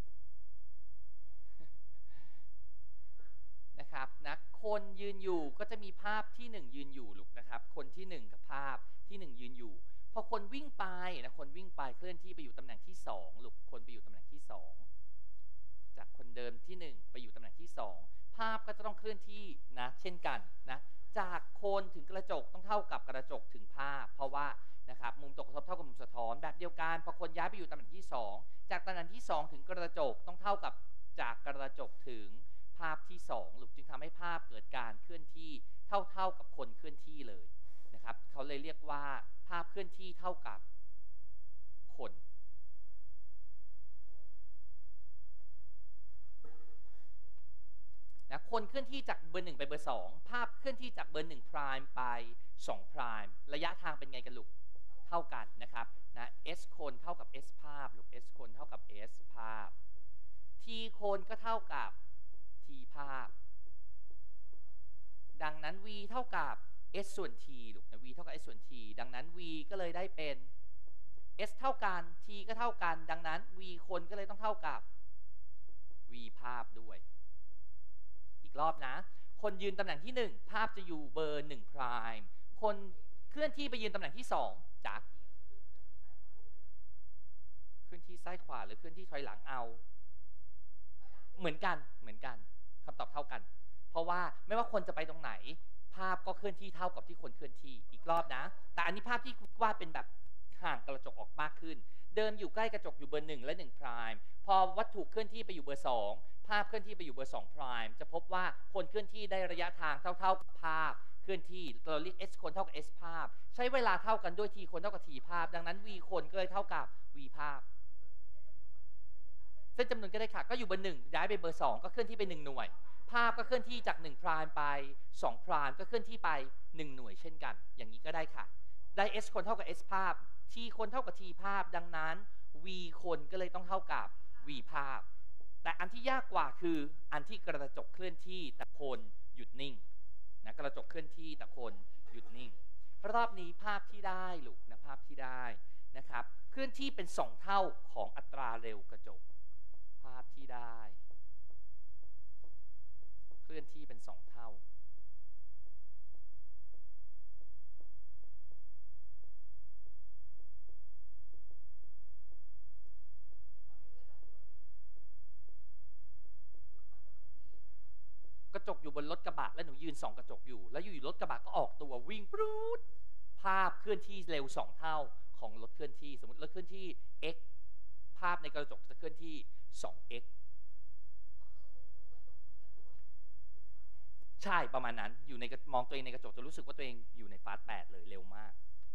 นะครับนะคนยืนอยู่ก็จะมีภาพที่1ยืนอยู่ลูกนะครับคนที่1กับภาพที่1ยืนอยู่พอคนวิ่งไปนะคนวิ่งไปเคลื่อนที่ไปอยู่ตำแหน่งที่2ลูกคนไปอยู่ตำแหน่งที่2จากคนเดิมที่1ไปอยู่ตำแหน่งที่2ภาพก็จะต้องเคลื่อนที่นะเช่นกันนะจากคนถึงกระจกต้องเท่ากับกระจกถึงภาพเพราะว่านะครับมุมตกกระทบเท่ากับมุมสะท้อนแบบเดียวกันพอคนย้ายไปอยู่ตำแหน่งที่2จากตำแหน่งที่2ถึงกระจกต้องเท่ากับจากกระจกถึงภาพที่2ลูกจึงทำให้ภาพเกิดการเคลื่อนที่เท่ากับคนเคลื่อนที่เลยนะครับเขาเลยเรียกว่าภาพเคลื่อนที่เท่ากับคนนะคนเคลื่อนที่จากเบอร์1ไปเบอร์2ภาพเคลื่อนที่จากเบอร์1 prime ไป2 prime ระยะทางเป็นไงกันลูกเท่ากันนะครับนะ s คนเท่ากับ s ภาพลูก s คนเท่ากับ s ภาพ t คนก็เท่ากับ t ภาพดังนั้น v เท่ากับ s ส่วน t ลูกนะ v เท่ากับ s ส่วน t ดังนั้น v ก็เลยได้เป็น s เท่ากัน t ก็เท่ากันดังนั้น v คนก็เลยต้องเท่ากับ v ภาพด้วยอีกรอบนะคนยืนตำแหน่งที่1ภาพจะอยู่เบอร์1 prime คนเคลื่อนที่ไปยืนตำแหน่งที่2จ้ะเคลื่อนที่ซ้ายขวาหรือเคลื่อนที่ถอยหลังเอาเหมือนกันคำตอบเท่ากันเพราะว่าไม่ว่าคนจะไปตรงไหนภาพก็เคลื่อนที่เท่ากับที่คนเคลื่อนที่อีกรอบนะแต่อันนี้ภาพที่วาดเป็นแบบห่างกระจกออกมากขึ้นเดิมอยู่ใกล้กระจกอยู่เบอร์1และ1 prime พอวัตถุเคลื่อนที่ไปอยู่เบอร์2ภาพเคลื่อนที่ไปอยู่เบอร์2 prime จะพบว่าคนเคลื่อนที่ได้ระยะทางเท่ากับภาพเคลื่อนที่เราเรียก s คนเท่ากับ s ภาพใช้เวลาเท่ากันด้วย t คนเท่ากับ t ภาพดังนั้น v คนก็เลยเท่ากับ v ภาพเส้นจำนวนก็ได้ค่ะก็อยู่เบอร์1ย้ายไปเบอร์2ก็เคลื่อนที่ไป1หน่วยภาพก็เคลื่อนที่จาก1 prime ไป2 prime ก็เคลื่อนที่ไป1หน่วยเช่นกันอย่างนี้ก็ได้ค่ะได้ s คนเท่ากับ s ภาพ t คนเท่ากับ t ภาพดังนั้น v คนก็เลยต้องเท่ากับ v ภาพแต่อันที่ยากกว่าคืออันที่กระจกเคลื่อนที่แต่คนหยุดนิ่งนะกระจกเคลื่อนที่แต่คนหยุดนิ่งรอบนี้ภาพที่ได้ลูกนะภาพที่ได้นะครับเคลื่อนที่เป็น2เท่าของอัตราเร็วกระจกภาพที่ได้เคลื่อนที่เป็น2เท่ากระจกอยู่บนรถกระบะแล้วหนูยืนส่องกระจกอยู่แล้วอยู่รถกระบะก็ออกตัววิ่งปรู๊ดภาพเคลื่อนที่เร็ว2เท่าของรถเคลื่อนที่สมมติรถเคลื่อนที่ x ภาพในกระจกจะเคลื่อนที่ 2x ใช่ประมาณนั้นอยู่ในมองตัวเองในกระจกจะรู้สึกว่าตัวเองอยู่ในฟาสต์8เลยเร็วมาก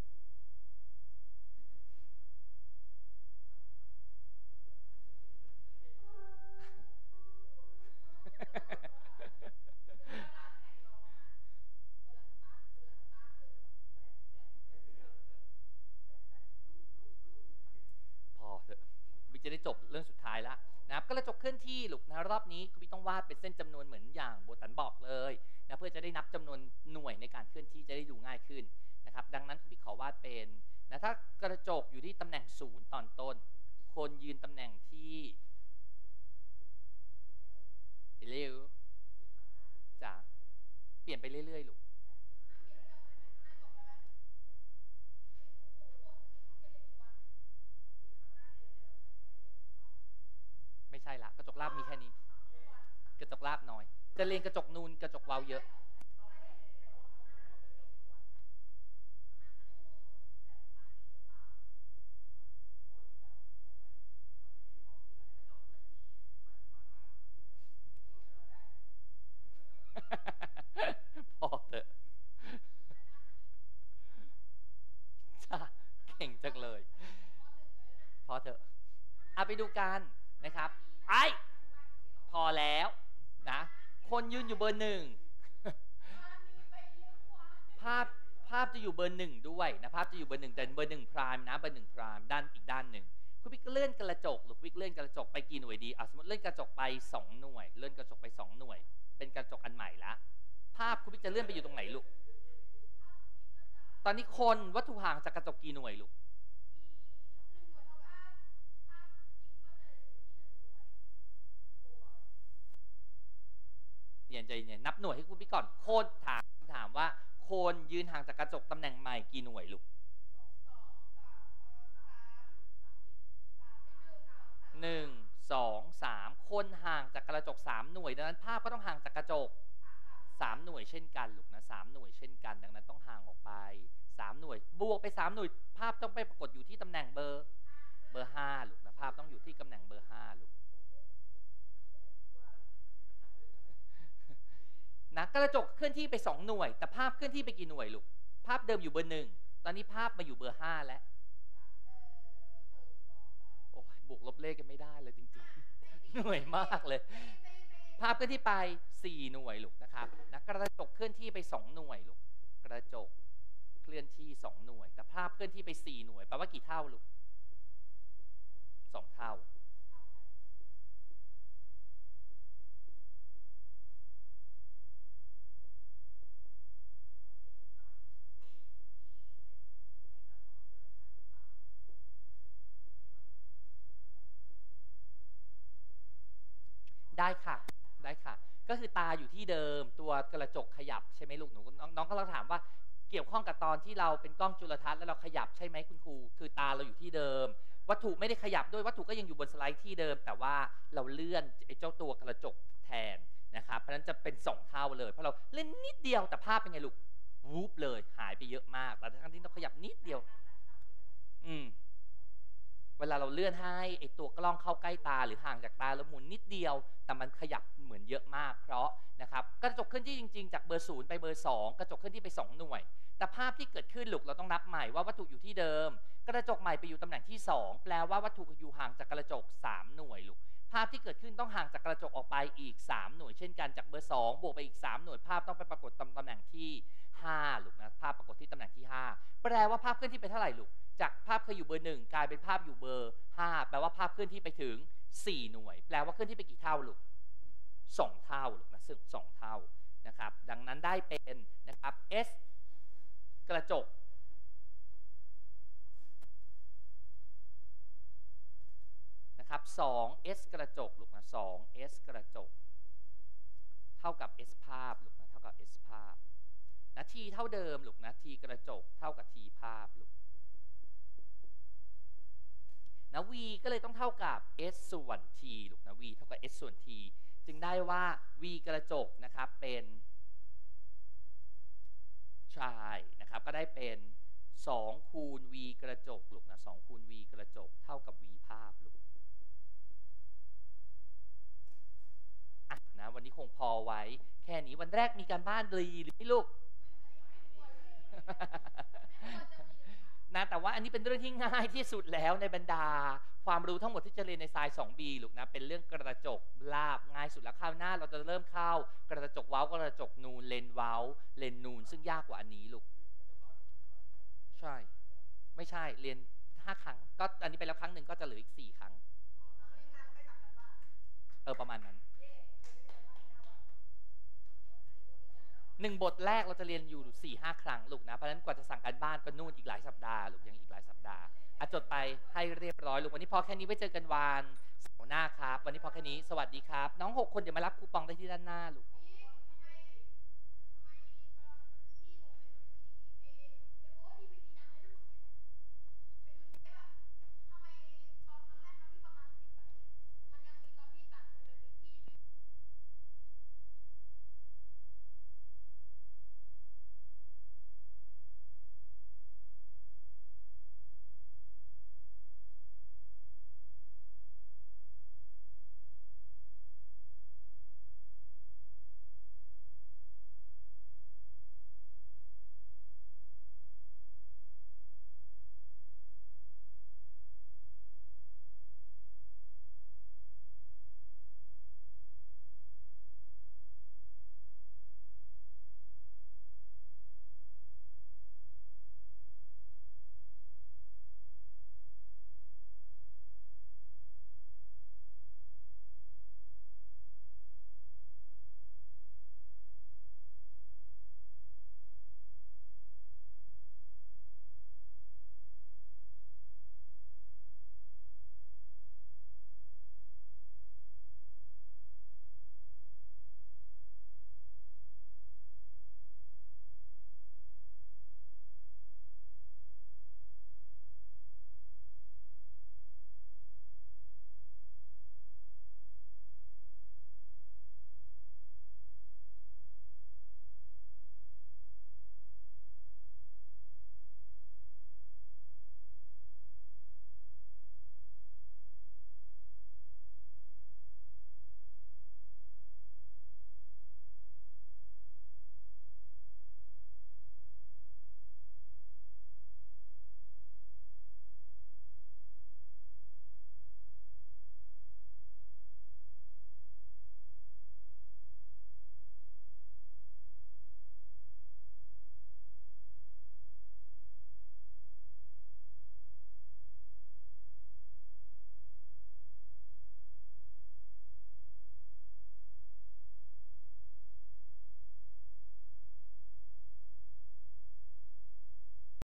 พอเถอะบิ๊กจะได้จบเรื่องสุดท้ายแล้วนะครับกระจกเคลื่อนที่ลูกนะรอบนี้คุณบิ๊กต้องวาดเป็นเส้นจำนวนเหมือนอย่างโบตันบอกเลยนะเพื่อจะได้นับจำนวนหน่วยในการเคลื่อนที่จะได้ดูง่ายขึ้นนะครับดังนั้นคุณบิ๊กขอวาดเป็นนะถ้ากระจกอยู่ที่ตำแหน่ง0ตอนต้นคนยืนตำแหน่งที่เร็วจ้ะเปลี่ยนไปเรื่อยๆลูกไม่ใช่ละกระจกราบมีแค่นี้กระจกราบน้อยจะเรียนกระจกนูนกระจกเว้าเยอะพอเถอะจ้าเก่งจังเลยพอเถอะเอาไปดูกันนะครับไอ้พอแล้วนะคนยืนอยู่เบอร์1ภาพจะอยู่เบอร์1ด้วยนะภาพจะอยู่เบอร์1แต่เบอร์1 prime นะเบอร์1 prime ด้านอีกด้านหนึ่งคุณพิกเลื่อนกระจกหรือคุณพิกเลื่อนกระจกไปกี่หน่วยดีสมมติเลื่อนกระจกไป2หน่วยเลื่อนกระจกไป2หน่วยเป็นกระจกอันใหม่ละภาพคุณพิกจะเลื่อนไปอยู่ตรงไหนลูกตอนนี้คนวัตถุห่างจากกระจกกี่หน่วยลูกใจเย็นนับหน่วยให้คุณพี่ก่อนโคนถามว่าโคนยืนห่างจากกระจกตำแหน่งใหม่กี่หน่วยลูก1 2 3คนห่างจากกระจก3หน่วยดังนั้นภาพก็ต้องห่างจากกระจก3หน่วยเช่นกันลูกนะ3หน่วยเช่นกันดังนั้นต้องห่างออกไป3หน่วยบวกไป3หน่วยภาพต้องไปปรากฏอยู่ที่ตำแหน่งเบอร์5ลูกนะภาพต้องอยู่ที่ตำแหน่งเบอร์5ลูกนะกระจกเคลื่อนที่ไป2หน่วยแต่ภาพเคลื่อนที่ไปกี่หน่วยลูกภาพเดิมอยู่เบอร์1ตอนนี้ภาพมาอยู่เบอร์5แล้วโอ้ยบวกลบเลขกันไม่ได้เลยจริงๆเหนื่อยมากเลยภาพเคลื่อนที่ไป4หน่วยลูกนะครับนะกระจกเคลื่อนที่ไป2หน่วยลูกกระจกเคลื่อนที่2หน่วยแต่ภาพเคลื่อนที่ไป4หน่วยแปลว่ากี่เท่าลูก2เท่าได้ค่ะได้ค่ะก็คือตาอยู่ที่เดิมตัวกระจกขยับใช่ไหมลูกหนูน้องก็เราถามว่าเกี่ยวข้องกับตอนที่เราเป็นกล้องจุลทรรศน์แล้วเราขยับใช่ไหมคุณครูคือตาเราอยู่ที่เดิมวัตถุไม่ได้ขยับด้วยวัตถุก็ยังอยู่บนสไลด์ที่เดิมแต่ว่าเราเลื่อนไอ้เจ้าตัวกระจกแทนนะครับเพราะฉะนั้นจะเป็น2 เท่าเลยเพราะเราเล่นนิดเดียวแต่ภาพเป็นไงลูกวูบเลยหายไปเยอะมากแต่ทั้งที่เราขยับนิดเดียวเวลาเราเลื่อนให้ไอตัวกล้องเข้าใกล้ตาหรือห่างจากตาแล้วหมุนนิดเดียวแต่มันขยับเหมือนเยอะมากเพราะนะครับกระจกเคลื่อนที่จริงๆจากเบอร์0ไปเบอร์2กระจกเคลื่อนที่ไป2 หน่วยแต่ภาพที่เกิดขึ้นลูกเราต้องนับใหม่ว่าวัตถุอยู่ที่เดิมกระจกใหม่ไปอยู่ตำแหน่งที่2แปลว่าวัตถุอยู่ห่างจากกระจก3 หน่วยลูกภาพที่เกิดขึ้นต้องห่างจากกระจกออกไปอีก3 หน่วยเช่นกันจากเบอร์2บวกไปอีก3 หน่วยภาพต้องไปปรากฏตำแหน่งที่5ลูกนะภาพปรากฏที่ตำแหน่งที่5แปลว่าภาพเคลื่อนที่ไปเท่าไหร่ลูกจากภาพเคยอยู่เบอร์1กลายเป็นภาพอยู่เบอร์5แปลว่าภาพเคลื่อนที่ไปถึง4 หน่วยแปลว่าเคลื่อนที่ไปกี่เท่าลูก2 เท่าลูกนะซึ่ง2 เท่านะครับดังนั้นได้เป็นนะครับ S กระจกนะครับ2 S กระจกลูกนะ2 S กระจกเท่ากับ S ภาพลูกนะเท่ากับ S ภาพนะ T เท่าเดิมลูกนะ T กระจกเท่ากับ T ภาพลูกนะ v ก็เลยต้องเท่ากับ s ส่วน t ลูกนะ v เท่ากับ s ส่วน t จึงได้ว่า v กระจกนะครับเป็นใช่นะครับก็ได้เป็น2คูณ v กระจกลูกนะ2คูณ v กระจกเท่ากับ v ภาพลูกอ่ะนะวันนี้คงพอไว้แค่นี้วันแรกมีการบ้านดีหรือไม่ลูก นะแต่ว่าอันนี้เป็นเรื่องที่ง่ายที่สุดแล้วในบรรดาความรู้ทั้งหมดที่จะเรียนในทราย 2B ลูกนะเป็นเรื่องกระจกลาบง่ายสุดแล้วคราวหน้าเราจะเริ่มเข้ากระจกเว้ากระจกนูนเลนเว้าเลนนูนซึ่งยากกว่าอันนี้ลูกใช่ไม่ใช่เรียน5 ครั้งก็อันนี้ไปแล้วครั้งหนึ่งก็จะเหลืออีก4 ครั้งประมาณนั้น1 บทแรกเราจะเรียนอยู่ 4-5 ครั้งลูกนะเพราะฉะนั้นกว่าจะสั่งการบ้านก็นู่นอีกหลายสัปดาห์ลูกยังอีกหลายสัปดาห์จดไปให้เรียบร้อยลูกวันนี้พอแค่นี้ไว้เจอกันวันเสาร์หน้าครับวันนี้พอแค่นี้สวัสดีครับน้อง6 คนเดี๋ยวมารับคูปองได้ที่ด้านหน้าลูก